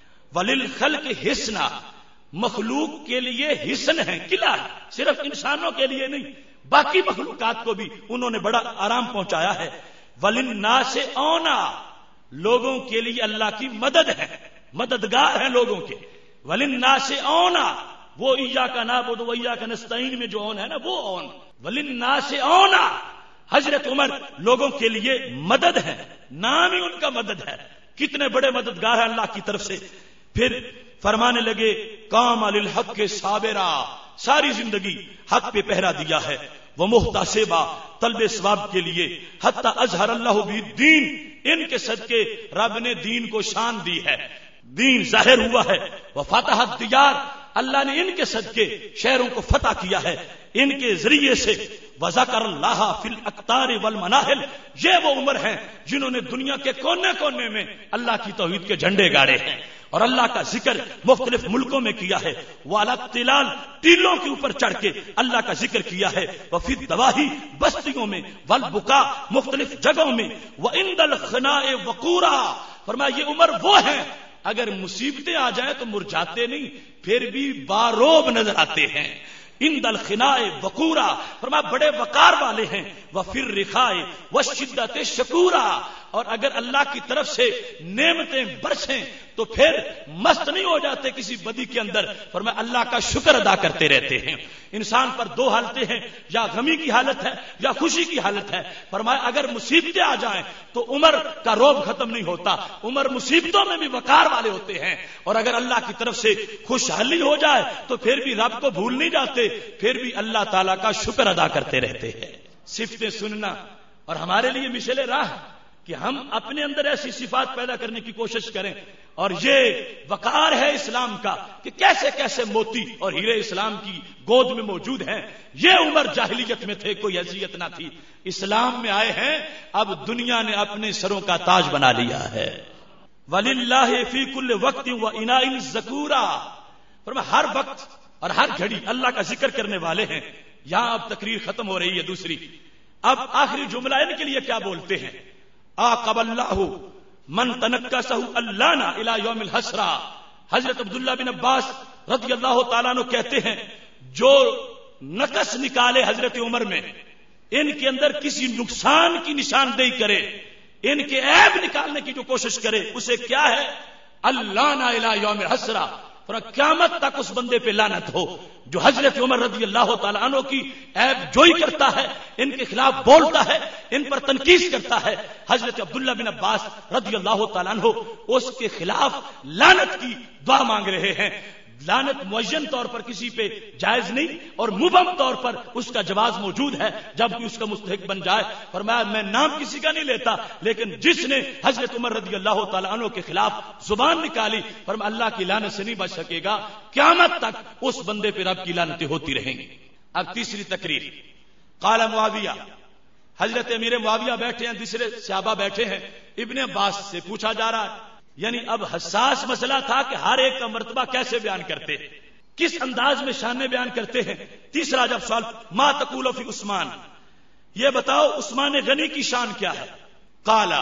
وللخلق حسنا، مخلوق کے لیے حسن ہے، قلعہ ہے، صرف انسانوں کے لیے نہیں باقی مخلوقات کو بھی انہوں نے بڑا آرام پہنچایا ہے، وللناس اونا، لوگوں کے لیے اللہ کی مدد ہے، مددگار ہیں لوگوں کے، वलिन्नासि औना, वो इय्याका नअबुदु व इय्याका नस्तईन में जो औन है ना, वो औन वलिन्नासि औना। हजरत उमर लोगों के लिए मदद है, नाम ही उनका मदद है। कितने बड़े मददगार हैं अल्लाह की तरफ से। फिर फरमाने लगे काम अलिल हक के साबिरा, सारी जिंदगी हक पे पहरा दिया है। वो मुहतासिबा, तलब सवाब के लिए। हत्ता अजहर अल्लाह भी दीन, इनके सदके रब ने दीन को शान दी है, दीन जाहिर हुआ है। वह फतह दियार, अल्लाह ने इनके सदके शहरों को फतह किया है, इनके जरिए से। वज़कर अल्लाह फिल अक्तार वल मनाहिल, ये वो उमर हैं जिन्होंने दुनिया के कोने कोने में अल्लाह की तौहीद के झंडे गाड़े हैं और अल्लाह का जिक्र मुख्तलिफ मुल्कों में किया है। वाला तिलाल, टीलों के ऊपर चढ़ के अल्लाह का जिक्र किया है। वफी दवाही, बस्तियों में। वल बुका, मुख्तलिफ जगहों में। व इंदल खनाए वकूरा, फरमाया ये उमर वो हैं अगर मुसीबतें आ जाएं तो मुरझाते नहीं, फिर भी बारोब नजर आते हैं। इंदल खिनाए वकूरा, फरमाया बड़े वकार वाले हैं। व फिर रिखाए व शिद्दत शकूरा, और अगर अल्लाह की तरफ से नेमतें बरसें तो फिर मस्त नहीं हो जाते किसी बदी के अंदर, फरमाया अल्लाह का शुक्र अदा करते रहते हैं। इंसान पर दो हालतें हैं, या गमी की हालत है या खुशी की हालत है। फरमाया अगर मुसीबतें आ जाएं तो उमर का रोब खत्म नहीं होता, उमर मुसीबतों में भी वकार वाले होते हैं। और अगर अल्लाह की तरफ से खुशहाली हो जाए तो फिर भी रब को भूल नहीं जाते, फिर भी अल्लाह ताला का शुक्र अदा करते रहते हैं। सिफतें सुनना और हमारे लिए मिशले राह कि हम अपने अंदर ऐसी सिफात पैदा करने की कोशिश करें। और ये वकार है इस्लाम का कि कैसे कैसे मोती और हीरे इस्लाम की गोद में मौजूद हैं। ये उमर जाहिलियत में थे, कोई हैसियत ना थी, इस्लाम में आए हैं, अब दुनिया ने अपने सरों का ताज बना लिया है। वलिल्लाहि फी कुल्li वक्तिन व इनाइन ज़कूरा, फरमाया हर वक्त और हर घड़ी अल्लाह का जिक्र करने वाले हैं। यहां अब तकरीर खत्म हो रही है दूसरी। अब आखिरी जुमला इनके लिए क्या बोलते हैं? आक़बल्लाहु मन तनक्कसहु अल्लाना इला यौमिल हसरा। हजरत अब्दुल्लाह बिन अब्बास रज़ियल्लाहु ताला अन्हु कहते हैं जो नकस निकाले हजरत उमर में, इनके अंदर किसी नुकसान की निशानदेही करे, इनके ऐब निकालने की जो कोशिश करे, उसे क्या है? अल्लाना इला यौमिल हसरा, क़यामत तक उस बंदे पे लानत हो जो हजरत उमर रज़ियल्लाहु ताला अन्हु की ऐब जोई करता है, इनके खिलाफ बोलता है, इन पर तनकीस करता है। हजरत अब्दुल्लाह बिन अब्बास रज़ियल्लाहु ताला अन्हु उसके खिलाफ लानत की दुआ मांग रहे हैं। लानत मुअय्यन तौर पर किसी पे जायज नहीं और मुबहम तौर पर उसका जवाज मौजूद है जबकि उसका मुस्तहिक बन जाए। फरमाया मैं नाम किसी का नहीं लेता, लेकिन जिसने हजरत उमर रज़ियल्लाहु ताला अन्हु के खिलाफ जुबान निकाली, फरमाया अल्लाह की लानत से नहीं बच सकेगा, क़यामत तक उस बंदे पे रब की लानतें होती रहेंगी। अब तीसरी तकरीर, क़ाल मुआविया, हजरत अमीर मुआविया बैठे हैं, दूसरे सहाबा बैठे हैं, इब्ने अब्बास से पूछा जा रहा है। यानी अब हसास मसला था कि हर एक का मर्तबा कैसे बयान करते, किस अंदाज में शान बयान करते हैं। तीसरा जब सवाल, मा तक़ूलु फी उस्मान, ये बताओ उस्मान गनी की शान क्या है? काला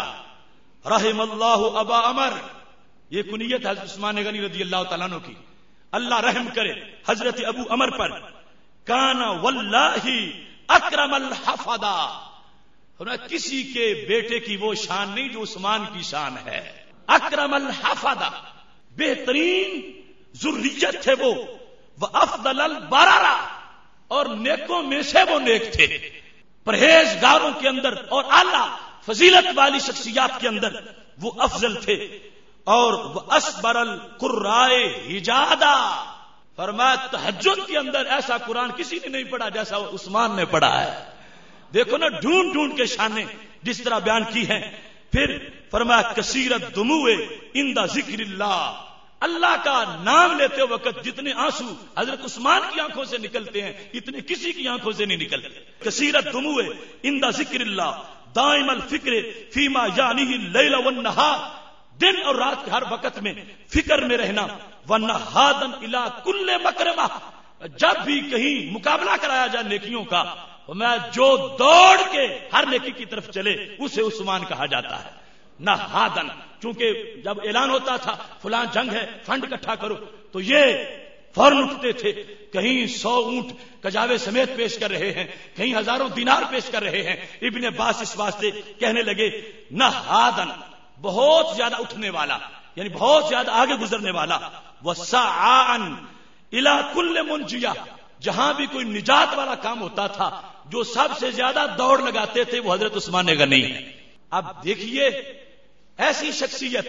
रहिमल्लाहु अबा अमर, ये कुनियत है उस्मान गनी रज़ियल्लाहु ताला अन्हु की, अल्लाह रहम करे हजरत अबू अमर पर। काना वल्लाही अक्रमल हफदा, किसी के बेटे की वो शान नहीं जो उस्मान की शान है। अक्रमल हफदा, बेहतरीन जुर्रियत थे वो, वह अफदल बरारा, और नेकों में से वो नेक थे, परहेजगारों के अंदर और आला फजीलत वाली शख्सियात के अंदर वो अफजल थे। और वह असबरल कुर्राए हिजादा, फरमाया तहज्जुद के अंदर ऐसा कुरान किसी ने नहीं पढ़ा जैसा उस्मान ने पढ़ा है। देखो ना ढूंढ ढूंढ के शाने जिस तरह बयान की हैं। फिर फरमाया कसीरत दुमुए इंदा जिक्रिल्लाह, अल्लाह का नाम लेते वक्त जितने आंसू हजरत उस्मान की आंखों से निकलते हैं इतने किसी की आंखों से नहीं निकलते। कसीरत दुमुए इंदा जिक्रिल्लाह दाइमल फिक्र फीमा यानीहि लैल वन नहार, दिन और रात के हर वक्त में फिक्र में रहना। वन्नहादन इला कुल्ले मकरमा, जब भी कहीं मुकाबला कराया जाए नेकियों का, मैं जो दौड़ के हर नेकी की तरफ चले उसे उस्मान कहा जाता है। नहादन, चूंकि जब ऐलान होता था फलां जंग है फंड इकट्ठा करो, तो ये फौरन उठते थे, कहीं 100 ऊंट कजावे समेत पेश कर रहे हैं, कहीं हजारों दिनार पेश कर रहे हैं। इब्ने अब्बास इस वास्ते कहने लगे नहादन, बहुत ज्यादा उठने वाला, यानी बहुत ज्यादा आगे गुजरने वाला। وسعاء الى كل منجیہ، جہاں بھی کوئی نجات والا کام ہوتا تھا جو سب سے زیادہ دوڑ لگاتے تھے وہ حضرت عثمان غنی ہے۔ اب دیکھیے ایسی شخصیت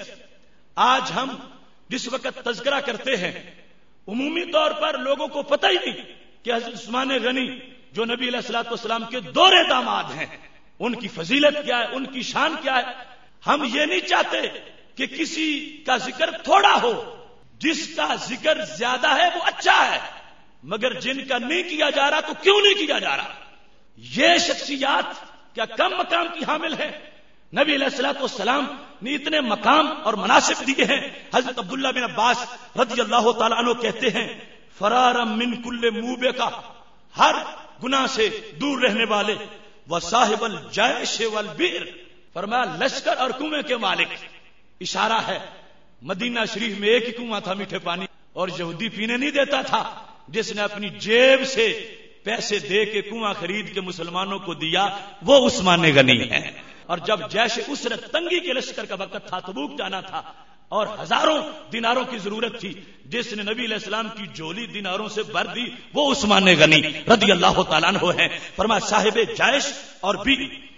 آج ہم جس وقت تذکرہ کرتے ہیں عمومی طور پر لوگوں کو پتہ ہی نہیں کہ حضرت عثمان غنی جو نبی علیہ الصلوۃ والسلام کے دورے داماد ہیں، ان کی فضیلت کیا ہے، ان کی شان کیا ہے۔ ہم یہ نہیں چاہتے کہ کسی کا ذکر تھوڑا ہو، جس کا ذکر زیادہ ہے وہ اچھا ہے، مگر جن کا نہیں کیا جا رہا تو کیوں نہیں کیا جا رہا؟ یہ شخصیات کیا کم مقام کی حامل ہے؟ نبی علیہ الصلوۃ والسلام نے اتنے مقام اور مناصب دیے ہیں۔ حضرت عبداللہ بن عباس رضی اللہ تعالیٰ عنہ کہتے ہیں فرارا من کل موبقہ، ہر گناہ سے دور رہنے والے، وصاحب الجیش والبئر، فرمایا لشکر اور کنویں کے مالک۔ اشارہ ہے مدینہ شریف میں ایک ہی کنواں تھا میٹھے پانی، اور یہودی پینے نہیں دیتا تھا، جس نے اپنی جیب سے پیسے دے کے کنواں خرید کے مسلمانوں کو دیا وہ عثمان غنی ہے۔ اور جب جیش اسرت تنگی کے لشکر کا وقت تھا، تبوک جانا تھا اور ہزاروں دیناروں کی ضرورت تھی، جس نے نبی علیہ السلام کی جولی دیناروں سے بھر دی وہ عثمان غنی رضی اللہ تعالیٰ عنہ ہے۔ فرمایا صاحب جیش اور بھی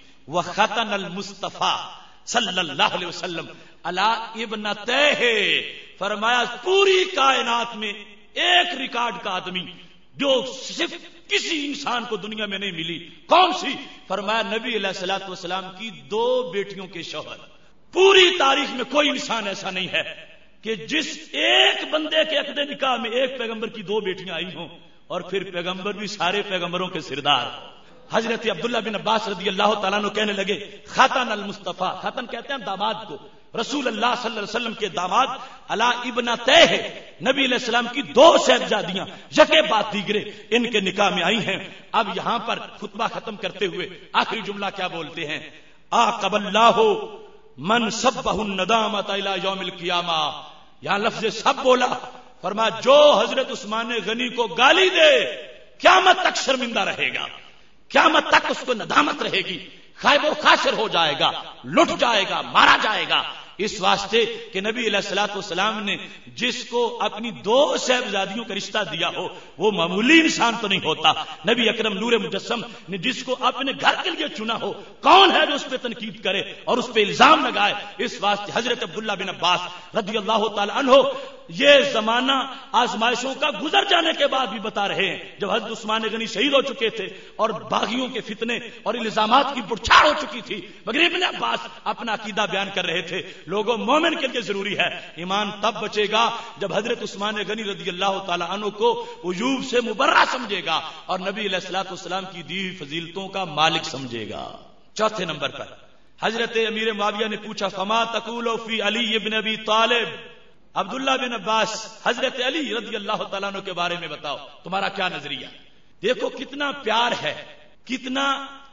وختن المصطفیٰ صلی اللہ علیہ وسلم علی ابنتہ، فرمایا پوری کائنات میں ایک ریکارڈ کا آدمی جو صرف کسی انسان کو دنیا میں نہیں ملی، کون سی؟ فرمایا نبی علیہ الصلوۃ والسلام کی 2 بیٹیوں کے شوہر۔ پوری تاریخ میں کوئی انسان ایسا نہیں ہے کہ جس ایک بندے کے عقد نکاح میں ایک پیغمبر کی 2 بیٹیاں آئی ہوں، اور پھر پیغمبر بھی سارے پیغمبروں کے سردار۔ حضرت عبداللہ بن عباس رضی اللہ تعالیٰ عنہ کہنے لگے خاتن المصطفیٰ، خاتن کہتے ہیں داماد کو، رسول اللہ صلی اللہ علیہ وسلم کے داماد علی ابنتہ ہے، نبی علیہ السلام کی 2 صاحبزادیاں یکے بعد دیگرے ان کے نکاح میں آئی ہیں۔ اب یہاں پر خطبہ ختم کرتے ہوئے آخری جملہ کیا بولتے ہیں؟ عاقب اللہ من سبہ الندامۃ الی یوم القیامہ، یہاں لفظ سب بولا، فرمایا جو حضرت عثمان غنی کو گالی دے قیامت تک شرمندہ رہے گا، قیامت تک اس کو ندامت رہے گی، خائب و خاسر ہو جائے گا، لٹ جائے گا، مارا جائے گا۔ اس واسطے کہ نبی علیہ الصلوۃ والسلام نے جس کو اپنی 2 صاحبزادیوں کا رشتہ دیا ہو وہ معمولی انسان تو نہیں ہوتا۔ نبی اکرم نور مجسم نے جس کو اپنے گھر کے لیے چنا ہو، کون ہے جو اس پہ تنقید کرے اور اس پہ الزام لگائے؟ اس واسطے حضرت عبداللہ بن عباس رضی اللہ تعالی عنہ یہ زمانہ آزمائشوں کا گزر جانے کے بعد بھی بتا رہے ہیں۔ جب حضرت عثمان غنی شہید ہو چکے تھے اور باغیوں کے فتنے اور الزامات کی بڑھچاڑ ہو چکی تھی، مگر ابن عباس اپنا عقیدہ بیان کر رہے تھے۔ لوگوں مومن کے لیے ضروری ہے ایمان تب بچے گا جب حضرت عثمان غنی رضی اللہ تعالی عنہ کو عیوب سے مبرہ سمجھے گا اور نبی علیہ الصلوۃ والسلام کی دی فضیلتوں کا مالک سمجھے گا۔ 4 نمبر پر حضرت امیر معاویہ نے پوچھا فما تقول فی علی ابن ابی طالب، عبداللہ بن عباس حضرت علی رضی اللہ تعالیٰ عنہ کے بارے میں بتاؤ تمہارا کیا نظریہ؟ دیکھو کتنا پیار ہے، کتنا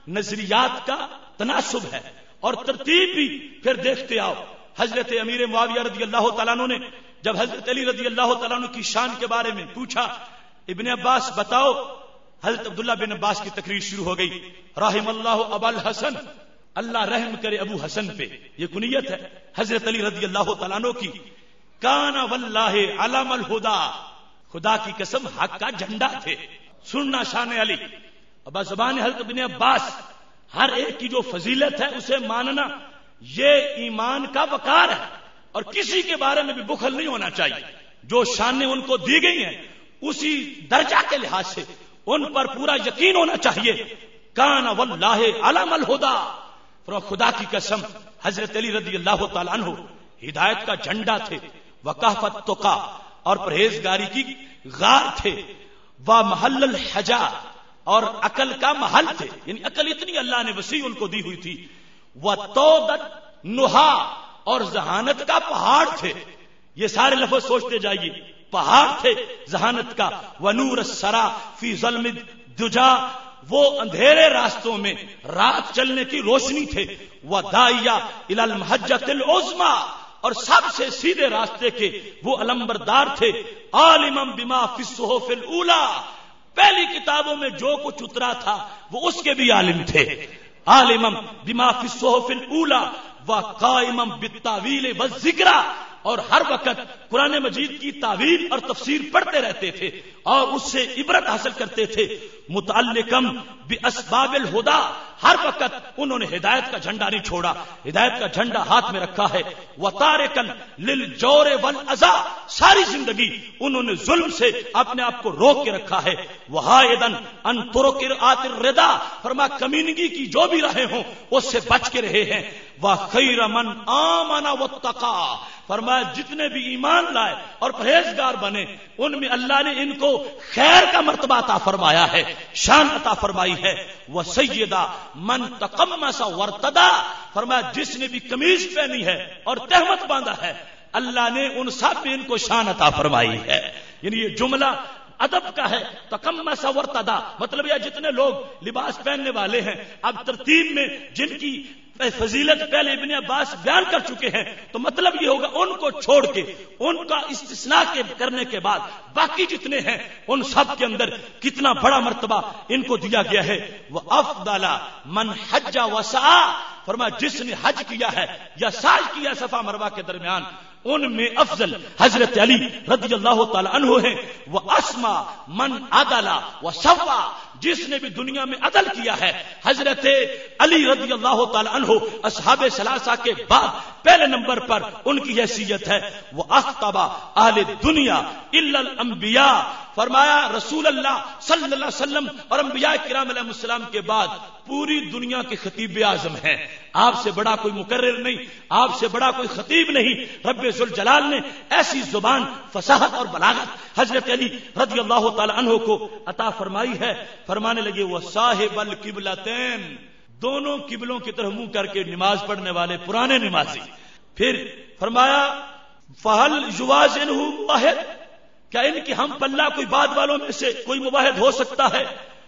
نظریات کا تناسب ہے، اور ترتیب بھی پھر دیکھتے آؤ۔ حضرت امیر معاویہ رضی اللہ تعالیٰ عنہ نے جب حضرت علی رضی اللہ تعالیٰ عنہ کی شان کے بارے میں پوچھا، ابن عباس بتاؤ، حضرت عبداللہ بن عباس کی تقریر شروع ہو گئی، رحم اللہ ابا الحسن، اللہ رحم کرے ابو حسن پہ، یہ کنیت ہے حضرت علی رضی اللہ تعالیٰ عنہ کی۔ کانا واللہ علم الہدا، خدا کی قسم حق کا جھنڈا تھے۔ سننا شان علی، ابا زبان حضرت ابن عباس، ہر ایک کی جو فضیلت ہے اسے ماننا یہ ایمان کا وقار ہے، اور کسی کے بارے میں بھی بخل نہیں ہونا چاہیے۔ جو شانیں ان کو دی گئی ہیں اسی درجہ کے لحاظ سے ان پر پورا یقین ہونا چاہیے۔ کانا واللہ علم الہدا، خدا کی قسم حضرت علی رضی اللہ تعالیٰ عنہ ہدایت کا جھنڈا تھے، وقافت تقا اور پرہیزگاری کی غار تھے، ومحل الحجا اور عقل کا محل تھے، یعنی عقل اتنی اللہ نے وسیع ان کو دی ہوئی تھی، وتودت نہا اور ذہانت کا پہاڑ تھے۔ یہ سارے لفظ سوچتے جائیے، پہاڑ تھے ذہانت کا، ونور السرا فی ظلم الدجا، وہ اندھیرے راستوں میں رات چلنے کی روشنی تھے، وداعیہ الی المحجۃ العظمی اور سب سے سیدھے راستے کے وہ علمبردار تھے، عالما بما فی الصحف الاولی، پہلی کتابوں میں جو کچھ اترا تھا وہ اس کے بھی عالم تھے، عالما بما فی الصحف الاولی وقائما بالتاویل والذکر، اور ہر وقت قرآن مجید کی تعویل اور تفسیر پڑھتے رہتے تھے اور اس سے عبرت حاصل کرتے تھے. متعلقم باسباب الہدی، ہر وقت انہوں نے ہدایت کا جھنڈا نہیں چھوڑا، ہدایت کا جھنڈا ہاتھ میں رکھا ہے. وتارکن للجور والاذى، ساری زندگی انہوں نے ظلم سے اپنے آپ کو روک کے رکھا ہے. وحائدن ان طرقات الردا، فرما کمینگی کی جو بھی رہے ہوں اس سے بچ کے رہے ہیں. وخیر من آمن واتقى، فرمایا جتنے بھی ایمان لائے اور پرہیزگار بنے ان میں اللہ نے ان کو خیر کا مرتبہ عطا فرمایا ہے، شان عطا فرمائی ہے. وسیدہ من تقمص وارتدى، فرمایا جس نے بھی قمیض پہنی ہے اور تہمت باندھا ہے اللہ نے ان سب میں ان کو شان عطا فرمائی ہے. یعنی یہ جملہ ادب کا ہے. تقمص وارتدى مطلب یہ جتنے لوگ لباس پہننے والے ہیں، اب ترتیب میں جن کی فضیلت پہلے ابن عباس بیان کر چکے ہیں تو مطلب یہ ہوگا ان کو چھوڑ کے ان کا استثناء کرنے کے بعد باقی جتنے ہیں ان سب کے اندر کتنا بڑا مرتبہ ان کو دیا گیا ہے. وافضل من حج وسعى، فرمایا جس نے حج کیا ہے یا سعی کیا صفا مروہ کے درمیان ان میں افضل حضرت علی رضی اللہ تعالی عنہ ہیں. واسمى من عدل وسوى، جس نے بھی دنیا میں عدل کیا ہے حضرت علی رضی اللہ تعالی عنہ اصحاب ثلاثہ کے بعد پہلے نمبر پر ان کی حیثیت ہے. واخطب اہل الدنیا الا الانبیاء، فرمایا رسول اللہ صلی اللہ علیہ وسلم اور انبیاء کرام علیہ السلام کے بعد پوری دنیا کے خطیب اعظم ہیں. آپ سے بڑا کوئی مقرر نہیں، آپ سے بڑا کوئی خطیب نہیں. رب ذوالجلال نے ایسی زبان، فصاحت اور بلاغت حضرت علی رضی اللہ تعالی عنہ کو عطا فرمائی ہے. فرمانے لگے وہ صاحب القبلتین، دونوں قبلوں کی طرف منہ کر کے نماز پڑھنے والے پرانے نمازی. پھر فرمایا فہل یوازنہ واحد، کیا ان کی ہم پلہ کوئی بعد والوں میں سے کوئی مواحد ہو سکتا ہے.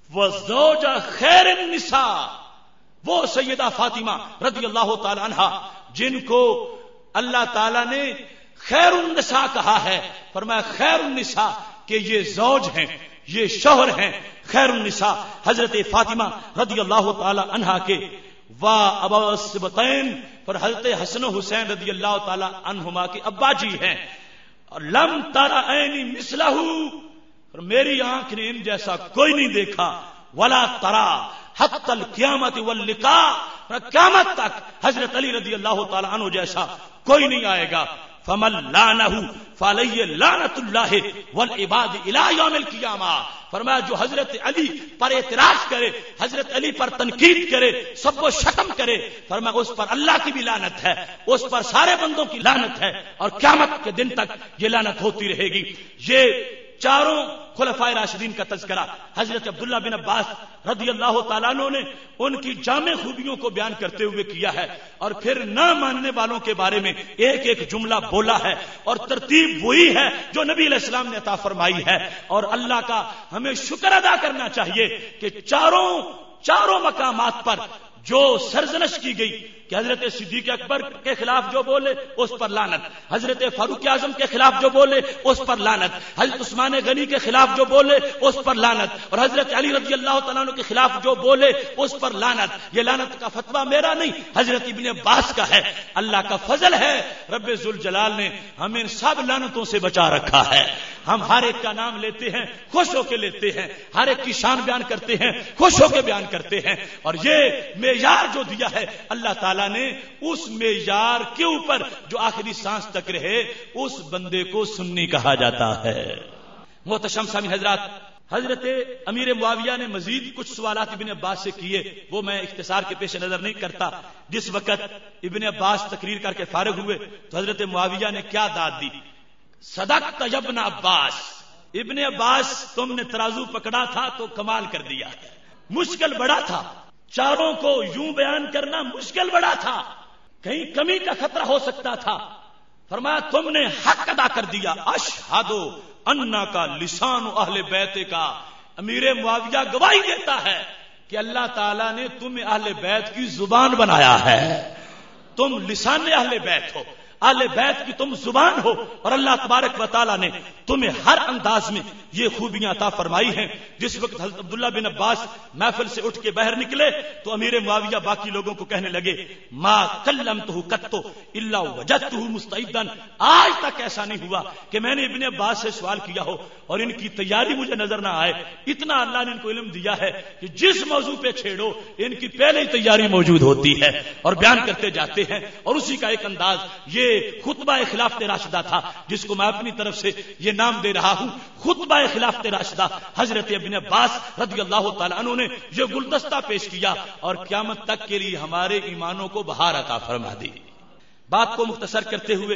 وزوجہ خیر النساء، وہ سیدہ فاطمہ رضی اللہ تعالی عنہا جن کو اللہ تعالی نے خیر النساء کہا ہے. فرمایا خیر النساء کہ یہ زوج ہیں، یہ شوہر ہیں. خیر النساء حضرت فاطمہ رضی اللہ تعالی عنہا کے وا ابا السبتین، پر حضرت حسن و حسین رضی اللہ تعالی عنہما کے ابا جی ہیں. اور لم تر عینی مثلہ، اور میری آنکھ نے ان جیسا کوئی نہیں دیکھا. ولا ترا حتی القیامت واللقاء، قیامت تک حضرت علی رضی اللہ تعالی عنہ جیسا کوئی نہیں آئے گا. فمن لعنہ فعلیہ لعنت اللہ والعباد الی یوم القیامہ، فرمایا جو حضرت علی پر اعتراض کرے، حضرت علی پر تنقید کرے، سب کو شتم کرے، فرمایا اس پر اللہ کی بھی لعنت ہے، اس پر سارے بندوں کی لعنت ہے اور قیامت کے دن تک یہ لعنت ہوتی رہے گی. یہ چاروں خلفائے راشدین کا تذکرہ حضرت عبداللہ بن عباس رضی اللہ تعالیٰ عنہ نے ان کی جامع خوبیوں کو بیان کرتے ہوئے کیا ہے. اور پھر نہ ماننے والوں کے بارے میں ایک ایک جملہ بولا ہے اور ترتیب وہی ہے جو نبی علیہ السلام نے عطا فرمائی ہے. اور اللہ کا ہمیں شکر ادا کرنا چاہیے کہ چاروں مقامات پر جو سرزنش کی گئی کہ حضرت صدیق اکبر کے خلاف جو بولے اس پر لعنت، حضرت فاروق اعظم کے خلاف جو بولے اس پر لعنت، حضرت عثمان غنی کے خلاف جو بولے اس پر لعنت، اور حضرت علی رضی اللہ تعالیٰ عنہ کے خلاف جو بولے اس پر لعنت. یہ لعنت کا فتویٰ میرا نہیں، حضرت ابن عباس کا ہے. اللہ کا فضل ہے، رب ذوالجلال نے ہمیں سب لعنتوں سے بچا رکھا ہے. ہم ہر ایک کا نام لیتے ہیں، خوش ہو کے لیتے ہیں، ہر ایک کی شان بیان کرتے ہیں، خوش ہو کے بیان کرتے ہیں. اور یہ معیار جو دیا ہے اللہ تعالیٰ نے، اس معیار کے اوپر جو آخری سانس تک رہے اس بندے کو سنی کہا جاتا ہے. محتشم سامعین حضرات، حضرت امیر معاویہ نے مزید کچھ سوالات ابن عباس سے کیے، وہ میں اختصار کے پیش نظر نہیں کرتا. جس وقت ابن عباس تقریر کر کے فارغ ہوئے تو حضرت معاویہ نے کیا داد دی، صدقت یا ابن عباس، ابن عباس تم نے ترازو پکڑا تھا تو کمال کر دیا. مشکل بڑا تھا، چاروں کو یوں بیان کرنا مشکل بڑا تھا، کہیں کمی کا خطرہ ہو سکتا تھا. فرمایا تم نے حق ادا کر دیا. اشہدو انا کا لسان اہل بیت کا، امیر معاویہ گواہی دیتا ہے کہ اللہ تعالیٰ نے تمہیں اہل بیت کی زبان بنایا ہے. تم لسان اہل بیت ہو، اہل بیت کی تم زبان ہو، اور اللہ تبارک و تعالیٰ نے تمہیں ہر انداز میں یہ خوبیاں عطا فرمائی ہیں. جس وقت حضرت عبداللہ بن عباس محفل سے اٹھ کے باہر نکلے تو امیر معاویہ باقی لوگوں کو کہنے لگے ما کلمتہ قط الا وجدتہ مستعدا. آج تک ایسا نہیں ہوا کہ میں نے ابن عباس سے سوال کیا ہو اور ان کی تیاری مجھے نظر نہ آئے. اتنا اللہ نے ان کو علم دیا ہے کہ جس موضوع پہ چھیڑو ان کی پہلے ہی تیاری موجود ہوتی ہے اور بیان کرتے جاتے ہیں. اور اسی کا ایک انداز یہ خطبہ خلافت راشدہ تھا جس کو میں اپنی طرف سے یہ نام دے رہا ہوں خطبہ خلافت راشدہ. حضرت ابن عباس رضی اللہ تعالیٰ عنہ نے یہ گلدستہ پیش کیا اور قیامت تک کے لیے ہمارے ایمانوں کو بہار عطا فرما دی. بات کو مختصر کرتے ہوئے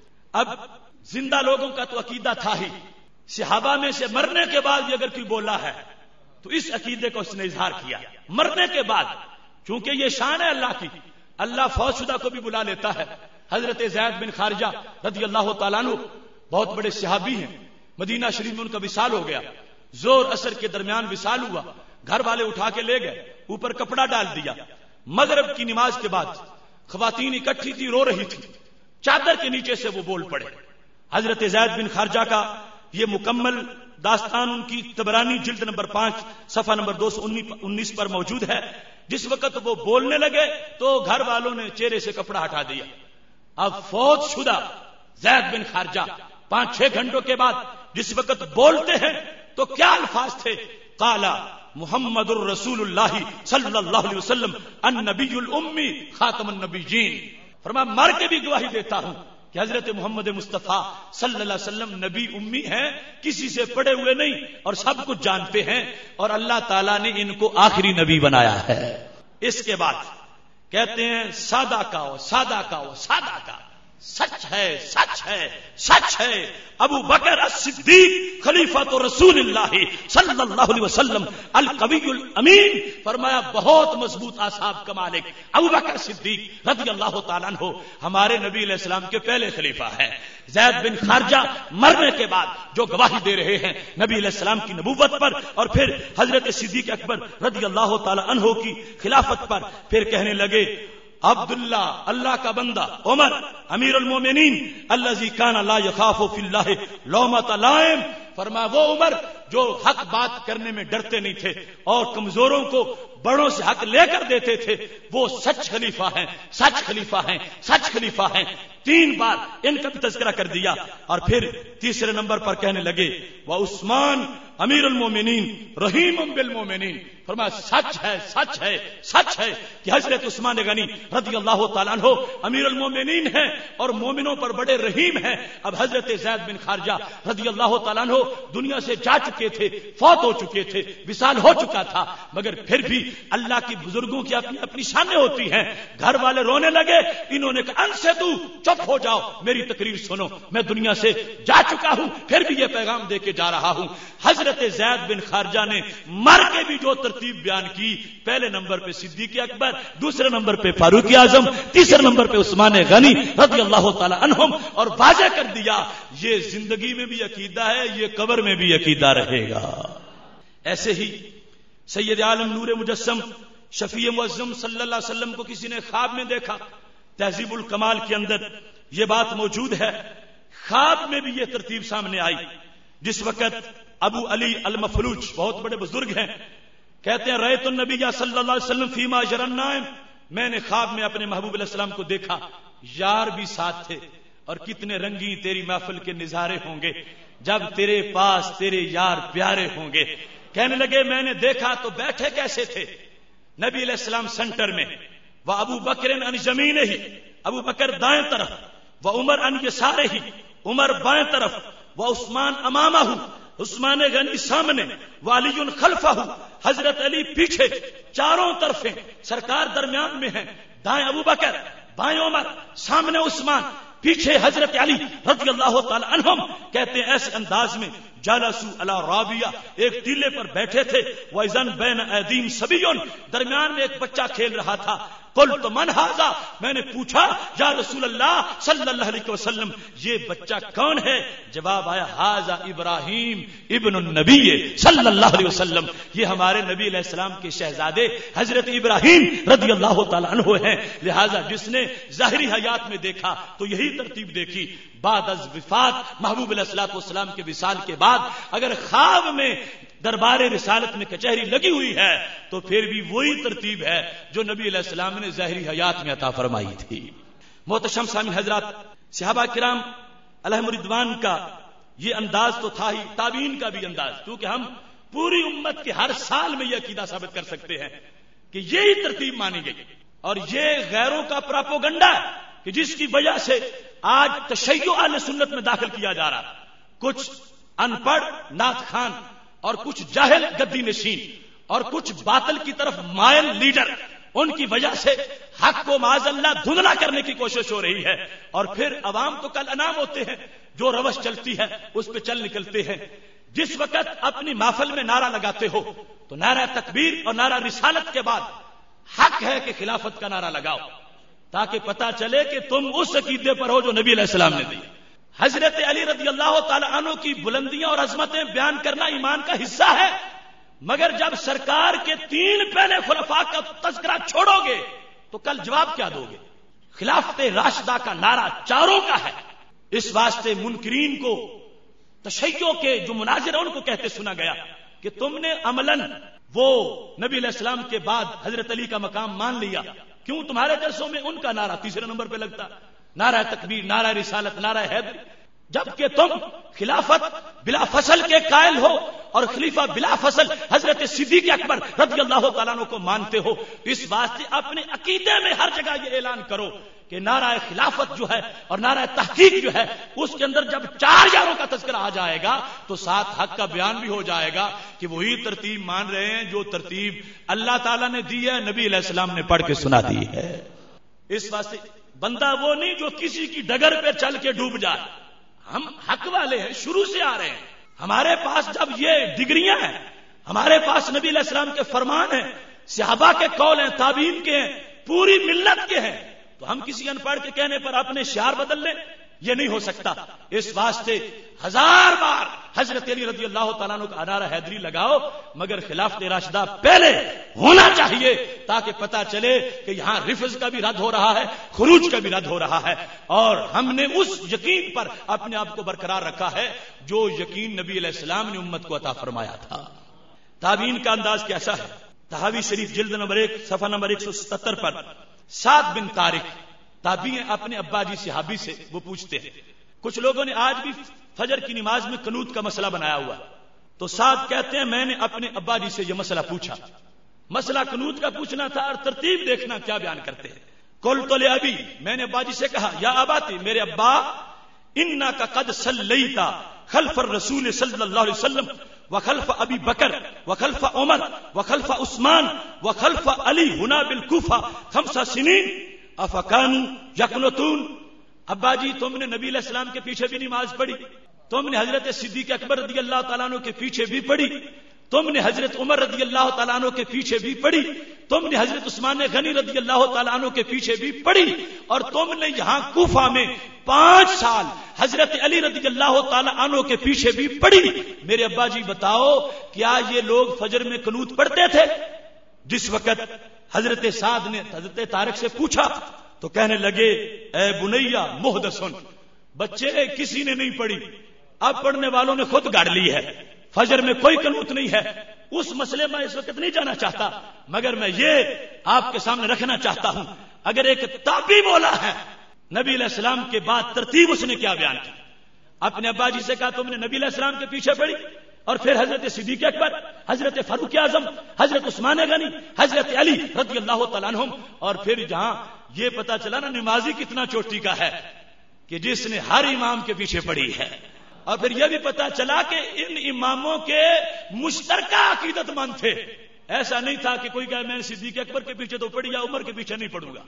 اب زندہ لوگوں کا تو عقیدہ تھا ہی, صحابہ میں سے مرنے کے بعد بھی اگر کوئی بولا ہے تو اس عقیدے کو اس نے اظہار کیا. مرنے کے بعد چونکہ یہ شان ہے اللہ کی, اللہ فوت شدہ کو بھی بلا لیتا ہے. حضرت زید بن خارجہ رضی اللہ تعالیٰ عنہ بہت بڑے صحابی ہیں. مدینہ شریف میں ان کا وصال ہو گیا, زور اثر کے درمیان وصال ہوا, گھر والے اٹھا کے لے گئے, اوپر کپڑا ڈال دیا. مغرب کی نماز کے بعد خواتین اکٹھی تھی, رو رہی تھی, چادر کے نیچے سے وہ بول پڑے. حضرت زید بن خارجہ کا یہ مکمل داستان ان کی طبرانی جلد نمبر 5 صفحہ نمبر 219 پر موجود ہے. جس وقت وہ بولنے لگے تو گھر والوں نے چہرے سے کپڑا ہٹا دیا. اب فوت شدہ زید بن خارجہ 5-6 گھنٹوں کے بعد جس وقت بولتے ہیں تو کیا الفاظ تھے؟ قالا محمد الرسول اللہ صلی اللہ علیہ وسلم النبی الامی خاتم النبیین. فرمایا مر کے بھی گواہی دیتا ہوں کہ حضرت محمد مصطفیٰ صلی اللہ علیہ وسلم نبی امی ہیں, کسی سے پڑے ہوئے نہیں اور سب کچھ جانتے ہیں, اور اللہ تعالیٰ نے ان کو آخری نبی بنایا ہے. اس کے بعد کہتے ہیں سادہ کا سادہ کا سادہ کا سچ ہے سچ ہے سچ ہے. ابو بکر الصدیق خلیفۃ رسول اللہ صلی اللہ علیہ وسلم القوی الامین. فرمایا بہت مضبوط اعصاب کا مالک ابو بکر صدیق رضی اللہ تعالیٰ عنہ ہمارے نبی علیہ السلام کے پہلے خلیفہ ہیں. زید بن خارجہ مرنے کے بعد جو گواہی دے رہے ہیں نبی علیہ السلام کی نبوت پر اور پھر حضرت صدیق اکبر رضی اللہ تعالیٰ عنہ کی خلافت پر, پھر کہنے لگے عبداللہ اللہ کا بندہ, عمر امیر المومنین الذی کان لا یخاف فی اللہ لومۃ لائم. فرمایا وہ عمر جو حق بات کرنے میں ڈرتے نہیں تھے اور کمزوروں کو بڑوں سے حق لے کر دیتے تھے, وہ سچ خلیفہ ہیں سچ خلیفہ ہیں سچ خلیفہ ہیں. 3 بار ان کا بھی تذکرہ کر دیا اور پھر تیسرے نمبر پر کہنے لگے وہ عثمان امیر المومنین رحیم بالمومنین. فرمایا سچ ہے سچ ہے سچ ہے کہ حضرت عثمان غنی رضی اللہ تعالیٰ عنہ امیر المومنین ہیں اور مومنوں پر بڑے رحیم ہیں. اب حضرت زید بن خارجہ رضی اللہ تعالیٰ عنہ دنیا سے جا چکے تھے, فوت ہو چکے تھے, وصال ہو چکا تھا, مگر پھر بھی اللہ کی بزرگوں کی اپنی اپنی شانیں ہوتی ہیں. گھر والے رونے لگے, انہوں نے کہا انصتو چپ ہو جاؤ, میری تقریر سنو, میں دنیا سے جا چکا ہوں پھر بھی یہ پیغام دے کے جا رہا ہوں. حضرت زید بن خارجہ نے مر کے بھی جو ترتیب بیان کی, پہلے نمبر پہ صدیق اکبر, دوسرے نمبر پہ فاروق اعظم, تیسرے نمبر پہ عثمان غنی رضی اللہ تعالی عنہم, اور واضح کر دیا یہ زندگی میں بھی عقیدہ ہے, یہ قبر میں بھی عقیدہ رہے گا. ایسے ہی سید عالم نور مجسم شفیع معظم صلی اللہ علیہ وسلم کو کسی نے خواب میں دیکھا. تہذیب الکمال کے اندر یہ بات موجود ہے. خواب میں بھی یہ ترتیب سامنے آئی. جس وقت ابو علی المفلوج بہت بڑے بزرگ ہیں, کہتے ہیں رأیت النبی صلی اللہ علیہ وسلم فیما یری النائم, میں نے خواب میں اپنے محبوب علیہ السلام کو دیکھا, یار بھی ساتھ تھے, اور کتنے رنگی تیری محفل کے نظارے ہوں گے جب تیرے پاس تیرے یار پیارے ہوں گے. کہنے لگے میں نے دیکھا تو بیٹھے کیسے تھے؟ نبی علیہ السلام سنٹر میں, وہ ابو بکر ان یمینہ ہی, ابو بکر دائیں طرف, وہ عمر ان یسارہ ہی, عمر بائیں طرف, وہ عثمان امامہ, عثمان غنی سامنے, وعلی خلفہ, حضرت علی پیچھے, چاروں طرفیں سرکار درمیان میں ہیں, دائیں ابو بکر, بائیں عمر, سامنے عثمان, پیچھے حضرت علی رضی اللہ تعالی عنہم. کہتے ہیں ایسے انداز میں جالسو علی رابیہ, ایک ٹیلے پر بیٹھے تھے, وَإِذَنْ بَيْنَ أَيْدِيهِمْ صَبِيٌّ, درمیان میں ایک بچہ کھیل رہا تھا. قلت من ھذا، میں نے پوچھا یا رسول اللہ صلی اللہ علیہ وسلم یہ بچہ کون ہے؟ جواب آیا ھذا ابراہیم ابن النبی صلی اللہ علیہ وسلم، یہ ہمارے نبی علیہ السلام کے شہزادے حضرت ابراہیم رضی اللہ تعالیٰ عنہ ہیں۔ لہذا جس نے ظاہری حیات میں دیکھا تو یہی ترتیب دیکھی، بعد از وفات محبوب علیہ الصلوۃ والسلام کے وصال کے بعد اگر خواب میں دربار رسالت میں کچہری لگی ہوئی ہے تو پھر بھی وہی ترتیب ہے جو نبی علیہ السلام نے ظاہری حیات میں عطا فرمائی تھی۔ محتشم سامعین حضرات، صحابہ کرام علیہم رضوان کا یہ انداز تو تھا ہی، تابعین کا بھی انداز، کیونکہ ہم پوری امت کے ہر سال میں یہ عقیدہ ثابت کر سکتے ہیں کہ یہی ترتیب مانی گئی، اور یہ غیروں کا پراپوگنڈا ہے کہ جس کی وجہ سے آج تشیع اہل سنت میں داخل کیا جا رہا، کچھ ان پڑھ نعت خوان اور کچھ جاہل گدی نشین اور کچھ باطل کی طرف مائل لیڈر، ان کی وجہ سے حق کو معاذ اللہ دھندلا کرنے کی کوشش ہو رہی ہے، اور پھر عوام تو کل انعام ہوتے ہیں، جو روش چلتی ہے اس پہ چل نکلتے ہیں۔ جس وقت اپنی محفل میں نعرہ لگاتے ہو تو نعرہ تکبیر اور نعرہ رسالت کے بعد حق ہے کہ خلافت کا نعرہ لگاؤ، تاکہ پتا چلے کہ تم اس عقیدے پر ہو جو نبی علیہ السلام نے دی۔ حضرت علی رضی اللہ تعالی عنہ کی بلندیاں اور عظمتیں بیان کرنا ایمان کا حصہ ہے، مگر جب سرکار کے 3 پہلے خلفاء کا تذکرہ چھوڑو گے تو کل جواب کیا دو گے؟ خلافت راشدہ کا نعرہ چاروں کا ہے۔ اس واسطے منکرین کو تشیع کے جو مناظر ہیں ان کو کہتے سنا گیا کہ تم نے عملاً وہ نبی علیہ السلام کے بعد حضرت علی کا مقام مان لیا، کیوں تمہارے جلسوں میں ان کا نعرہ تیسرے نمبر پہ لگتا، نعرہ تکبیر، نعرہ رسالت، نعرہ حیدر، جبکہ تم خلافت بلا فصل کے قائل ہو اور خلیفہ بلا فصل حضرت صدیق اکبر رضی اللہ تعالیٰ عنہ کو مانتے ہو۔ اس واسطے اپنے عقیدے میں ہر جگہ یہ اعلان کرو کہ نعرہ خلافت جو ہے اور نعرہ تحقیق جو ہے اس کے اندر جب 4 یاروں کا تذکرہ آ جائے گا تو ساتھ حق کا بیان بھی ہو جائے گا کہ وہی ترتیب مان رہے ہیں جو ترتیب اللہ تعالیٰ نے دی ہے، نبی علیہ السلام نے پڑھ کے سنا دی ہے۔ اس واسطے بندہ وہ نہیں جو کسی کی ڈگر پہ چل کے ڈوب جائے، ہم حق والے ہیں، شروع سے آ رہے ہیں، ہمارے پاس جب یہ ڈگریاں ہیں، ہمارے پاس نبی علیہ السلام کے فرمان ہیں، صحابہ کے قول ہیں، تابعین کے ہیں، پوری ملت کے ہیں، تو ہم کسی ان پڑھ کے کہنے پر اپنے شعار بدل لیں، یہ نہیں ہو سکتا۔ اس واسطے 1000 بار حضرت علی رضی اللہ تعالیٰ عنہ کا نعرہ حیدری لگاؤ، مگر خلافت راشدہ پہلے ہونا چاہیے تاکہ پتا چلے کہ یہاں رفض کا بھی رد ہو رہا ہے، خروج کا بھی رد ہو رہا ہے، اور ہم نے اس یقین پر اپنے آپ کو برقرار رکھا ہے جو یقین نبی علیہ السلام نے امت کو عطا فرمایا تھا۔ تابعین کا انداز کیسا ہے؟ تحاوی شریف جلد نمبر 1 صفحہ نمبر 177 پر سعد بن طارق تابعی ہیں، اپنے ابا جی صحابی سے وہ پوچھتے ہیں، کچھ لوگوں نے آج بھی فجر کی نماز میں قنوت کا مسئلہ بنایا ہوا، تو سعد کہتے ہیں میں نے اپنے ابا جی سے یہ مسئلہ پوچھا، مسئلہ قنوت کا پوچھنا تھا اور ترتیب دیکھنا کیا بیان کرتے ہیں۔ قلت لابی، میں نے ابا جی سے کہا یا اباتی، میرے ابا، انک قد صلیت خلف الرسول صلی اللہ علیہ وسلم وخلف ابی بکر وخلف عمر وخلف عثمان وخلف علی ہنا بالکوفہ 5 سنین افکانوا یقنطون۔ ابا جی تم نے نبی علیہ السلام کے پیچھے بھی نماز پڑھی، تم نے حضرت صدیق اکبر رضی اللہ تعالیٰ عنہ کے پیچھے بھی پڑھی، تم نے حضرت عمر رضی اللہ تعالیٰ عنہ کے پیچھے بھی پڑھی، تم نے حضرت عثمان غنی رضی اللہ تعالیٰ عنہ کے پیچھے بھی پڑھی، اور تم نے یہاں کوفہ میں 5 سال حضرت علی رضی اللہ تعالیٰ عنہ کے پیچھے بھی پڑھی۔ میرے ابا جی بتاؤ کیا یہ لوگ فجر میں قنوت پڑھتے تھے؟ جس وقت حضرت سعد نے حضرت طارق سے پوچھا تو کہنے لگے اے بنیا محدثن، بچے کسی نے نہیں پڑھی، اب پڑھنے والوں نے خود گاڑ لی ہے، فجر میں کوئی قنوت نہیں ہے۔ اس مسئلے میں اس وقت نہیں جانا چاہتا، مگر میں یہ آپ کے سامنے رکھنا چاہتا ہوں، اگر ایک تابعی بولا ہے نبی علیہ السلام کے بعد ترتیب اس نے کیا بیان کی؟ اپنے ابا جی سے کہا تم نے نبی علیہ السلام کے پیچھے پڑھی، اور پھر حضرت صدیق اکبر، حضرت فاروق اعظم، حضرت عثمان غنی، حضرت علی رضی اللہ تعالیٰ عنہم، اور پھر جہاں یہ پتا چلا نا نمازی کتنا چوٹی کا ہے کہ جس نے ہر امام کے پیچھے پڑھی ہے، اور پھر یہ بھی پتا چلا کہ ان اماموں کے مشترکہ عقیدت مند تھے، ایسا نہیں تھا کہ کوئی کہے میں صدیق اکبر کے پیچھے تو پڑھی یا عمر کے پیچھے نہیں پڑھوں گا،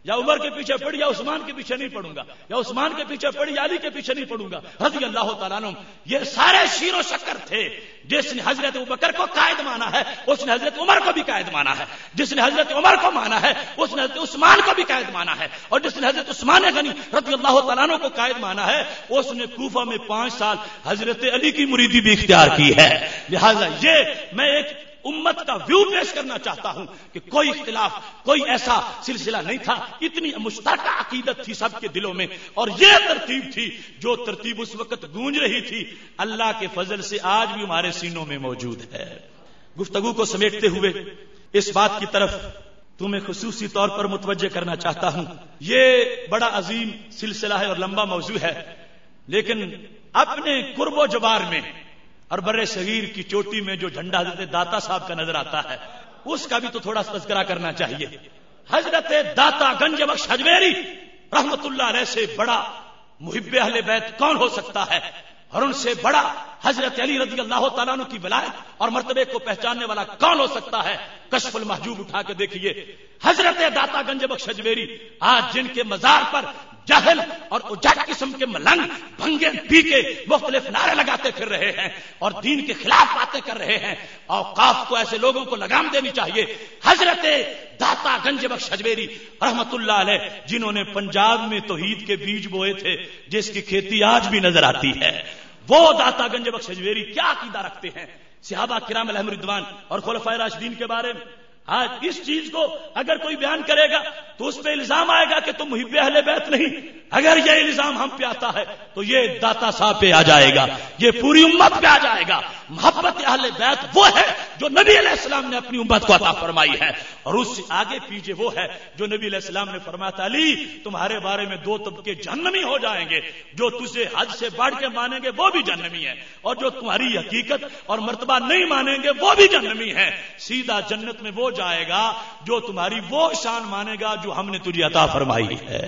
یا عمر کے پیچھے پڑ یا عثمان کے پیچھے نہیں پڑوں گا، یا عثمان کے پیچھے پڑ یا علی کے پیچھے نہیں پڑوں گا رضی اللہ تعالیٰ عنہ. یہ سارے شیر و شکر تھے. جس نے حضرت ابوبکر کو قائد مانا ہے اس نے حضرت عمر کو بھی قائد مانا ہے، جس نے حضرت عمر کو مانا ہے اس نے حضرت عثمان کو بھی قائد مانا ہے، اور جس نے حضرت عثمان غنی رضی اللہ تعالیٰ عنہ کو قائد مانا ہے اس نے کوفہ میں 5 سال حضرت علی کی مریدی بھی اختیار کی ہے. لہذا یہ میں ایک امت کا ویو پیش کرنا چاہتا ہوں کہ کوئی اختلاف، کوئی ایسا سلسلہ نہیں تھا. اتنی مشترکہ عقیدت تھی سب کے دلوں میں، اور یہ ترتیب تھی جو ترتیب اس وقت گونج رہی تھی اللہ کے فضل سے آج بھی ہمارے سینوں میں موجود ہے. گفتگو کو سمیٹتے ہوئے اس بات کی طرف تمہیں خصوصی طور پر متوجہ کرنا چاہتا ہوں. یہ بڑا عظیم سلسلہ ہے اور لمبا موضوع ہے، لیکن اپنے قرب و جبار میں اور بر صغیر کی چوٹی میں جو جھنڈا حضرت داتا صاحب کا نظر آتا ہے اس کا بھی تو تھوڑا تذکرہ کرنا چاہیے. حضرت داتا گنج بخش حجویری رحمت اللہ علیہ سے بڑا محب اہل بیت کون ہو سکتا ہے، اور ان سے بڑا حضرت علی رضی اللہ تعالیٰ عنہ کی ولایت اور مرتبے کو پہچاننے والا کون ہو سکتا ہے. کشف المحجوب اٹھا کے دیکھیے، حضرت داتا گنج بخش حجویری آج جن کے مزار پر جاہل اور اجاٹ قسم کے ملنگ بھنگے پی کے مختلف نعرے لگاتے پھر رہے ہیں اور دین کے خلاف باتیں کر رہے ہیں، اوقاف کو ایسے لوگوں کو لگام دینی چاہیے. حضرت داتا گنج بخش حجویری رحمت اللہ علیہ جنہوں نے پنجاب میں توحید کے بیج بوئے تھے جس کی کھیتی آج بھی نظر آتی ہے، وہ داتا گنج بخش حجویری کیا عقیدہ رکھتے ہیں صحابہ کرام علیہم رضوان اور خلفائے راشدین کے بارے میں. آج اس چیز کو اگر کوئی بیان کرے گا تو اس پہ الزام آئے گا کہ تم محب اہل بیت نہیں. اگر یہ الزام ہم پہ آتا ہے تو یہ داتا صاحب پہ آ جائے گا، یہ پوری امت پہ آ جائے گا. محبت اہل بیت وہ ہے جو نبی علیہ السلام نے اپنی امت کو عطا فرمائی ہے، اور اس سے آگے پیچھے وہ ہے جو نبی علیہ السلام نے فرمایا تھا علی تمہارے بارے میں 2 طبقے جہنمی ہو جائیں گے، جو تجھے حد سے بڑھ کے مانیں گے وہ بھی جہنمی ہے، اور جو تمہاری حقیقت اور مرتبہ نہیں مانیں گے وہ بھی جہنمی ہے. سیدھا جنت میں وہ جائے گا جو تمہاری وہ شان مانے گا جو ہم نے تجھے عطا فرمائی ہے.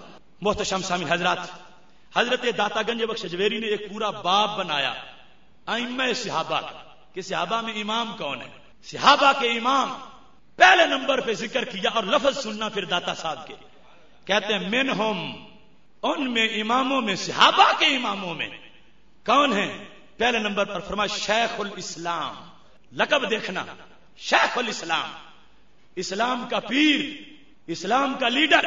محتشم سامعین حضرات، حضرت داتا گنج بخش حجویری نے ایک پورا باب بنایا ائمہ صحابہ کہ صحابہ میں امام کون ہے. صحابہ کے امام پہلے نمبر پہ ذکر کیا، اور لفظ سننا پھر داتا صاحب کے، کہتے ہیں منہم، ان میں اماموں میں صحابہ کے اماموں میں کون ہیں. پہلے نمبر پر فرمایا شیخ الاسلام. لقب دیکھنا، شیخ الاسلام، اسلام کا پیر، اسلام کا لیڈر،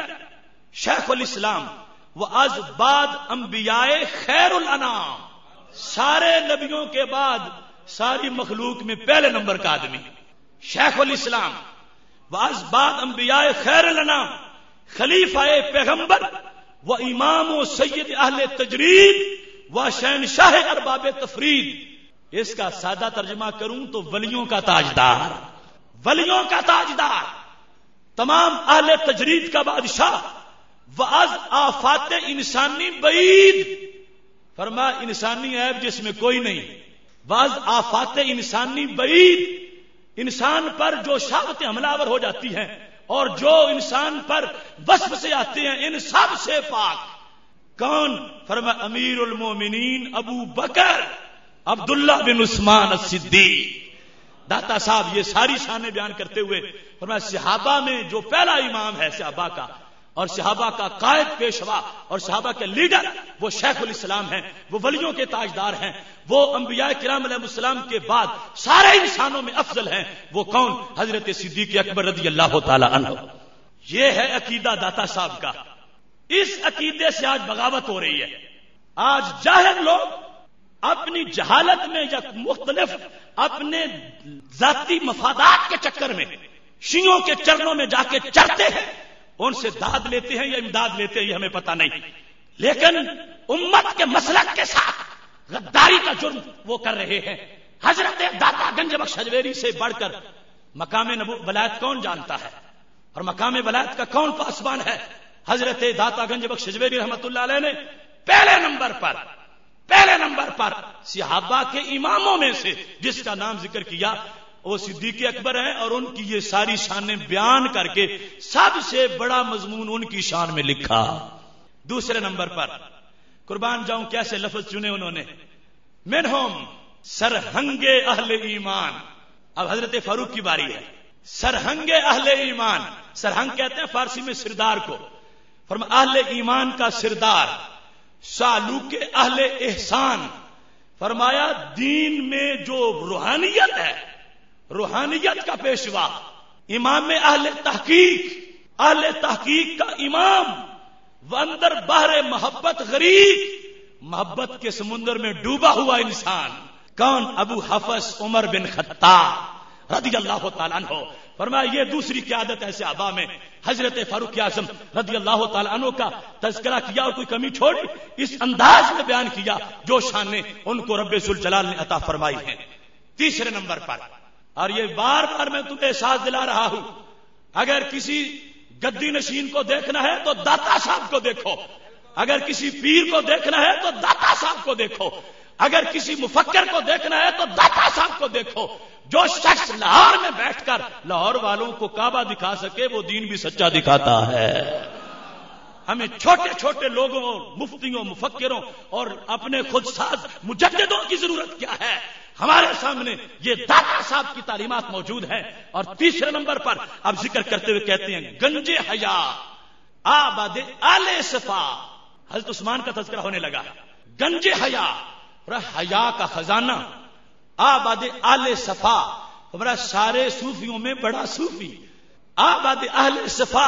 شیخ الاسلام. وہ از بعد انبیاء خیر الانام، سارے نبیوں کے بعد ساری مخلوق میں پہلے نمبر کا آدمی شیخ الاسلام. وہ از بعد انبیاء خیر الانام، خلیفہ پیغمبر و امام و سید اہل تجرید و شہنشاہ ارباب تفرید. اس کا سادہ ترجمہ کروں تو ولیوں کا تاجدار، ولیوں کا تاجدار، تمام اہل تجرید کا بادشاہ. وَأَذْ آفات انسانی بعید، فرما انسانی عیب جس میں کوئی نہیں. وَأَذْ آفات انسانی بعید، انسان پر جو شہوتیں حملہ ور ہو جاتی ہیں اور جو انسان پر وصف سے آتے ہیں ان سب سے پاک. کون؟ فرما امیر المومنین ابو بکر عبداللہ بن عثمان الصدیق. داتا صاحب یہ ساری شانیں بیان کرتے ہوئے فرمایا صحابہ میں جو پہلا امام ہے صحابہ کا، اور صحابہ کا قائد پیشوا اور صحابہ کے لیڈر وہ شیخ الاسلام ہیں، وہ ولیوں کے تاجدار ہیں، وہ انبیاء کرام علیہ السلام کے بعد سارے انسانوں میں افضل ہیں. وہ کون؟ حضرت صدیق اکبر رضی اللہ تعالی عنہ. یہ ہے عقیدہ داتا صاحب کا. اس عقیدے سے آج بغاوت ہو رہی ہے. آج جاہل لوگ اپنی جہالت میں یا مختلف اپنے ذاتی مفادات کے چکر میں شیعوں کے چرنوں میں جا کے چڑھتے ہیں، ان سے داد لیتے ہیں یا امداد لیتے ہیں یہ ہمیں پتہ نہیں، لیکن امت کے مسلک کے ساتھ غداری کا جرم وہ کر رہے ہیں. حضرت داتا گنج بخش حجویری سے بڑھ کر مقام ولایت کون جانتا ہے، اور مقام ولایت کا کون پاسبان ہے؟ حضرت داتا گنج بخش حجویری رحمت اللہ علیہ نے پہلے نمبر پر صحابہ کے اماموں میں سے جس کا نام ذکر کیا وہ صدیق اکبر ہیں، اور ان کی یہ ساری شانیں بیان کر کے سب سے بڑا مضمون ان کی شان میں لکھا. دوسرے نمبر پر قربان جاؤں کیسے لفظ چنے انہوں نے، منہم سرہنگ اہل ایمان. اب حضرت فاروق کی باری ہے. سرہنگ اہل ایمان، سرہنگ کہتے ہیں فارسی میں سردار کو، فرمایا اہل ایمان کا سردار، سالوک اہل احسان، فرمایا دین میں جو روحانیت ہے، روحانیت کا پیشوا، امام اہل تحقیق کا امام، وہ اندر بحر محبت غریق، محبت کے سمندر میں ڈوبا ہوا انسان، کون؟ ابو حفص عمر بن خطاب رضی اللہ تعالیٰ عنہ۔ فرمایا یہ دوسری قیادت ہے صحابہ میں، حضرت فاروق اعظم رضی اللہ تعالیٰ عنہ کا تذکرہ کیا اور کوئی کمی چھوڑی، اس انداز میں بیان کیا جو شان نے ان کو رب ذوالجلال نے عطا فرمائی ہے۔ تیسرے نمبر پر، اور یہ بار بار میں تمہیں احساس دلا رہا ہوں، اگر کسی گدی نشین کو دیکھنا ہے تو داتا صاحب کو دیکھو، اگر کسی پیر کو دیکھنا ہے تو داتا صاحب کو دیکھو، اگر کسی مفکر کو دیکھنا ہے تو داتا صاحب کو دیکھو۔ جو شخص لاہور میں بیٹھ کر لاہور والوں کو کعبہ دکھا سکے وہ دین بھی سچا دکھاتا ہے۔ ہمیں چھوٹے چھوٹے لوگوں، مفتیوں، مفکروں اور اپنے خود ساز مجددوں کی ضرورت کیا ہے؟ ہمارے سامنے یہ داتا صاحب کی تعلیمات موجود ہیں۔ اور تیسرے نمبر پر اب ذکر کرتے ہوئے کہتے ہیں گنج حیا آباد آل صفا، حضرت عثمان کا تذکرہ ہونے لگا، گنج حیا، حیا کا خزانہ، آباد آل صفا، ہمارا سارے صوفیوں میں بڑا صوفی، آباد اہل صفا،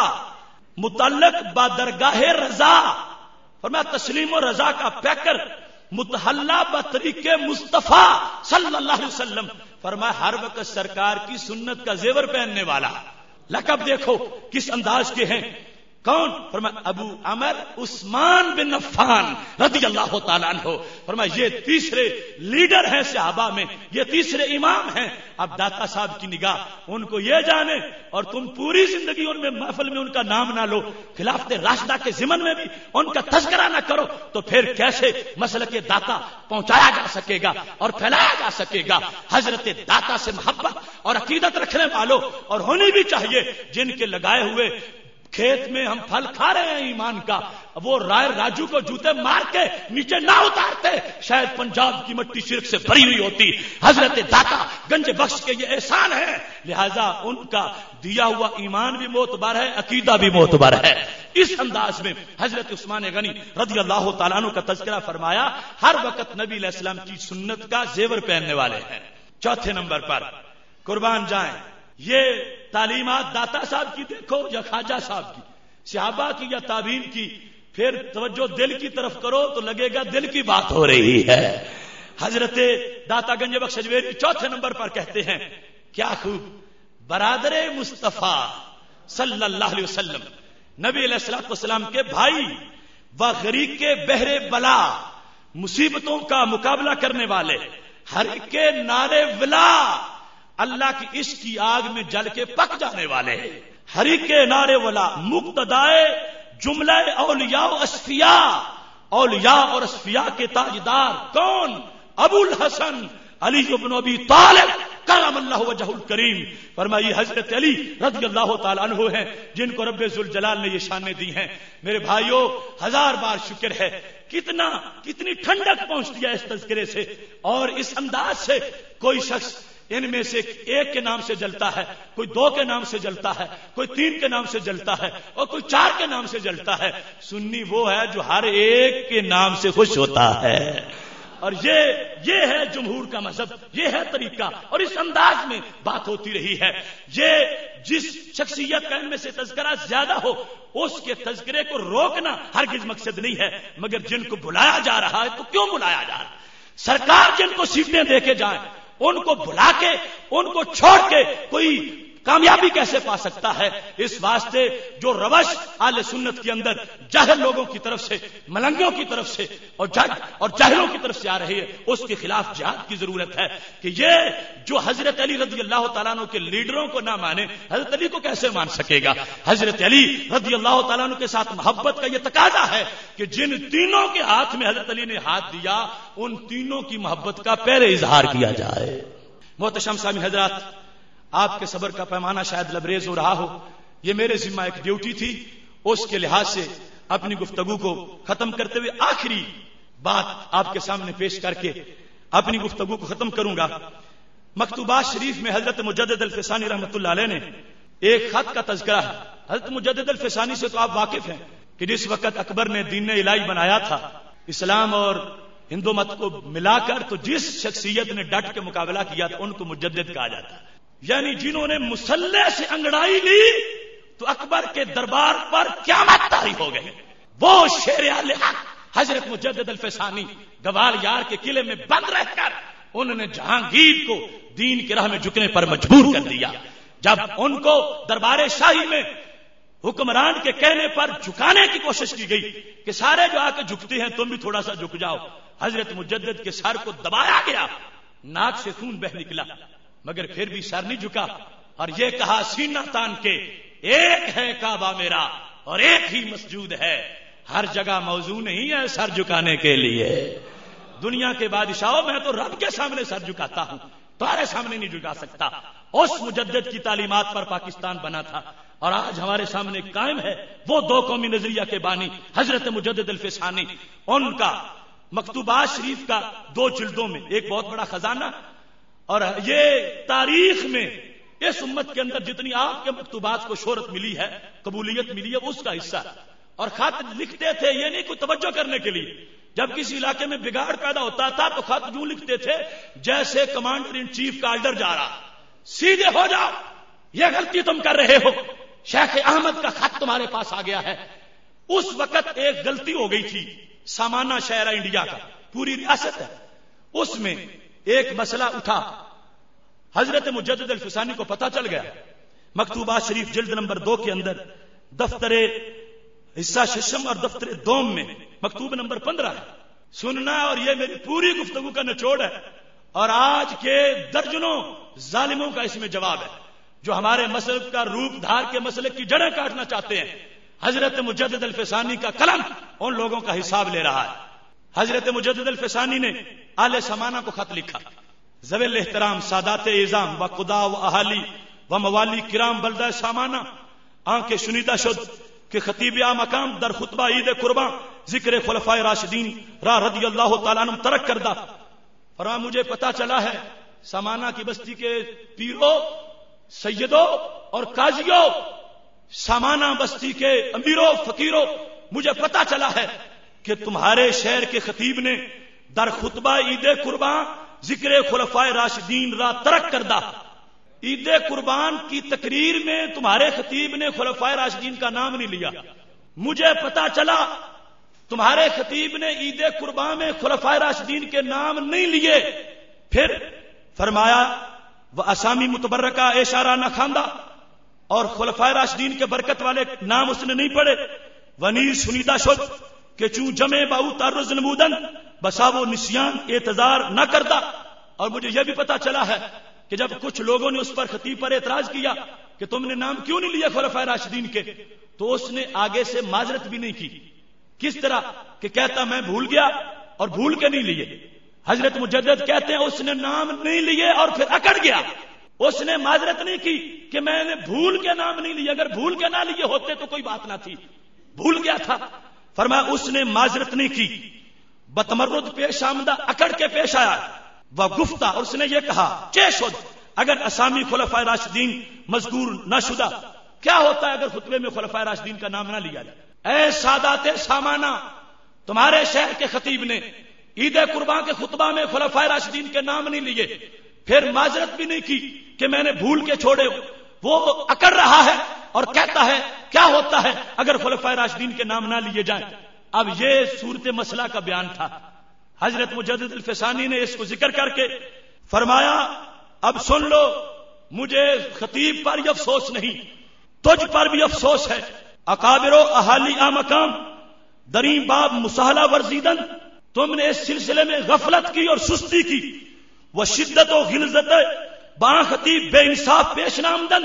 متعلق با درگاہ رضا، فرمایا تسلیم و رضا کا پیکر، متحلہ بطریق مصطفیٰ صلی اللہ علیہ وسلم، فرمایا ہر وقت سرکار کی سنت کا زیور پہننے والا۔ لقب دیکھو کس انداز کے ہیں، کون؟ فرمایا ابو عمر عثمان بن عفان رضی اللہ تعالیٰ عنہ۔ فرمایا یہ تیسرے لیڈر ہیں صحابہ میں، یہ تیسرے امام ہیں۔ اب داتا صاحب کی نگاہ ان کو یہ جانے اور تم پوری زندگی ان میں محفل میں ان کا نام نہ لو، خلافت راشدہ کے ضمن میں بھی ان کا تذکرہ نہ کرو، تو پھر کیسے مسلک داتا پہنچایا جا سکے گا اور پھیلایا جا سکے گا؟ حضرت داتا سے محبت اور عقیدت رکھنے والوں اور ہونی بھی چاہیے جن کے لگائے ہوئے کھیت میں ہم پھل کھا رہے ہیں ایمان کا، وہ رائے راجو کو جوتے مار کے نیچے نہ اتارتے، شاید پنجاب کی مٹی شرک سے بھری ہوئی ہوتی۔ حضرت داتا گنج بخش کے یہ احسان ہے، لہذا ان کا دیا ہوا ایمان بھی معتبر ہے، عقیدہ بھی معتبر ہے۔ اس انداز میں حضرت عثمان غنی رضی اللہ تعالیٰ عنہ کا تذکرہ فرمایا، ہر وقت نبی علیہ السلام کی سنت کا زیور پہننے والے ہیں۔ چوتھے نمبر پر قربان جائیں، یہ تعلیمات داتا صاحب کی دیکھو یا خواجہ صاحب کی، صحابہ کی یا تابعین کی، پھر توجہ دل کی طرف کرو تو لگے گا دل کی بات ہو رہی ہے۔ حضرت داتا گنج بخش اجمیری چوتھے نمبر پر کہتے ہیں، کیا خوب برادر مصطفیٰ صلی اللہ علیہ وسلم، نبی علیہ الصلوۃ والسلام کے بھائی و غریق کے بحر بلا، مصیبتوں کا مقابلہ کرنے والے، ہر کے نعرے ولا، اللہ کی عشق کی آگ میں جل کے پک جانے والے، ہری کے نعرے والا، مقتدائے جملہ اولیاء و اصفیاء، اولیاء اور اصفیاء کے تاجدار کون؟ ابو الحسن علی بن ابی طالب کرم اللہ وجہ الکریم۔ فرمائی حضرت علی رضی اللہ تعالیٰ عنہ ہیں جن کو رب ذوالجلال نے یہ شانیں دی ہیں۔ میرے بھائیوں، ہزار بار شکر ہے، کتنی ٹھنڈک پہنچتی ہے اس تذکرے سے اور اس انداز سے۔ کوئی شخص ان میں سے ایک کے نام سے جلتا ہے، کوئی دو کے نام سے جلتا ہے، کوئی تین کے نام سے جلتا ہے اور کوئی چار کے نام سے جلتا ہے۔ سنی وہ ہے جو ہر ایک کے نام سے خوش ہوتا ہے، اور یہ ہے جمہور کا مذہب، یہ ہے طریقہ، اور اس انداز میں بات ہوتی رہی ہے۔ یہ جس شخصیت کا ان میں سے تذکرہ زیادہ ہو اس کے تذکرے کو روکنا ہرگز مقصد نہیں ہے، مگر جن کو بلایا جا رہا ہے تو کیوں بلایا جا رہا ہے؟ سرکار جن کو سیٹیں دے کے جائیں ان کو بلا کے، ان کو چھوڑ کے کوئی کامیابی کیسے پا سکتا ہے؟ اس واسطے جو روش اہل سنت کے اندر جاہل لوگوں کی طرف سے، ملنگوں کی طرف سے اور جاہلوں کی طرف سے آ رہی ہے، اس کے خلاف جہاد کی ضرورت ہے کہ یہ جو حضرت علی رضی اللہ تعالیٰ عنہ کے لیڈروں کو نہ مانے، حضرت علی کو کیسے مان سکے گا؟ حضرت علی رضی اللہ تعالیٰ عنہ کے ساتھ محبت کا یہ تقاضا ہے کہ جن تینوں کے ہاتھ میں حضرت علی نے ہاتھ دیا ان تینوں کی محبت کا پہلے اظہار کیا جائے۔ محتشم سامعین حضرات، آپ کے صبر کا پیمانہ شاید لبریز ہو رہا ہو، یہ میرے ذمہ ایک ڈیوٹی تھی، اس کے لحاظ سے اپنی گفتگو کو ختم کرتے ہوئے آخری بات آپ کے سامنے پیش کر کے اپنی گفتگو کو ختم کروں گا۔ مکتوبات شریف میں حضرت مجدد الفسانی رحمۃ اللہ علیہ نے ایک خط کا تذکرہ ہے. حضرت مجدد الفسانی سے تو آپ واقف ہیں کہ جس وقت اکبر نے دین الہی بنایا تھا اسلام اور ہندو مت کو ملا کر، تو جس شخصیت نے ڈٹ کے مقابلہ کیا تھا ان کو مجدد کہا جاتا ہے. یعنی جنہوں نے مسلح سے انگڑائی لی تو اکبر کے دربار پر قیامت طاری ہو گئی. وہ شیر اہل حق حضرت مجدد الفسانی گوال یار کے قلعے میں بند رہ کر انہوں نے جہانگیر کو دین کی راہ میں جھکنے پر مجبور کر دیا. جب ان کو دربار شاہی میں حکمران کے کہنے پر جھکانے کی کوشش کی گئی کہ سارے جو آ کے جھکتے ہیں تم بھی تھوڑا سا جھک جاؤ، حضرت مجدد کے سر کو دبایا گیا، ناک سے خون بہ نکلا، مگر پھر بھی سر نہیں جھکا اور یہ کہا سینہ تان کے ایک ہے کعبہ میرا اور ایک ہی مسجود ہے. ہر جگہ موضوع نہیں ہے سر جھکانے کے لیے. دنیا کے بادشاہوں میں تو رب کے سامنے سر جھکاتا ہوں، تمہارے سامنے نہیں جھکا سکتا. اس مجدد کی تعلیمات پر پاکستان بنا تھا اور آج ہمارے سامنے قائم ہے. وہ دو قومی نظریہ کے بانی حضرت مجدد الفسانی، ان کا مکتوبات شریف کا 2 جلدوں میں ایک بہت بڑا خزانہ، اور یہ تاریخ میں اس امت کے اندر جتنی آپ کے مکتوبات کو شہرت ملی ہے، قبولیت ملی ہے، اس کا حصہ. اور خط لکھتے تھے یہ نہیں کوئی توجہ کرنے کے لیے، جب کسی علاقے میں بگاڑ پیدا ہوتا تھا تو خط یوں لکھتے تھے جیسے کمانڈر ان چیف کا آرڈر جا رہا، سیدھے ہو جاؤ، یہ غلطی تم کر رہے ہو، شیخ احمد کا خط تمہارے پاس آ گیا ہے. اس وقت ایک غلطی ہو گئی تھی سامانہ شہرہ انڈیا کا، پوری ریاست ہے، اس میں ایک مسئلہ اٹھا. حضرت مجدد الفسانی کو پتہ چل گیا. مکتوبات شریف جلد نمبر 2 کے اندر دفتر حصہ ششم اور دفتر دوم میں مکتوب نمبر 15 ہے. سننا اور یہ میری پوری گفتگو کا نچوڑ ہے اور آج کے درجنوں ظالموں کا اس میں جواب ہے جو ہمارے مسلک کا روپ دھار کے مسلک کی جڑیں کاٹنا چاہتے ہیں. حضرت مجدد الفسانی کا قلم ان لوگوں کا حساب لے رہا ہے. حضرت مجدد الفسانی نے اہل سمانہ کو خط لکھا. ذوی الاحترام سادات اعظام و خدا و اہالی و موالی کرام بلدہ سامانہ آنکھ شنیدہ شد کہ خطیب مقام در خطبہ عید قرباں ذکر خلفائے راشدین را رضی اللہ تعالیٰ عنہ ترک کردہ. اور مجھے پتا چلا ہے سامانہ کی بستی کے پیروں، سیدوں اور قاضیوں، سامانہ بستی کے امیروں، فقیروں، مجھے پتا چلا ہے کہ تمہارے شہر کے خطیب نے در خطبہ عید قرباں ذکر خلفائے راشدین را ترک کردہ. عید قربان کی تقریر میں تمہارے خطیب نے خلفائے راشدین کا نام نہیں لیا. مجھے پتا چلا تمہارے خطیب نے عید قربان میں خلفائے راشدین کے نام نہیں لیے. پھر فرمایا وہ اسامی متبرکہ اشارہ نہ خواندہ اور خلفائے راشدین کے برکت والے نام اس نے نہیں پڑھے. ونیر سنیدہ شد کہ چوں جمع باؤ تعرض نمودن بسا وہ نسیان اعتذار نہ کرتا. اور مجھے یہ بھی پتا چلا ہے کہ جب کچھ لوگوں نے اس پر خطیب پر اعتراض کیا کہ تم نے نام کیوں نہیں لیا خلفائے راشدین کے، تو اس نے آگے سے معذرت بھی نہیں کی. کس طرح کہ کہتا میں بھول گیا اور بھول کے نہیں لیے. حضرت مجدد کہتے ہیں اس نے نام نہیں لیے اور پھر اکڑ گیا. اس نے معذرت نہیں کی کہ میں نے بھول کے نام نہیں لیے، اگر بھول کے نہ لیے ہوتے تو کوئی بات نہ تھی، بھول گیا تھا. فرمایا اس نے معذرت نہیں کی، بتمرد پیش آمدہ، اکڑ کے پیش آیا. وہ گفتہ اور اس نے یہ کہا چے شد اگر اسامی خلفائے راشدین مذکور نہ شدہ، کیا ہوتا ہے اگر خطبے میں خلفائے راشدین کا نام نہ لیا جائے. اے سادات سامانہ، تمہارے شہر کے خطیب نے عید قربان کے خطبہ میں خلفائے راشدین کے نام نہیں لیے، پھر معذرت بھی نہیں کی کہ میں نے بھول کے چھوڑے. وہ اکڑ رہا ہے اور کہتا ہے کیا ہوتا ہے اگر خلفائے راشدین کے نام نہ لیے جائیں. اب یہ صورت مسئلہ کا بیان تھا. حضرت مجدد الفسانی نے اس کو ذکر کر کے فرمایا اب سن لو، مجھے خطیب پر بھی افسوس نہیں، تجھ پر بھی افسوس ہے. اکابر و اہالی مقام دریں باب مساہلہ ورزیدن، تم نے اس سلسلے میں غفلت کی اور سستی کی. وہ شدت و غلظت باں خطیب بے انصاف پیش نامدن،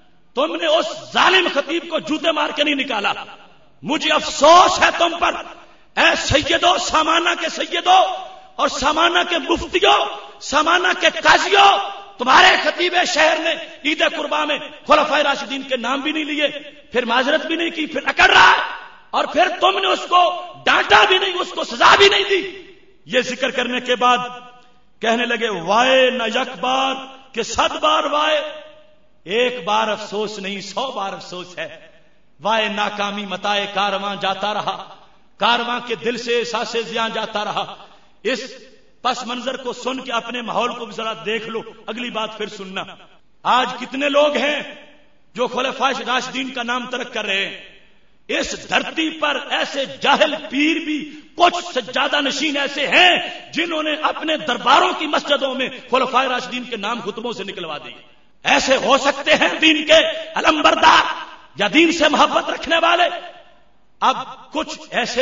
تم نے اس ظالم خطیب کو جوتے مار کے نہیں نکالا. مجھے افسوس ہے تم پر اے سیدوں، سامانہ کے سیدوں اور سامانہ کے مفتیوں، سامانہ کے قاضیوں. تمہارے خطیب شہر نے عید قربان میں خلفائے راشدین کے نام بھی نہیں لیے، پھر معذرت بھی نہیں کی، پھر اکڑ رہا ہے اور پھر تم نے اس کو ڈانٹا بھی نہیں، اس کو سزا بھی نہیں دی. یہ ذکر کرنے کے بعد کہنے لگے وائے نہ یک بار کہ 100 بار وائے، ایک بار افسوس نہیں 100 بار افسوس ہے۔ وائے ناکامی متائے کارواں جاتا رہا، کارواں کے دل سے احساس زیاں جاتا رہا۔ اس پس منظر کو سن کے اپنے ماحول کو بھی ذرا دیکھ لو، اگلی بات پھر سننا۔ آج کتنے لوگ ہیں جو خلفائے راشدین کا نام ترک کر رہے ہیں؟ اس دھرتی پر ایسے جاہل پیر بھی کچھ سجادہ نشین ایسے ہیں جنہوں نے اپنے درباروں کی مسجدوں میں خلفائے راشدین کے نام خطبوں سے نکلوا دیے۔ ایسے ہو سکتے ہیں دین کے علمبردار یا دین سے محبت رکھنے والے؟ اب کچھ ایسے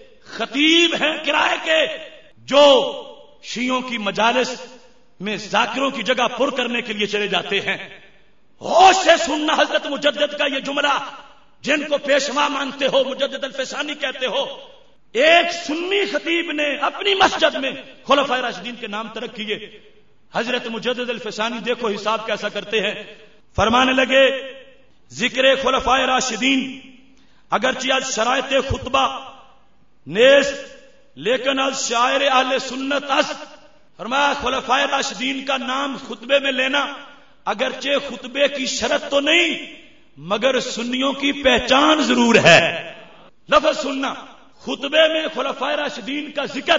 خطیب ہیں کرائے کے جو شیعوں کی مجالس میں ذاکروں کی جگہ پر کرنے کے لیے چلے جاتے ہیں۔ ہوش سے سننا حضرت مجدد کا یہ جملہ، جن کو پیشوا مانتے ہو، مجدد الفسانی کہتے ہو۔ ایک سنی خطیب نے اپنی مسجد میں خلفائے راشدین کے نام ترک کیے۔ حضرت مجدد الفسانی دیکھو حساب کیسا کرتے ہیں، فرمانے لگے ذکر خلفائے راشدین اگرچہ از شرائط خطبہ نیز لیکن از شاعر اہل سنت است۔ فرمایا خلفائے راشدین کا نام خطبے میں لینا اگرچہ خطبے کی شرط تو نہیں مگر سنیوں کی پہچان ضرور ہے۔ لفظ سننا، خطبے میں خلفائے راشدین کا ذکر،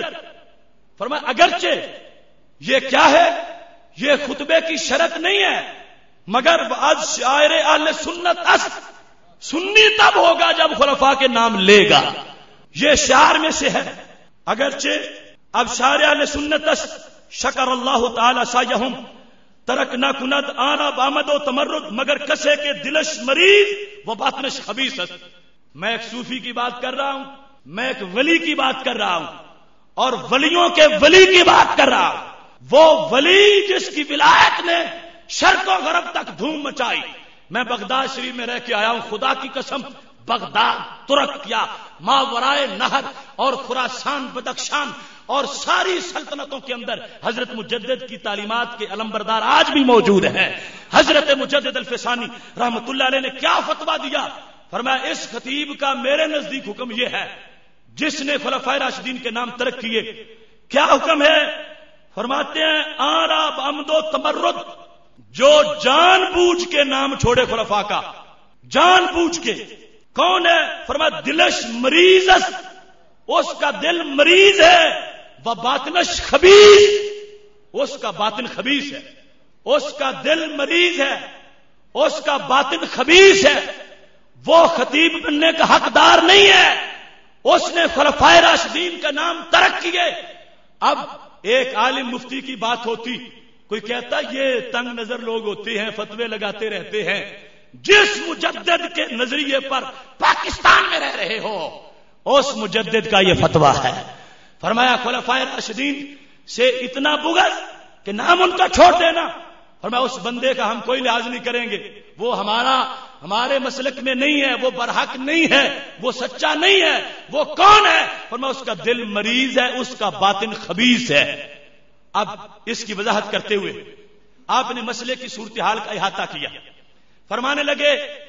فرمایا اگرچہ یہ کیا ہے، یہ خطبے کی شرط نہیں ہے مگر از شاعر اہل سنت است، سنی تب ہوگا جب خلفاء کے نام لے گا، یہ شعر میں سے ہے۔ اگرچہ اب شاعر اہل سنت است شکر اللہ تعالی سایہم ترک نہ کند آنا بامد و تمرد مگر کسے کے دلش مریض و باطنش خبیث است۔ میں ایک صوفی کی بات کر رہا ہوں، میں ایک ولی کی بات کر رہا ہوں، اور ولیوں کے ولی کی بات کر رہا ہوں۔ وہ ولی جس کی ولایت نے شرق و غرب تک دھوم مچائی۔ میں بغداد شریف میں رہ کے آیا ہوں، خدا کی قسم بغداد، ترکیا، ماورائے نہر اور خراسان، بدخشان اور ساری سلطنتوں کے اندر حضرت مجدد کی تعلیمات کے علمبردار آج بھی موجود ہیں۔ حضرت مجدد الفسانی رحمت اللہ علیہ نے کیا فتویٰ دیا؟ فرمایا اس خطیب کا میرے نزدیک حکم یہ ہے جس نے خلفائے راشدین کے نام ترک کیے۔ کیا حکم ہے؟ فرماتے ہیں آرا بعمد و تمرد، جو جان بوجھ کے نام چھوڑے خلفاء کا، جان بوجھ کے۔ کون ہے؟ فرمایا دلش مریض است، اس کا دل مریض ہے، وہ باطنش خبیث، اس کا باطن خبیث ہے، اس کا دل مریض ہے، اس کا باطن خبیث ہے، وہ خطیب بننے کا حقدار نہیں ہے، اس نے خلفائے راشدین کا نام ترک کیے۔ اب ایک عالم مفتی کی بات ہوتی، کوئی کہتا یہ تنگ نظر لوگ ہوتے ہیں، فتوے لگاتے رہتے ہیں۔ جس مجدد کے نظریے پر پاکستان میں رہ رہے ہو اس مجدد کا یہ فتویٰ ہے۔ فرمایا خلفائے راشدین سے اتنا بغض کہ نام ان کا چھوڑ دینا، فرمایا اس بندے کا ہم کوئی لحاظ نہیں کریں گے، وہ ہمارے مسلک میں نہیں ہے، وہ برحق نہیں ہے، وہ سچا نہیں ہے۔ وہ کون ہے؟ فرمایا اس کا دل مریض ہے، اس کا باطن خبیث ہے۔ اب اس کی وضاحت کرتے ہوئے آپ نے مسئلے کی صورتحال کا احاطہ کیا۔ فرمانے لگے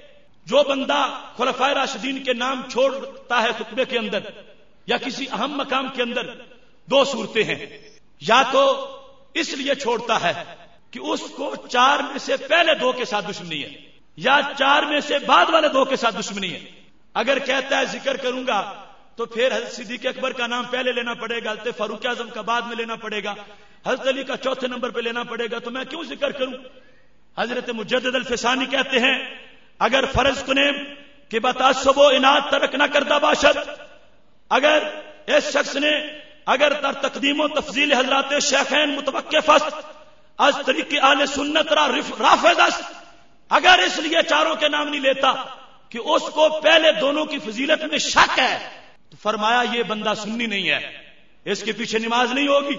جو بندہ خلفائے راشدین کے نام چھوڑتا ہے خطبے کے اندر یا کسی اہم مقام کے اندر، دو صورتیں ہیں، یا تو اس لیے چھوڑتا ہے کہ اس کو 4 میں سے پہلے 2 کے ساتھ دشمنی ہے، یا 4 میں سے بعد والے 2 کے ساتھ دشمنی ہے۔ اگر کہتا ہے ذکر کروں گا تو پھر حضرت صدیق اکبر کا نام پہلے لینا پڑے گا، حضرت فاروق اعظم کا بعد میں لینا پڑے گا، حضرت علی کا چوتھے نمبر پہ لینا پڑے گا، تو میں کیوں ذکر کروں؟ حضرت مجدد الفسانی کہتے ہیں اگر فرض کنیم کہ بتعصب و عناد ترک نہ کردہ باشد، اگر اس شخص نے اگر در تقدیم و تفضیل حضرات شیخین متوقف است از طریق اہل سنت را رافض است، اگر اس لیے 4 کے نام نہیں لیتا کہ اس کو پہلے دونوں کی فضیلت میں شک ہے، تو فرمایا یہ بندہ سنی نہیں ہے، اس کے پیچھے نماز نہیں ہوگی۔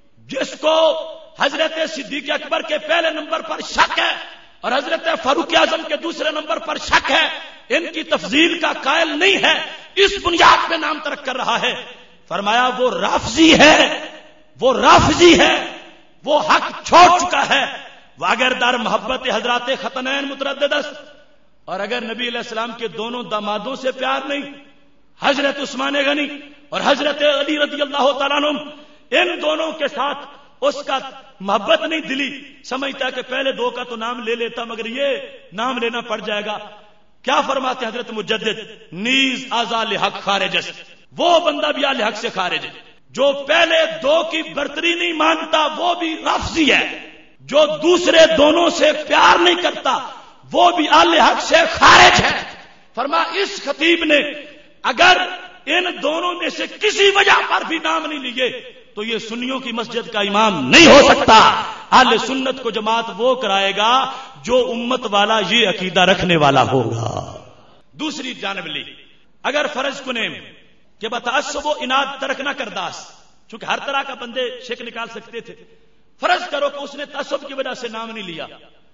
جس کو حضرت صدیق اکبر کے پہلے نمبر پر شک ہے اور حضرت فاروق اعظم کے دوسرے نمبر پر شک ہے، ان کی تفضیل کا قائل نہیں ہے، اس بنیاد پہ نام ترک کر رہا ہے۔ فرمایا وہ رافضی ہے، وہ رافضی ہے، وہ حق چھوڑ چکا ہے۔ وہ اگر در محبت حضرات ختنین متردد است، اور اگر نبی علیہ السلام کے دونوں دامادوں سے پیار نہیں، حضرت عثمان غنی اور حضرت علی رضی اللہ تعالیٰ عنہ، ان دونوں کے ساتھ اس کا محبت نہیں دلی، سمجھتا کہ پہلے دو کا تو نام لے لیتا مگر یہ نام لینا پڑ جائے گا. کیا فرماتے حضرت مجدد؟ نیز آزال حق خارجس، وہ بندہ بھی آل حق سے خارج ہے. جو پہلے دو کی برتری نہیں مانتا وہ بھی رافضی ہے، جو دوسرے دونوں سے پیار نہیں کرتا وہ بھی آل حق سے خارج ہے. فرما اس خطیب نے اگر ان دونوں میں سے کسی وجہ پر بھی نام نہیں لیے تو یہ سنیوں کی مسجد کا امام نہیں ہو سکتا. اہل سنت کو جماعت وہ کرائے گا جو امت والا یہ عقیدہ رکھنے والا ہوگا. دوسری جانب لی، اگر فرض کنے کہ بتعصب و اناد ترک نہ کرداس، چونکہ ہر طرح کا بندے شک نکال سکتے تھے، فرض کرو کہ اس نے تعصب کی وجہ سے نام نہیں لیا،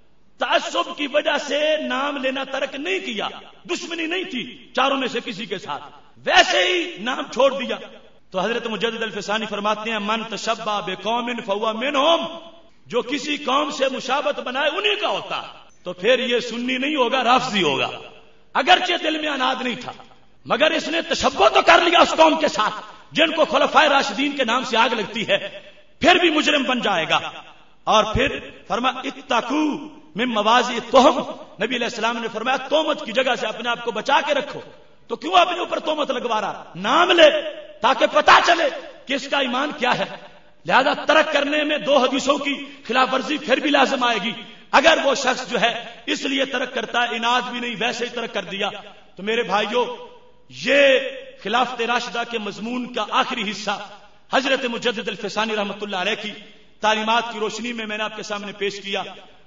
تعصب کی وجہ سے نام لینا ترک نہیں کیا، دشمنی نہیں تھی چاروں میں سے کسی کے ساتھ، ویسے ہی نام چھوڑ دیا، تو حضرت مجدد الفسانی فرماتے ہیں من تشبہ بقوم فہو منہم، جو کسی قوم سے مشابہت بنائے انہی کا ہوتا، تو پھر یہ سنی نہیں ہوگا، رافضی ہوگا. اگرچہ دل میں اناد نہیں تھا مگر اس نے تشبہ تو کر لیا اس قوم کے ساتھ جن کو خلفائے راشدین کے نام سے آگ لگتی ہے، پھر بھی مجرم بن جائے گا. اور پھر فرما اتقو من موازی التہم، نبی علیہ السلام نے فرمایا تہمت کی جگہ سے اپنے آپ کو بچا کے رکھو. تو کیوں اپنے اوپر تہمت لگوا رہا؟ نام لے تاکہ پتا چلے کہ اس کا ایمان کیا ہے. لہذا ترک کرنے میں دو حدیثوں کی خلاف ورزی پھر بھی لازم آئے گی. اگر وہ شخص جو ہے اس لیے ترک کرتا ہے، اناد بھی نہیں ویسے ہی ترک کر دیا، تو میرے بھائیوں یہ خلافت راشدہ کے مضمون کا آخری حصہ حضرت مجدد الفسانی رحمۃ اللہ علیہ کی تعلیمات کی روشنی میں نے آپ کے سامنے پیش کیا.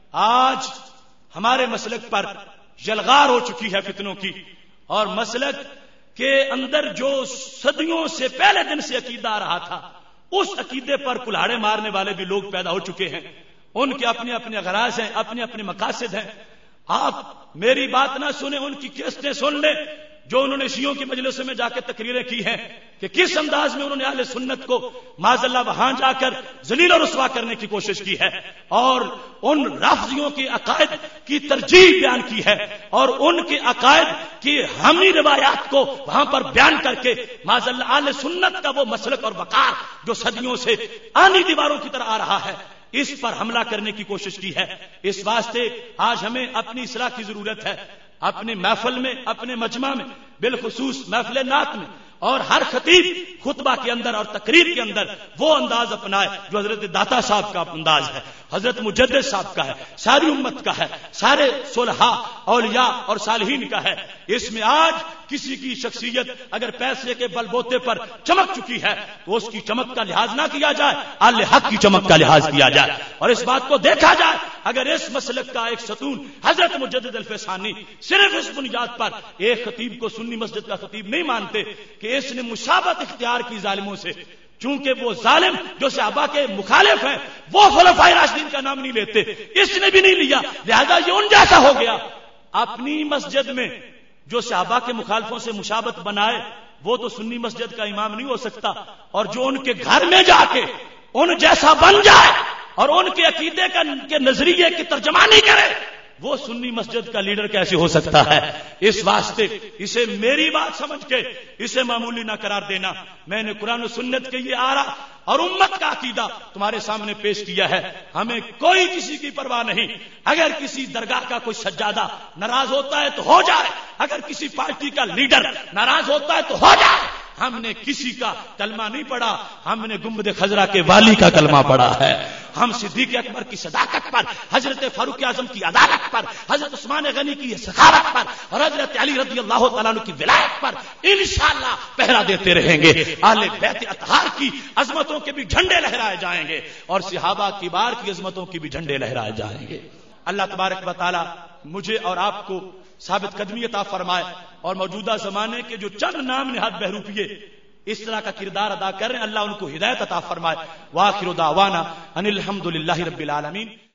آج ہمارے مسلک پر یلغار ہو چکی ہے فتنوں کی، اور مسلک کے اندر جو صدیوں سے پہلے دن سے عقیدہ آ رہا تھا اس عقیدے پر کلہاڑے مارنے والے بھی لوگ پیدا ہو چکے ہیں. ان کے اپنے اپنے اغراض ہیں، اپنے اپنے مقاصد ہیں. آپ میری بات نہ سنیں، ان کی کیسٹیں سن لیں جو انہوں نے شیعوں کی مجلس میں جا کے تقریریں کی ہیں کہ کس انداز میں انہوں نے اہل سنت کو معاذ اللہ وہاں جا کر ذلیل و رسوا کرنے کی کوشش کی ہے، اور ان رافضیوں کے عقائد کی ترجیح بیان کی ہے، اور ان کے عقائد کی حامی روایات کو وہاں پر بیان کر کے معاذ اللہ اہل سنت کا وہ مسلک اور وقار جو صدیوں سے آنی دیواروں کی طرح آ رہا ہے اس پر حملہ کرنے کی کوشش کی ہے. اس واسطے آج ہمیں اپنی اصلاح کی ضرورت ہے. اپنے محفل میں، اپنے مجمع میں، بالخصوص محفل نعت میں، اور ہر خطیب خطبہ کے اندر اور تقریر کے اندر وہ انداز اپنائے جو حضرت داتا صاحب کا انداز ہے، حضرت مجدد صاحب کا ہے، ساری امت کا ہے، سارے صلحاء اولیاء اور صالحین کا ہے. اس میں آج کسی کی شخصیت اگر پیسے کے بل بوتے پر چمک چکی ہے تو اس کی چمک کا لحاظ نہ کیا جائے، اہل حق کی چمک کا لحاظ کیا جائے. اور اس بات کو دیکھا جائے اگر اس مسلک کا ایک ستون حضرت مجدد الفسانی صرف اس بنیاد پر ایک خطیب کو سنی مسجد کا خطیب نہیں مانتے کہ اس نے مشابہت اختیار کی ظالموں سے، چونکہ وہ ظالم جو صحابہ کے مخالف ہیں وہ خلفائے راشدین کا نام نہیں لیتے، اس نے بھی نہیں لیا، لہذا یہ ان جیسا ہو گیا. اپنی مسجد میں جو صحابہ کے مخالفوں سے مشابہت بنائے وہ تو سنی مسجد کا امام نہیں ہو سکتا، اور جو ان کے گھر میں جا کے ان جیسا بن جائے اور ان کے عقیدے کے نظریے کی ترجمانی کرے وہ سنی مسجد کا لیڈر کیسے ہو سکتا ہے؟ اس واسطے اسے میری بات سمجھ کے اسے معمولی نہ قرار دینا. میں نے قرآن و سنت کے یہ آرا اور امت کا عقیدہ تمہارے سامنے پیش کیا ہے. ہمیں کوئی کسی کی پرواہ نہیں. اگر کسی درگاہ کا کوئی سجادہ ناراض ہوتا ہے تو ہو جائے، اگر کسی پارٹی کا لیڈر ناراض ہوتا ہے تو ہو جائے. ہم نے کسی کا کلمہ نہیں پڑھا، ہم نے گنبد خضرا کے والی کا کلمہ پڑھا ہے. ہم صدیق اکبر کی صداقت پر، حضرت فاروق اعظم کی عدالت پر، حضرت عثمان غنی کی سخاوت پر اور حضرت علی رضی اللہ تعالیٰ عنہ کی ولایت پر انشاءاللہ پہرا دیتے رہیں گے. اہل بیت اطہار کی عظمتوں کے بھی جھنڈے لہرائے جائیں گے اور صحابہ کبار کی عظمتوں کی بھی جھنڈے لہرائے جائیں گے. اللہ تبارک و تعالی مجھے اور آپ کو ثابت قدمی عطا فرمائے اور موجودہ زمانے کے جو چند نام نہاد بہروپیے اس طرح کا کردار ادا کر رہے ہیں اللہ ان کو ہدایت عطا فرمائے. وآخر دعوانا ان الحمد للہ رب العالمین.